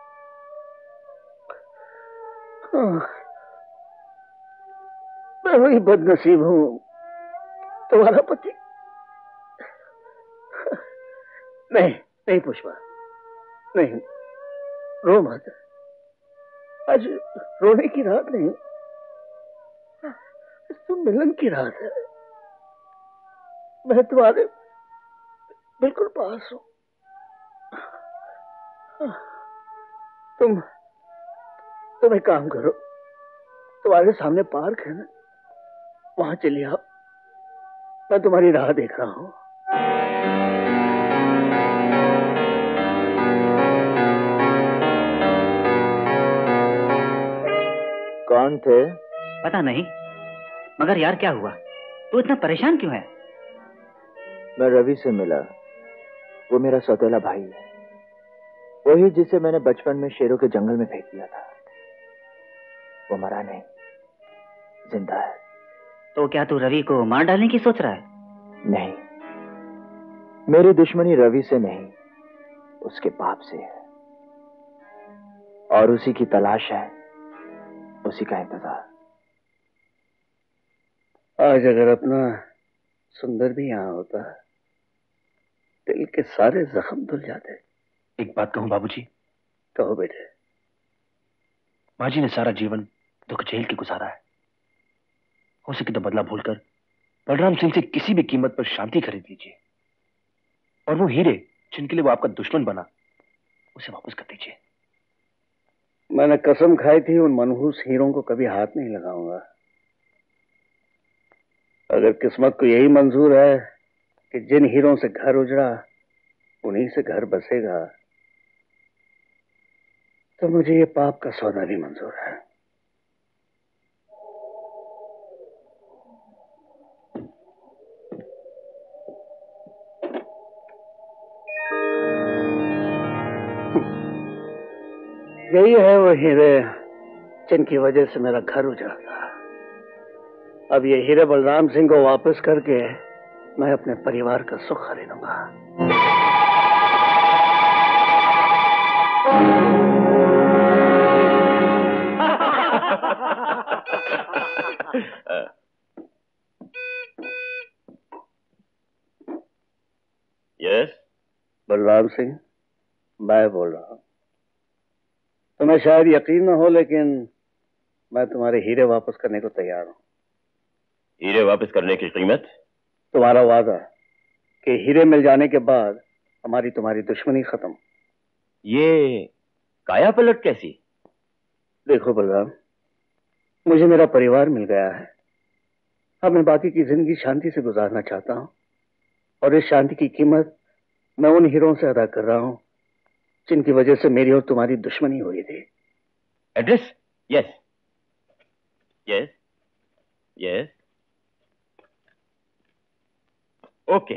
मैं वही बदनसीब हूं, तुम्हारा पति। नहीं पुष्पा, नहीं, रो मत। आज रोने की रात नहीं, तो मिलन की रात है। मैं तुम्हारे बिल्कुल पास हूं। तुम एक काम करो, तुम्हारे सामने पार्क है ना, वहां चलिए आओ। मैं तुम्हारी राह देख रहा हूं। कौन थे? पता नहीं, मगर यार क्या हुआ? तू इतना परेशान क्यों है? मैं रवि से मिला। वो मेरा सौतेला भाई है, वही जिसे मैंने बचपन में शेरों के जंगल में फेंक दिया था। वो मरा नहीं, जिंदा है। तो क्या तू रवि को मार डालने की सोच रहा है? नहीं, मेरी दुश्मनी रवि से नहीं, उसके बाप से है, और उसी की तलाश है, उसी का इंतजार। आज अगर अपना सुंदर भी यहां होता, दिल के सारे जख्म धुल जाते। एक बात कहूं बाबूजी? कहो बेटे। माँ जी ने सारा जीवन दुख झेल के गुजारा है। हो सके तो बदला भूलकर बलराम सिंह से किसी भी कीमत पर शांति खरीद लीजिए, और वो हीरे जिनके लिए वो आपका दुश्मन बना, उसे वापस कर दीजिए। मैंने कसम खाई थी उन मनहूस हीरों को कभी हाथ नहीं लगाऊंगा। अगर किस्मत को यही मंजूर है कि जिन हीरों से घर उजड़ा उन्हीं से घर बसेगा, तो मुझे ये पाप का सौदा भी मंजूर है। यही है वो हीरे जिनकी वजह से मेरा घर उजड़ा था। अब ये हीरे बलराम सिंह को वापस करके मैं अपने परिवार का सुख खरीदूंगा। यस, बलराम सिंह, मैं बोल रहा हूं। तुम्हें शायद यकीन न हो, लेकिन मैं तुम्हारे हीरे वापस करने को तैयार हूं। हीरे वापस करने की कीमत? तुम्हारा वादा कि हीरे मिल जाने के बाद हमारी तुम्हारी दुश्मनी खत्म। ये काया पलट कैसी? देखो बलराम, मुझे मेरा परिवार मिल गया है। अब मैं बाकी की जिंदगी शांति से गुजारना चाहता हूं, और इस शांति की कीमत मैं उन हीरों से अदा कर रहा हूं जिनकी वजह से मेरी और तुम्हारी दुश्मनी हुई थी। Address? Yes yes yes, okay.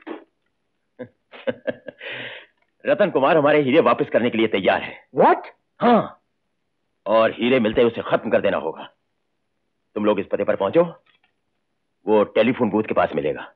Ratan Kumar हमारे हीरे वापस करने के लिए तैयार है। व्हाट? हाँ, और हीरे मिलते ही उसे खत्म कर देना होगा। तुम लोग इस पते पर पहुंचो, वो टेलीफोन बूथ के पास मिलेगा।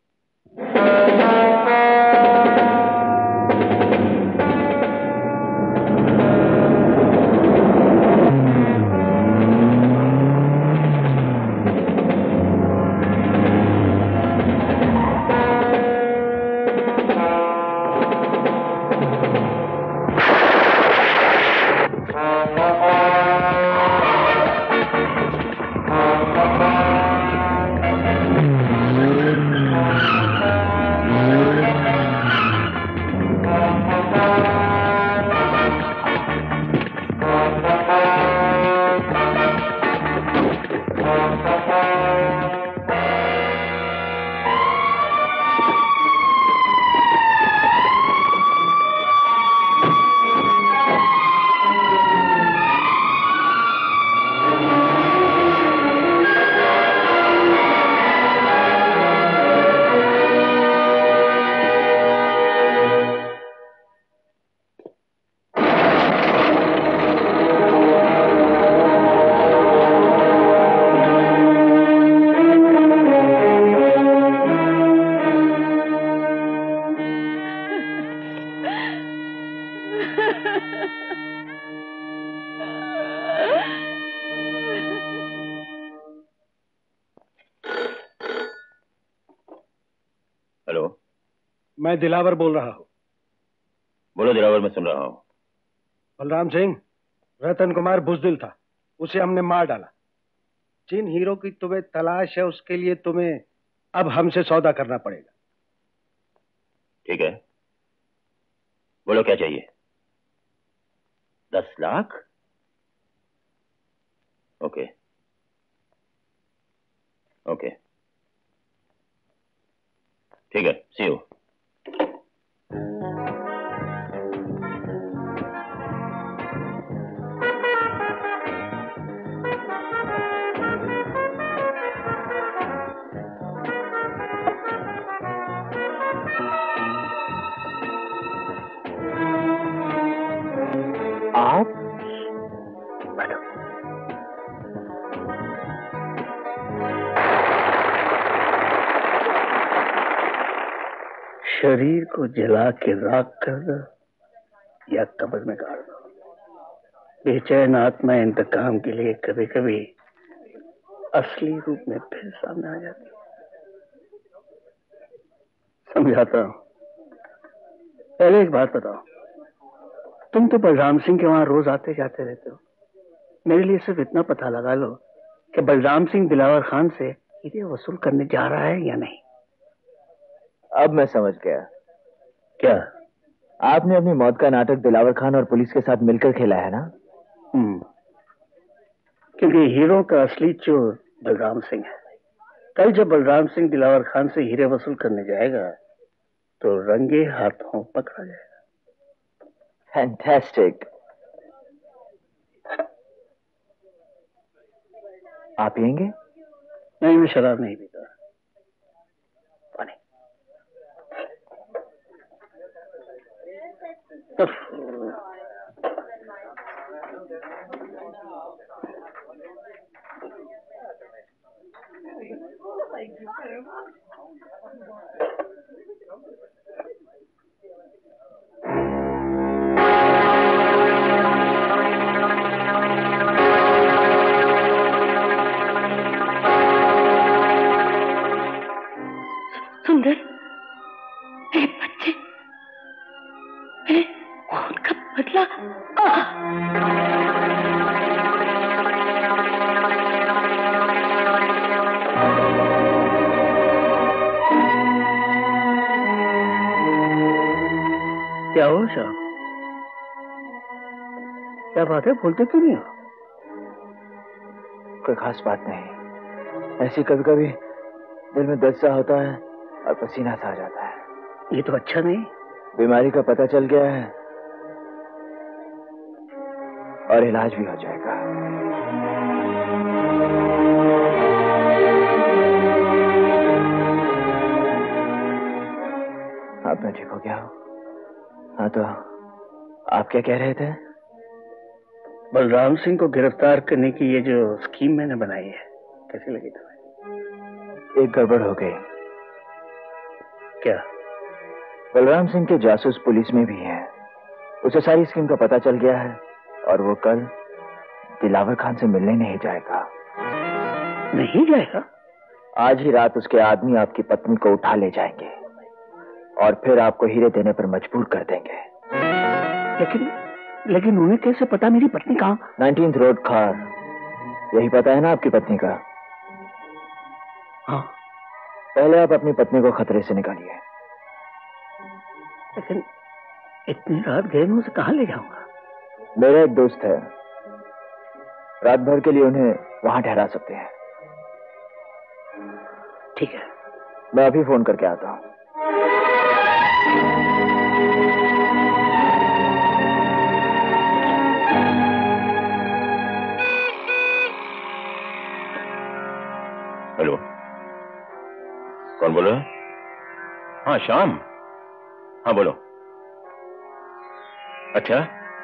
मैं दिलावर बोल रहा हूँ। बोलो दिलावर, मैं सुन रहा हूँ। बलराम सिंह, रतन कुमार बुजदिल था, उसे हमने मार डाला। जिन हीरो की तुम्हें तलाश है उसके लिए तुम्हें अब हमसे सौदा करना पड़ेगा। ठीक है, बोलो क्या चाहिए? 10 लाख? ओके ओके, ठीक है, सी यू। आप शरीर को जला के राख कर दो या कब्र में गाड़ दो, बेचैन आत्मा इंतकाम के लिए कभी कभी असली रूप में फिर सामने आ जाती है। समझाता हूं। पहले एक बात बताओ, तुम तो बलराम सिंह के वहां रोज आते जाते रहते हो, मेरे लिए सिर्फ इतना पता लगा लो कि बलराम सिंह दिलावर खान से हीरे वसूल करने जा रहा है या नहीं। अब मैं समझ गया। क्या? आपने अपनी मौत का नाटक दिलावर खान और पुलिस के साथ मिलकर खेला है ना? क्योंकि हीरो का असली चोर बलराम सिंह है। कल जब बलराम सिंह दिलावर खान से हीरे वसूल करने जाएगा तो रंगे हाथों पकड़ा जाएगा। फैंटास्टिक। आप पिएंगे? नहीं, मैं शराब नहीं पीता। पानी। सुंदर, मेरे बच्चे, मेरे खून का बदला। क्या हो श्याम? क्या बात है, बोलते क्यों नहीं हो? कोई खास बात नहीं, ऐसी कभी कभी दिल में दर्द सा होता है और पसीना सा आ जाता है। ये तो अच्छा नहीं। बीमारी का पता चल गया है और इलाज भी हो जाएगा। अब मैं ठीक हो गया हूं। हाँ, तो आप क्या कह रहे थे? बलराम सिंह को गिरफ्तार करने की ये जो स्कीम मैंने बनाई है, कैसी लगी तुम्हें? एक गड़बड़ हो गई। क्या? बलराम सिंह के जासूस पुलिस में भी हैं। उसे सारी स्कीम का पता चल गया है और वो कल दिलावर खान से मिलने नहीं जाएगा। नहीं जाएगा? आज ही रात उसके आदमी आपकी पत्नी को उठा ले जाएंगे और फिर आपको हीरे देने पर मजबूर कर देंगे। लेकिन उन्हें कैसे पता मेरी पत्नी कहाँ? 19th रोड खार, यही पता है ना आपकी पत्नी का? हाँ। पहले आप अपनी पत्नी को खतरे से निकालिए। लेकिन इतनी रात गए मैं उसे कहाँ ले जाऊंगा? मेरा एक दोस्त है, रात भर के लिए उन्हें वहां ठहरा सकते हैं। ठीक है, मैं अभी फोन करके आता हूं। हेलो, कौन बोल रहा है? हाँ, श्याम। हाँ, बोलो। अच्छा,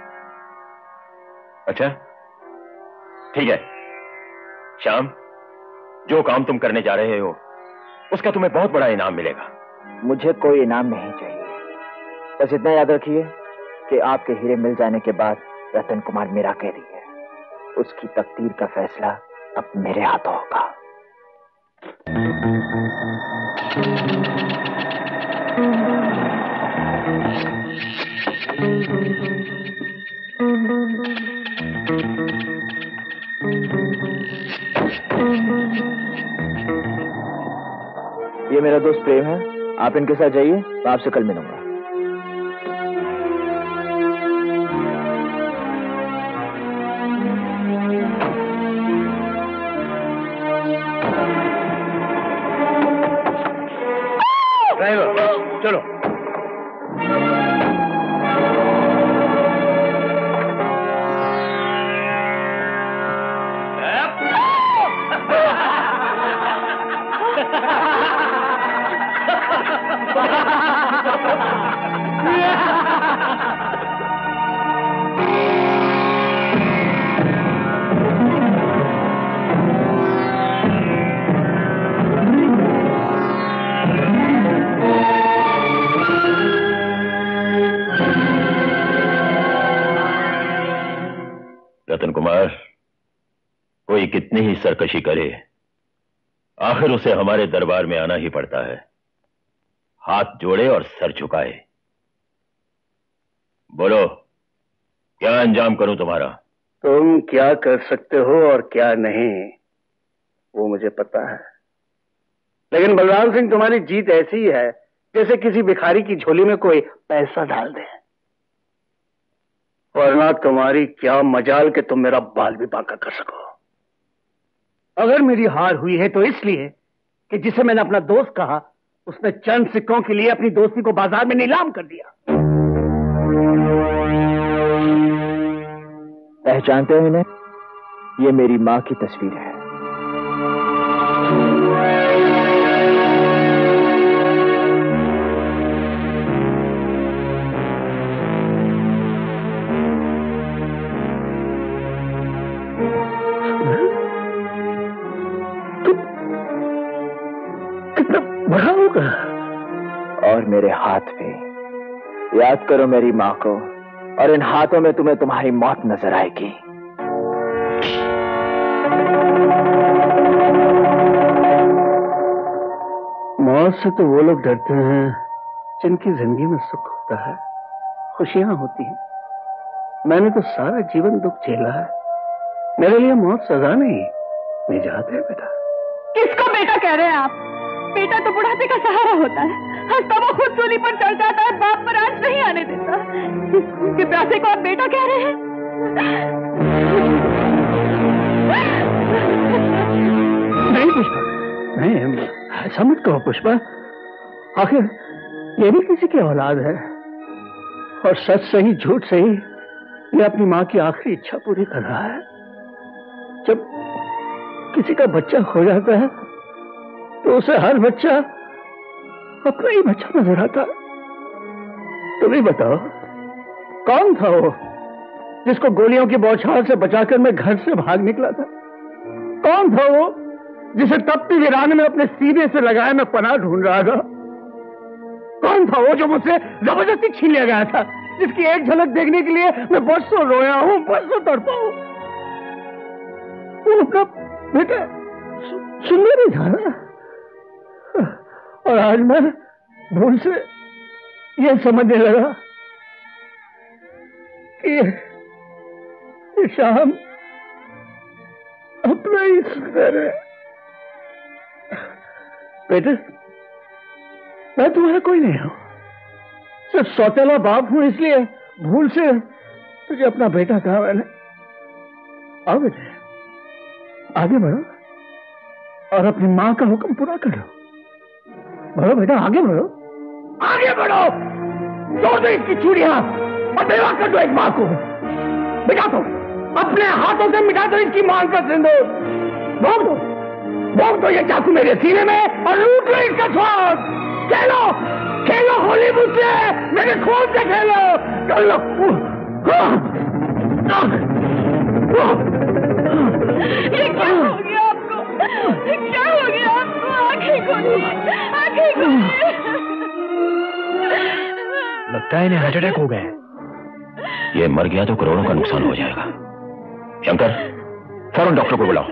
ठीक है। श्याम, जो काम तुम करने जा रहे हो उसका तुम्हें बहुत बड़ा इनाम मिलेगा। मुझे कोई इनाम नहीं चाहिए, बस इतना याद रखिए कि आपके हीरे मिल जाने के बाद रतन कुमार मेरा कैदी है। उसकी तकदीर का फैसला अब मेरे हाथों होगा। ये मेरा दोस्त प्रेम है, आप इनके साथ जाइए, मैं आपसे कल मिलूंगा। ड्राइवर, चलो। कोई कितनी ही सरकशी करे, आखिर उसे हमारे दरबार में आना ही पड़ता है, हाथ जोड़े और सर झुकाए। बोलो, क्या अंजाम करूं तुम्हारा? तुम क्या कर सकते हो और क्या नहीं, वो मुझे पता है। लेकिन बलराम सिंह, तुम्हारी जीत ऐसी है जैसे किसी भिखारी की झोली में कोई पैसा डाल दे। वरना तुम्हारी क्या मजाल कि तुम मेरा बाल भी बांका कर सको। अगर मेरी हार हुई है तो इसलिए कि जिसे मैंने अपना दोस्त कहा उसने चंद सिक्कों के लिए अपनी दोस्ती को बाजार में नीलाम कर दिया। पहचानते हो इन्हें? ये मेरी मां की तस्वीर है। बड़ा होगा। और मेरे हाथ भी। याद करो मेरी मां को, और इन हाथों में तुम्हें तुम्हारी मौत नजर आएगी। मौत से तो वो लोग डरते हैं जिनकी जिंदगी में सुख होता है, खुशियां होती हैं। मैंने तो सारा जीवन दुख झेला है। मेरे लिए मौत सजा नहीं, निजात है बेटा। किसको बेटा कह रहे हैं आप? बेटा तो बुढ़ापे का सहारा होता है, हंसता वो खुद सूली पर चढ़ जाता है, बाप पर आंच नहीं आने देता। इसके प्यासे को आप बेटा कह रहे हैं? नहीं पुष्पा, नहीं, ऐसा मत कहो पुष्पा। आखिर ये भी किसी की औलाद है, और सच सही झूठ सही ये अपनी मां की आखिरी इच्छा पूरी कर रहा है। जब किसी का बच्चा खो जाता है तो उसे हर बच्चा अपना ही बच्चा नजर आता। तुम ही बताओ, कौन था वो जिसको गोलियों की बौछार से बचाकर मैं घर से भाग निकला था? कौन था वो जिसे तपती वीरान में अपने सीने से लगाए मैं पनाह ढूंढ रहा था? कौन था वो जो मुझसे जबरदस्ती छीन लिया गया था, जिसकी एक झलक देखने के लिए मैं बरसों रोया हूं, बरसों तड़पा हूं? वो अपना बेटा सुंदर ही था ना। और आज मैं भूल से यह समझने लगा कि श्याम अपना ही सुंदर है। बेटे, मैं तुम्हारा कोई नहीं हूं, सिर्फ सौतेला बाप हूं, इसलिए भूल से तुझे अपना बेटा कहा मैंने। आओ बेटे, आगे बढ़ो और अपनी मां का हुक्म पूरा करो। बढ़ो बेटा, आगे बढ़ो, आगे बढ़ो। तोड़ दो इसकी चूड़ियां और बेवा कर दो एक मां को। मिटा दो, अपने हाथों से मिटा दो इसकी मां का सिंदूर। भोग दो ये चाकू मेरे सीने में और लूट लो इसका स्वाद। खेलो खेलो होली मुझसे, मेरे खून से खेलो, कर लो। ये क्या हो गया आपको? ये क्या हो गया आपको? आंखें खोलिए, आंखें खोलिए। लगता है इन्हें हार्ट अटैक हो गया है। ये मर गया तो करोड़ों का नुकसान हो जाएगा। शंकर, फौरन डॉक्टर को बुलाओ।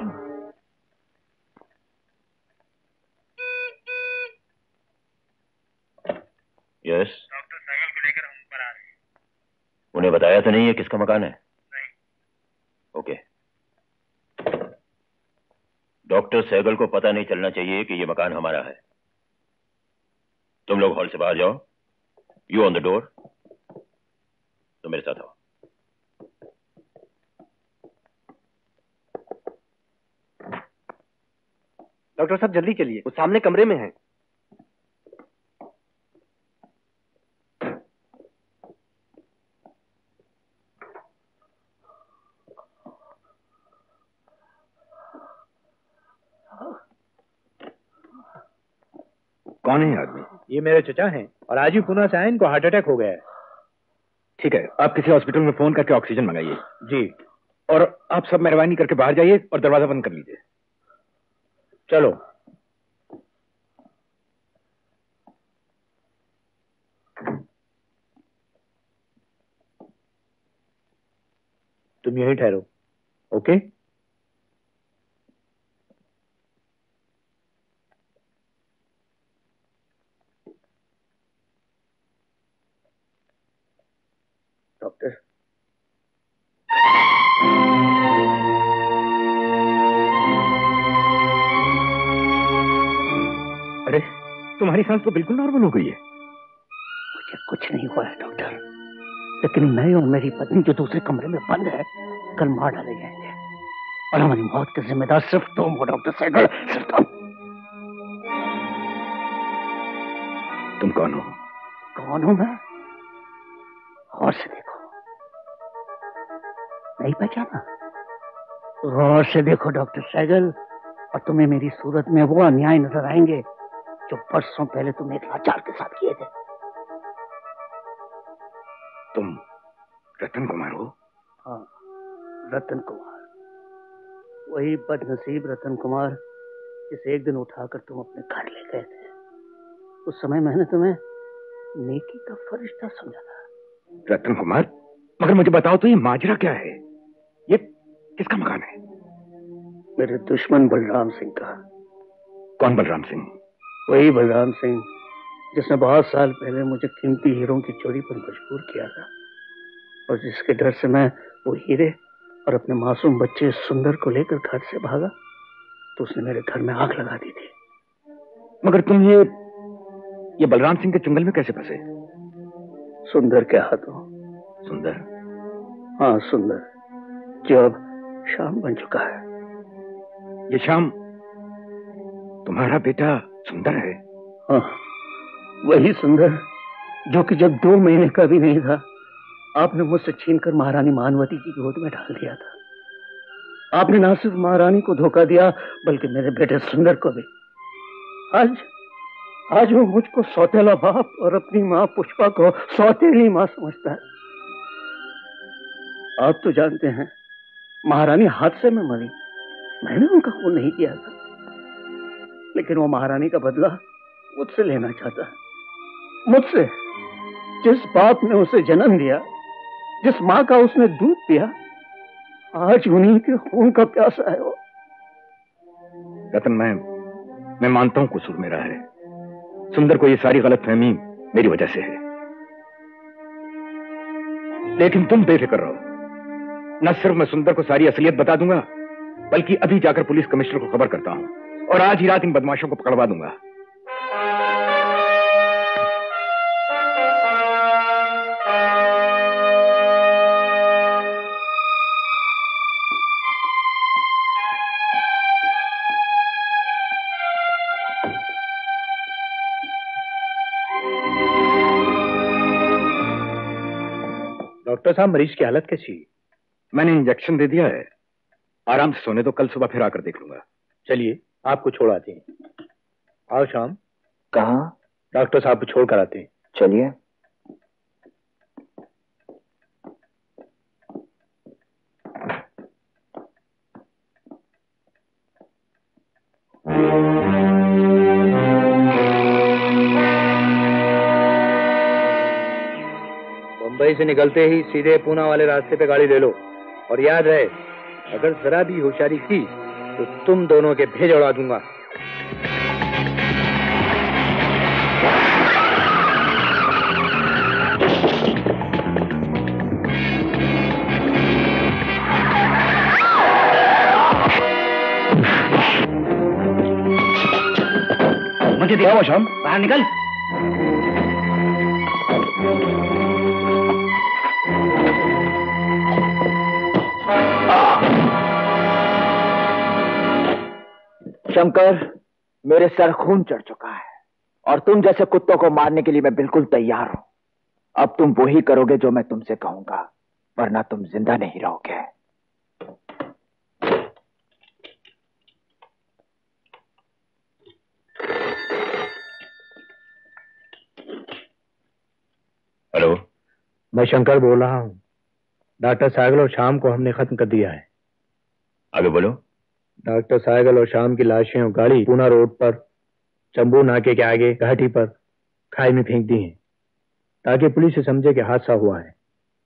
यस, डॉक्टर सहगल को लेकर हम ऊपर आ रहे हैं। उन्हें बताया तो नहीं है किसका मकान है? नहीं। ओके। डॉक्टर सहगल को पता नहीं चलना चाहिए कि ये मकान हमारा है। तुम लोग हॉल से बाहर जाओ, यू ऑन द डोर। तो मेरे साथ आओ। डॉक्टर साहब जल्दी चलिए, वो सामने कमरे में है। कौन है आदमी? ये मेरे चचा हैं और आज ही पुणे से आए, इनको हार्ट अटैक हो गया है। ठीक है, आप किसी हॉस्पिटल में फोन करके ऑक्सीजन मंगाइए। जी। और आप सब मेहरबानी करके बाहर जाइए और दरवाजा बंद कर लीजिए। चलो। तुम यहीं ठहरो, ओके? तुम्हारी सांस तो बिल्कुल नॉर्मल हो गई है। मुझे कुछ नहीं हुआ है डॉक्टर, लेकिन मैं और मेरी पत्नी जो दूसरे कमरे में बंद है कल मार डाले जाएंगे और हमारी मौत के जिम्मेदार सिर्फ तुम हो डॉक्टर सहगल, सिर्फ तुम कौन हो? कौन हूं मैं? गौर से देखो, नहीं पहचाना? गौर से देखो डॉक्टर सहगल, और तुम्हें मेरी सूरत में वो अन्याय नजर आएंगे जो बरसों पहले तुम एक लाचार के साथ किए थे। तुम रतन कुमार हो? हाँ, रतन कुमार, वही बदनसीब रतन कुमार जिसे एक दिन उठाकर तुम अपने घर ले गए थे। उस समय मैंने तुम्हें नेकी का फरिश्ता समझा था। रतन कुमार, मगर मुझे बताओ तो ये माजरा क्या है? ये किसका मकान है? मेरे दुश्मन बलराम सिंह का। कौन बलराम सिंह? वही बलराम सिंह जिसने बहुत साल पहले मुझे कीमती हीरों की चोरी पर मजबूर किया था, और जिसके डर से मैं वो हीरे और अपने मासूम बच्चे सुंदर को लेकर घर से भागा तो उसने मेरे घर में आग लगा दी थी। मगर तुम ये बलराम सिंह के चुंगल में कैसे फंसे? सुंदर के हाथों। सुंदर? हाँ, सुंदर, जो अब श्याम बन चुका है। ये श्याम तुम्हारा बेटा सुंदर है? हाँ, वही सुंदर जो कि जब 2 महीने का भी नहीं था आपने मुझसे छीनकर महारानी मानवती की गोद में डाल दिया था। आपने ना सिर्फ महारानी को धोखा दिया बल्कि मेरे बेटे सुंदर को भी। आज वो मुझको सौतेला बाप और अपनी माँ पुष्पा को सौतेली माँ समझता है। आप तो जानते हैं महारानी हादसे में मरी, मैंने उनका खून नहीं किया था, लेकिन वो महारानी का बदला मुझसे लेना चाहता है। मुझसे, जिस बाप ने उसे जन्म दिया, जिस माँ का उसने दूध पिया, आज उन्हीं के खून का प्यासा है वो। रतन, मैं मानता हूं कसूर मेरा है। सुंदर को ये सारी गलतफहमी मेरी वजह से है, लेकिन तुम बेफिक्र रहो। न सिर्फ मैं सुंदर को सारी असलियत बता दूंगा, बल्कि अभी जाकर पुलिस कमिश्नर को खबर करता हूं और आज ही रात इन बदमाशों को पकड़वा दूंगा। डॉक्टर साहब, मरीज की हालत कैसी है? मैंने इंजेक्शन दे दिया है, आराम से सोने दो, कल सुबह फिर आकर देख लूंगा। चलिए, आपको छोड़ आते हैं। आओ श्याम। कहाँ? डॉक्टर साहब को छोड़ कर आते हैं। चलिए। मुंबई से निकलते ही सीधे पूना वाले रास्ते पे गाड़ी ले लो, और याद रहे अगर जरा भी होशियारी की तो तुम दोनों के भेज उड़ा दूंगा। मुझे दिखाओ श्याम, बाहर निकल। शंकर, मेरे सर खून चढ़ चुका है और तुम जैसे कुत्तों को मारने के लिए मैं बिल्कुल तैयार हूं। अब तुम वही करोगे जो मैं तुमसे कहूंगा, वरना तुम जिंदा नहीं रहोगे। हेलो, मैं शंकर बोल रहा हूं। डॉक्टर सहगल और श्याम को हमने खत्म कर दिया है। आगे बोलो। डॉक्टर सहगल और श्याम की लाशें और गाड़ी पूना रोड पर चंबू नाके के आगे घाटी पर खाई में फेंक दी हैं, ताकि पुलिस से समझे कि हादसा हुआ है।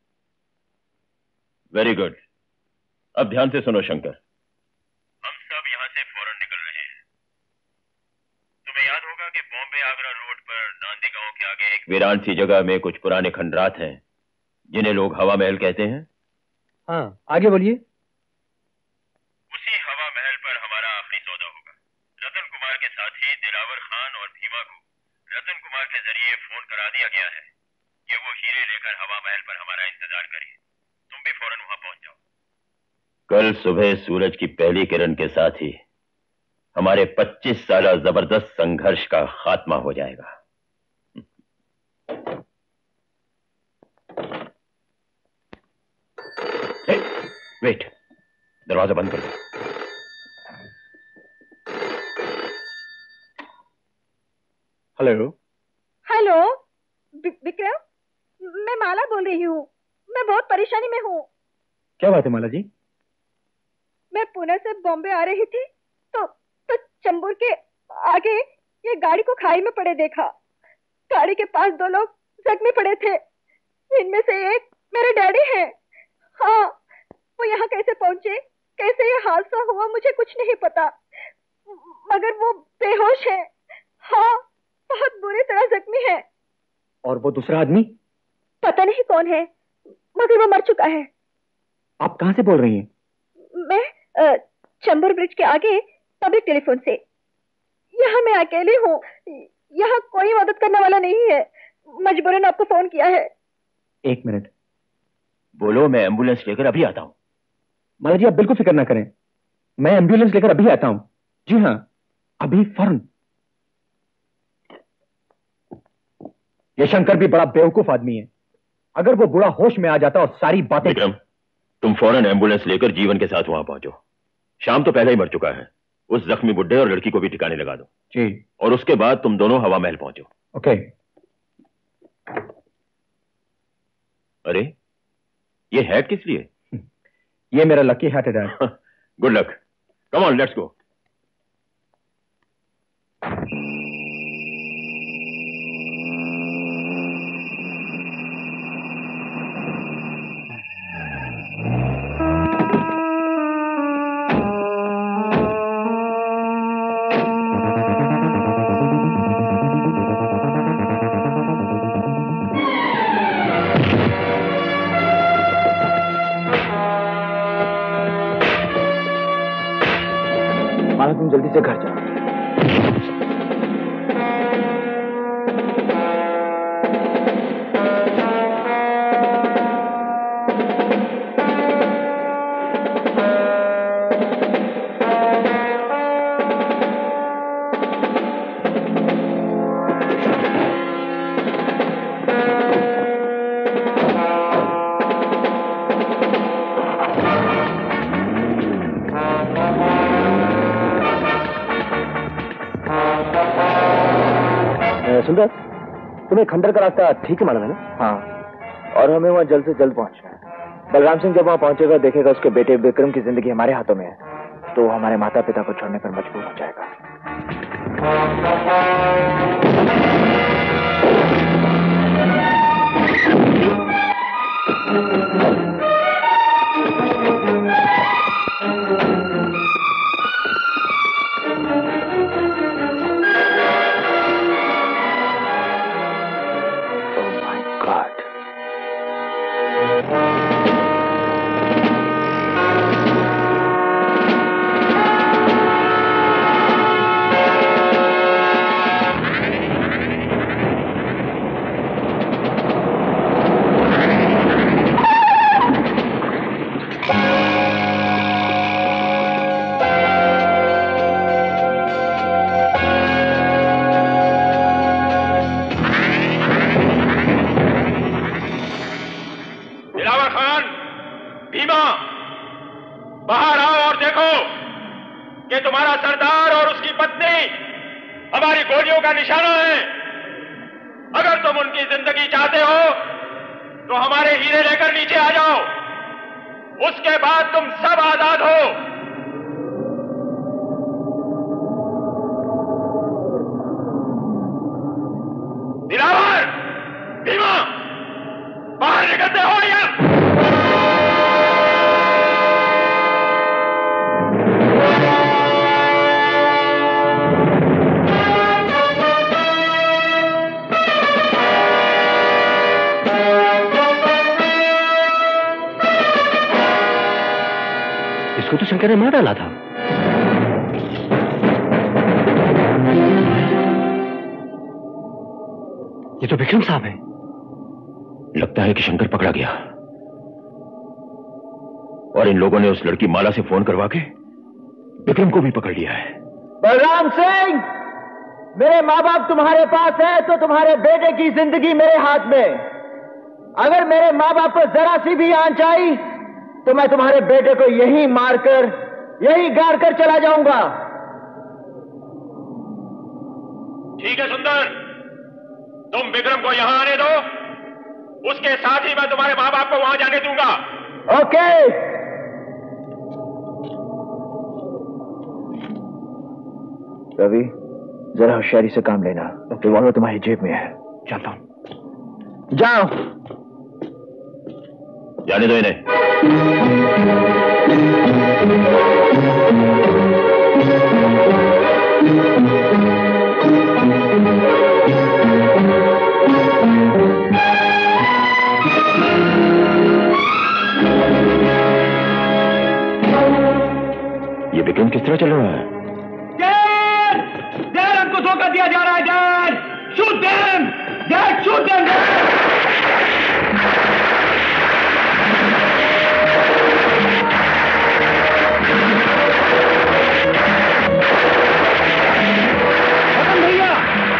Very good. अब ध्यान से सुनो शंकर, हम सब यहां से फौरन निकल रहे हैं। तुम्हें याद होगा कि बॉम्बे आगरा रोड पर नांदी गांव के आगे एक वीरान सी जगह में कुछ पुराने खंडरात हैं जिन्हें लोग हवा महल कहते हैं। हाँ, आगे बोलिए। उसी हवा महल पर हमारा आखिरी सौदा होगा। रतन कुमार के साथी दिलावर खान और भीमा को रतन कुमार के जरिए फोन करा दिया गया है कि वो हीरे लेकर हवा महल पर हमारा इंतजार करे। तुम भी फौरन वहां पहुंच जाओ। कल सुबह सूरज की पहली किरण के साथ ही हमारे 25 साला जबरदस्त संघर्ष का खात्मा हो जाएगा। वेट, दरवाजा बंद कर दो। हेलो। हेलो विक्रम, मैं माला बोल रही हूँ। मैं बहुत परेशानी में हूँ। क्या बात है माला जी? मैं पुणे से बॉम्बे आ रही थी तो चंबूर के आगे ये गाड़ी को खाई में पड़े देखा। गाड़ी के पास 2 लोग जख्मी पड़े थे। इनमें से एक मेरे डैडी हैं। हाँ, वो यहाँ कैसे पहुंचे, कैसे ये हादसा हुआ, मुझे कुछ नहीं पता, मगर वो बेहोश है। हाँ, बहुत बुरी तरह जख्मी है। और वो दूसरा आदमी? पता नहीं कौन है, मगर वो मर चुका है। आप कहां से बोल रही हैं? मैं चंबूर ब्रिज के आगे पब्लिक टेलीफोन से। यहाँ मैं अकेली हूँ, यहाँ कोई मदद करने वाला नहीं है। मजबूरन आपको फोन किया है। 1 मिनट। बोलो, मैं एम्बुलेंस लेकर अभी आता हूँ। माला जी आप बिल्कुल फिक्र ना करें, मैं एम्बुलेंस लेकर अभी आता हूं। जी हाँ, अभी फौरन। ये शंकर भी बड़ा बेवकूफ आदमी है। अगर वो बुढ़ा होश में आ जाता और सारी बातें। विक्रम, तुम फौरन एम्बुलेंस लेकर जीवन के साथ वहां पहुंचो। शाम तो पहले ही मर चुका है। उस जख्मी बुड्ढे और लड़की को भी ठिकाने लगा दो। जी। और उसके बाद तुम दोनों हवा महल पहुंचो। ओके। अरे, ये हैट किस लिए? ये मेरा लकी हैट है dad. Good luck. Come on, let's go. तुम जल्दी से घर जाओ। सुंदर, तुम्हें खंडर का रास्ता ठीक है मालूम है ना? हाँ, और हमें वहां जल्द से जल्द पहुंचना है। बलराम सिंह जब वहां पहुंचेगा, देखेगा उसके बेटे विक्रम की जिंदगी हमारे हाथों में है, तो वो हमारे माता पिता को छोड़ने पर मजबूर हो जाएगा। ने मार डाला था। ये तो विक्रम साहब हैं। लगता है कि शंकर पकड़ा गया और इन लोगों ने उस लड़की माला से फोन करवा के विक्रम को भी पकड़ लिया है। बलराम सिंह, मेरे माँ बाप तुम्हारे पास है तो तुम्हारे बेटे की जिंदगी मेरे हाथ में। अगर मेरे माँ बाप को जरा सी भी आंच आई तो मैं तुम्हारे बेटे को यहीं मारकर यहीं गाड़ कर चला जाऊंगा। ठीक है सुंदर, तुम विक्रम को यहां आने दो, उसके साथ ही मैं तुम्हारे माँ बाप को वहां जाने दूंगा। ओके। रवि, जरा होशियारी से काम लेना, रिवॉल्वर तुम्हारी जेब में है। जानता हूं। जाओ। जाने दो इन्हें। ये विक्रम किस तरह चल रहा है? डैड, हमको धोखा दिया जा रहा है। Dad, shoot them. Dad, shoot them. भैया,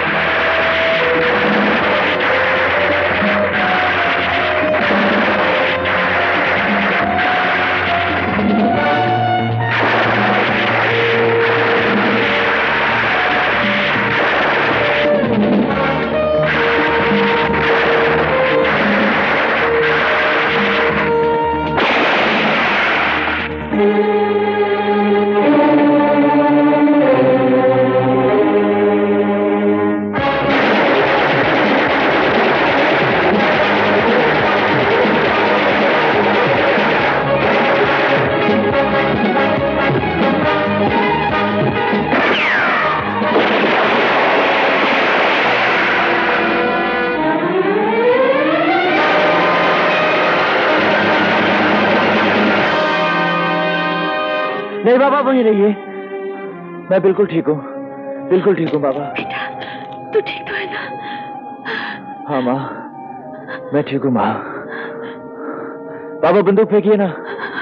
नहीं बाबा, वहीं रहिए। मैं बिल्कुल ठीक हूँ, बिल्कुल ठीक हूँ बाबा। बेटा, तू ठीक तो है ना? हाँ माँ, मैं ठीक हूँ माँ। बाबा बंदूक फेंकिए ना।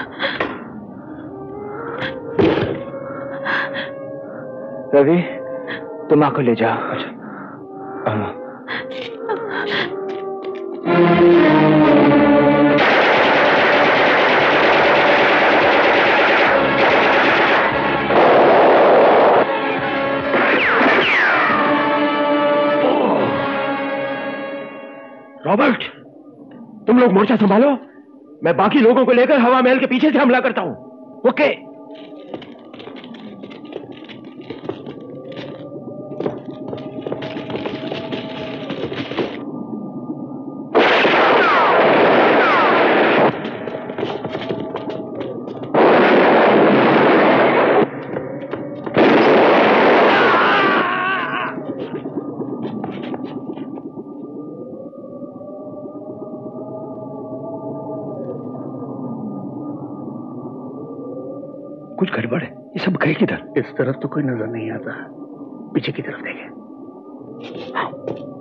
रवि, तुम माँ को ले जाओ। अच्छा। रॉबर्ट, तुम लोग मोर्चा संभालो, मैं बाकी लोगों को लेकर हवा महल के पीछे से हमला करता हूं। ओके। कुछ गड़बड़ है। ये सब गए किधर? इस तरफ तो कोई नजर नहीं आता, पीछे की तरफ देखें। हाँ।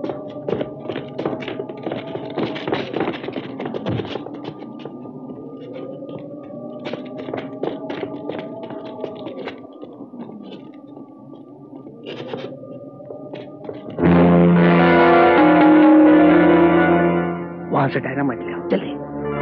वहां से डायनामाइट ले आओ, जल्दी।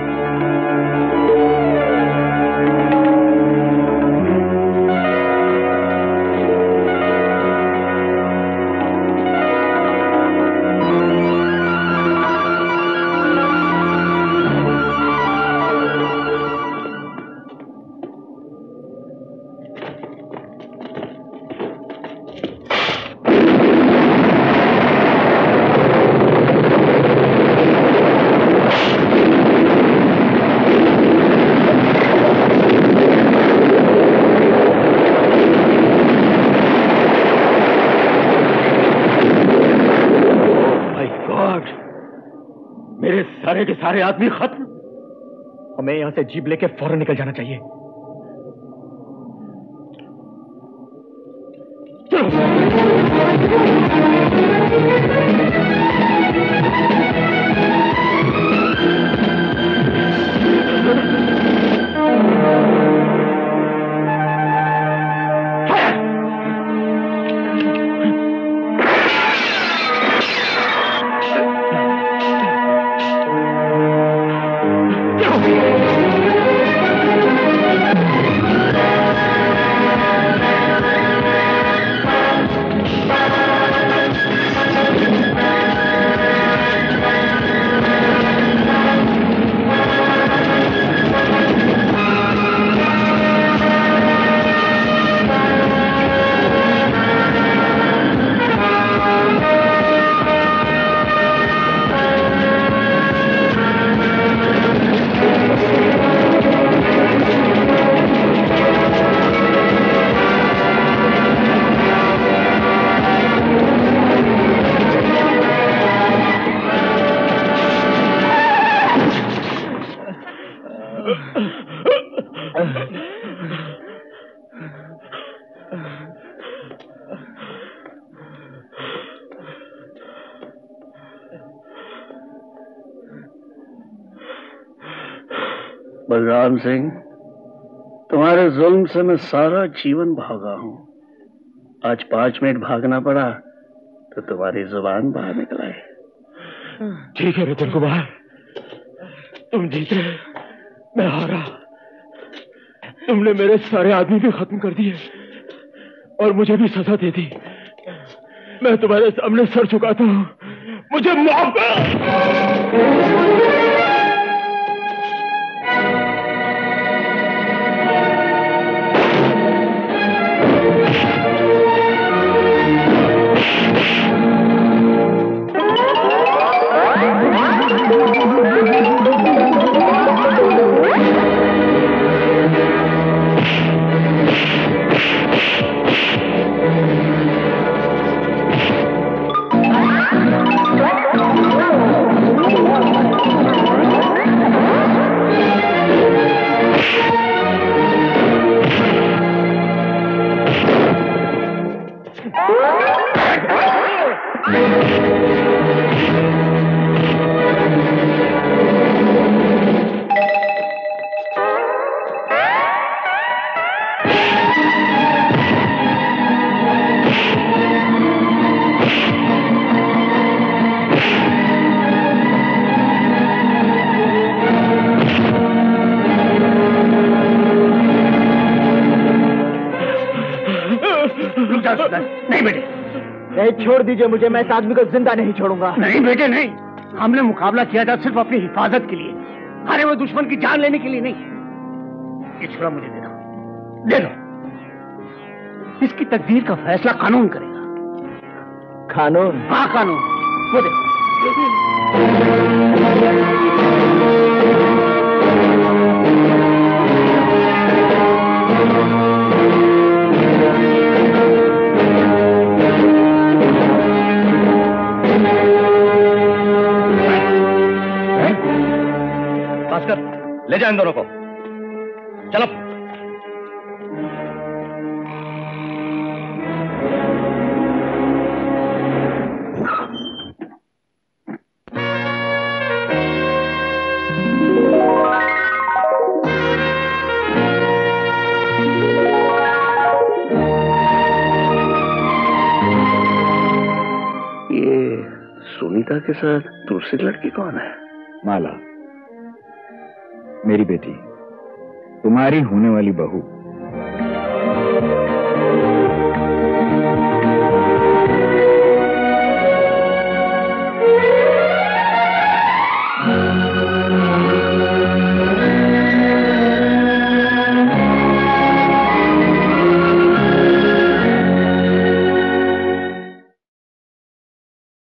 सारे के सारे आदमी खत्म। हमें यहां से जीप लेके फौरन निकल जाना चाहिए। चलो। बलराम सिंह, तुम्हारे जुल्म से मैं सारा जीवन भागा हूं। आज 5 मिनट भागना पड़ा तो तुम्हारी जुबान बाहर निकल आई। ठीक है रतन कुमार, तुम जीत रहे, मैं हारा। तुमने मेरे सारे आदमी भी खत्म कर दिए और मुझे भी सजा दे दी। मैं तुम्हारे सामने सर झुकाता हूं, मुझे माफ कर। नहीं बेटे, नहीं, छोड़ दीजिए मुझे, मैं इस आदमी को जिंदा नहीं छोड़ूंगा। नहीं बेटे नहीं, हमने मुकाबला किया था सिर्फ अपनी हिफाजत के लिए, हारे हुए दुश्मन की जान लेने के लिए नहीं। ये छुरा मुझे दे दो, दे दो। इसकी तकदीर का फैसला कानून करेगा। कानून? हाँ कानून, वो देखो। ले जाए इन दोनों को, चलो। ये सुनीता के साथ दूसरी लड़की कौन है? माला, मेरी बेटी, तुम्हारी होने वाली बहू।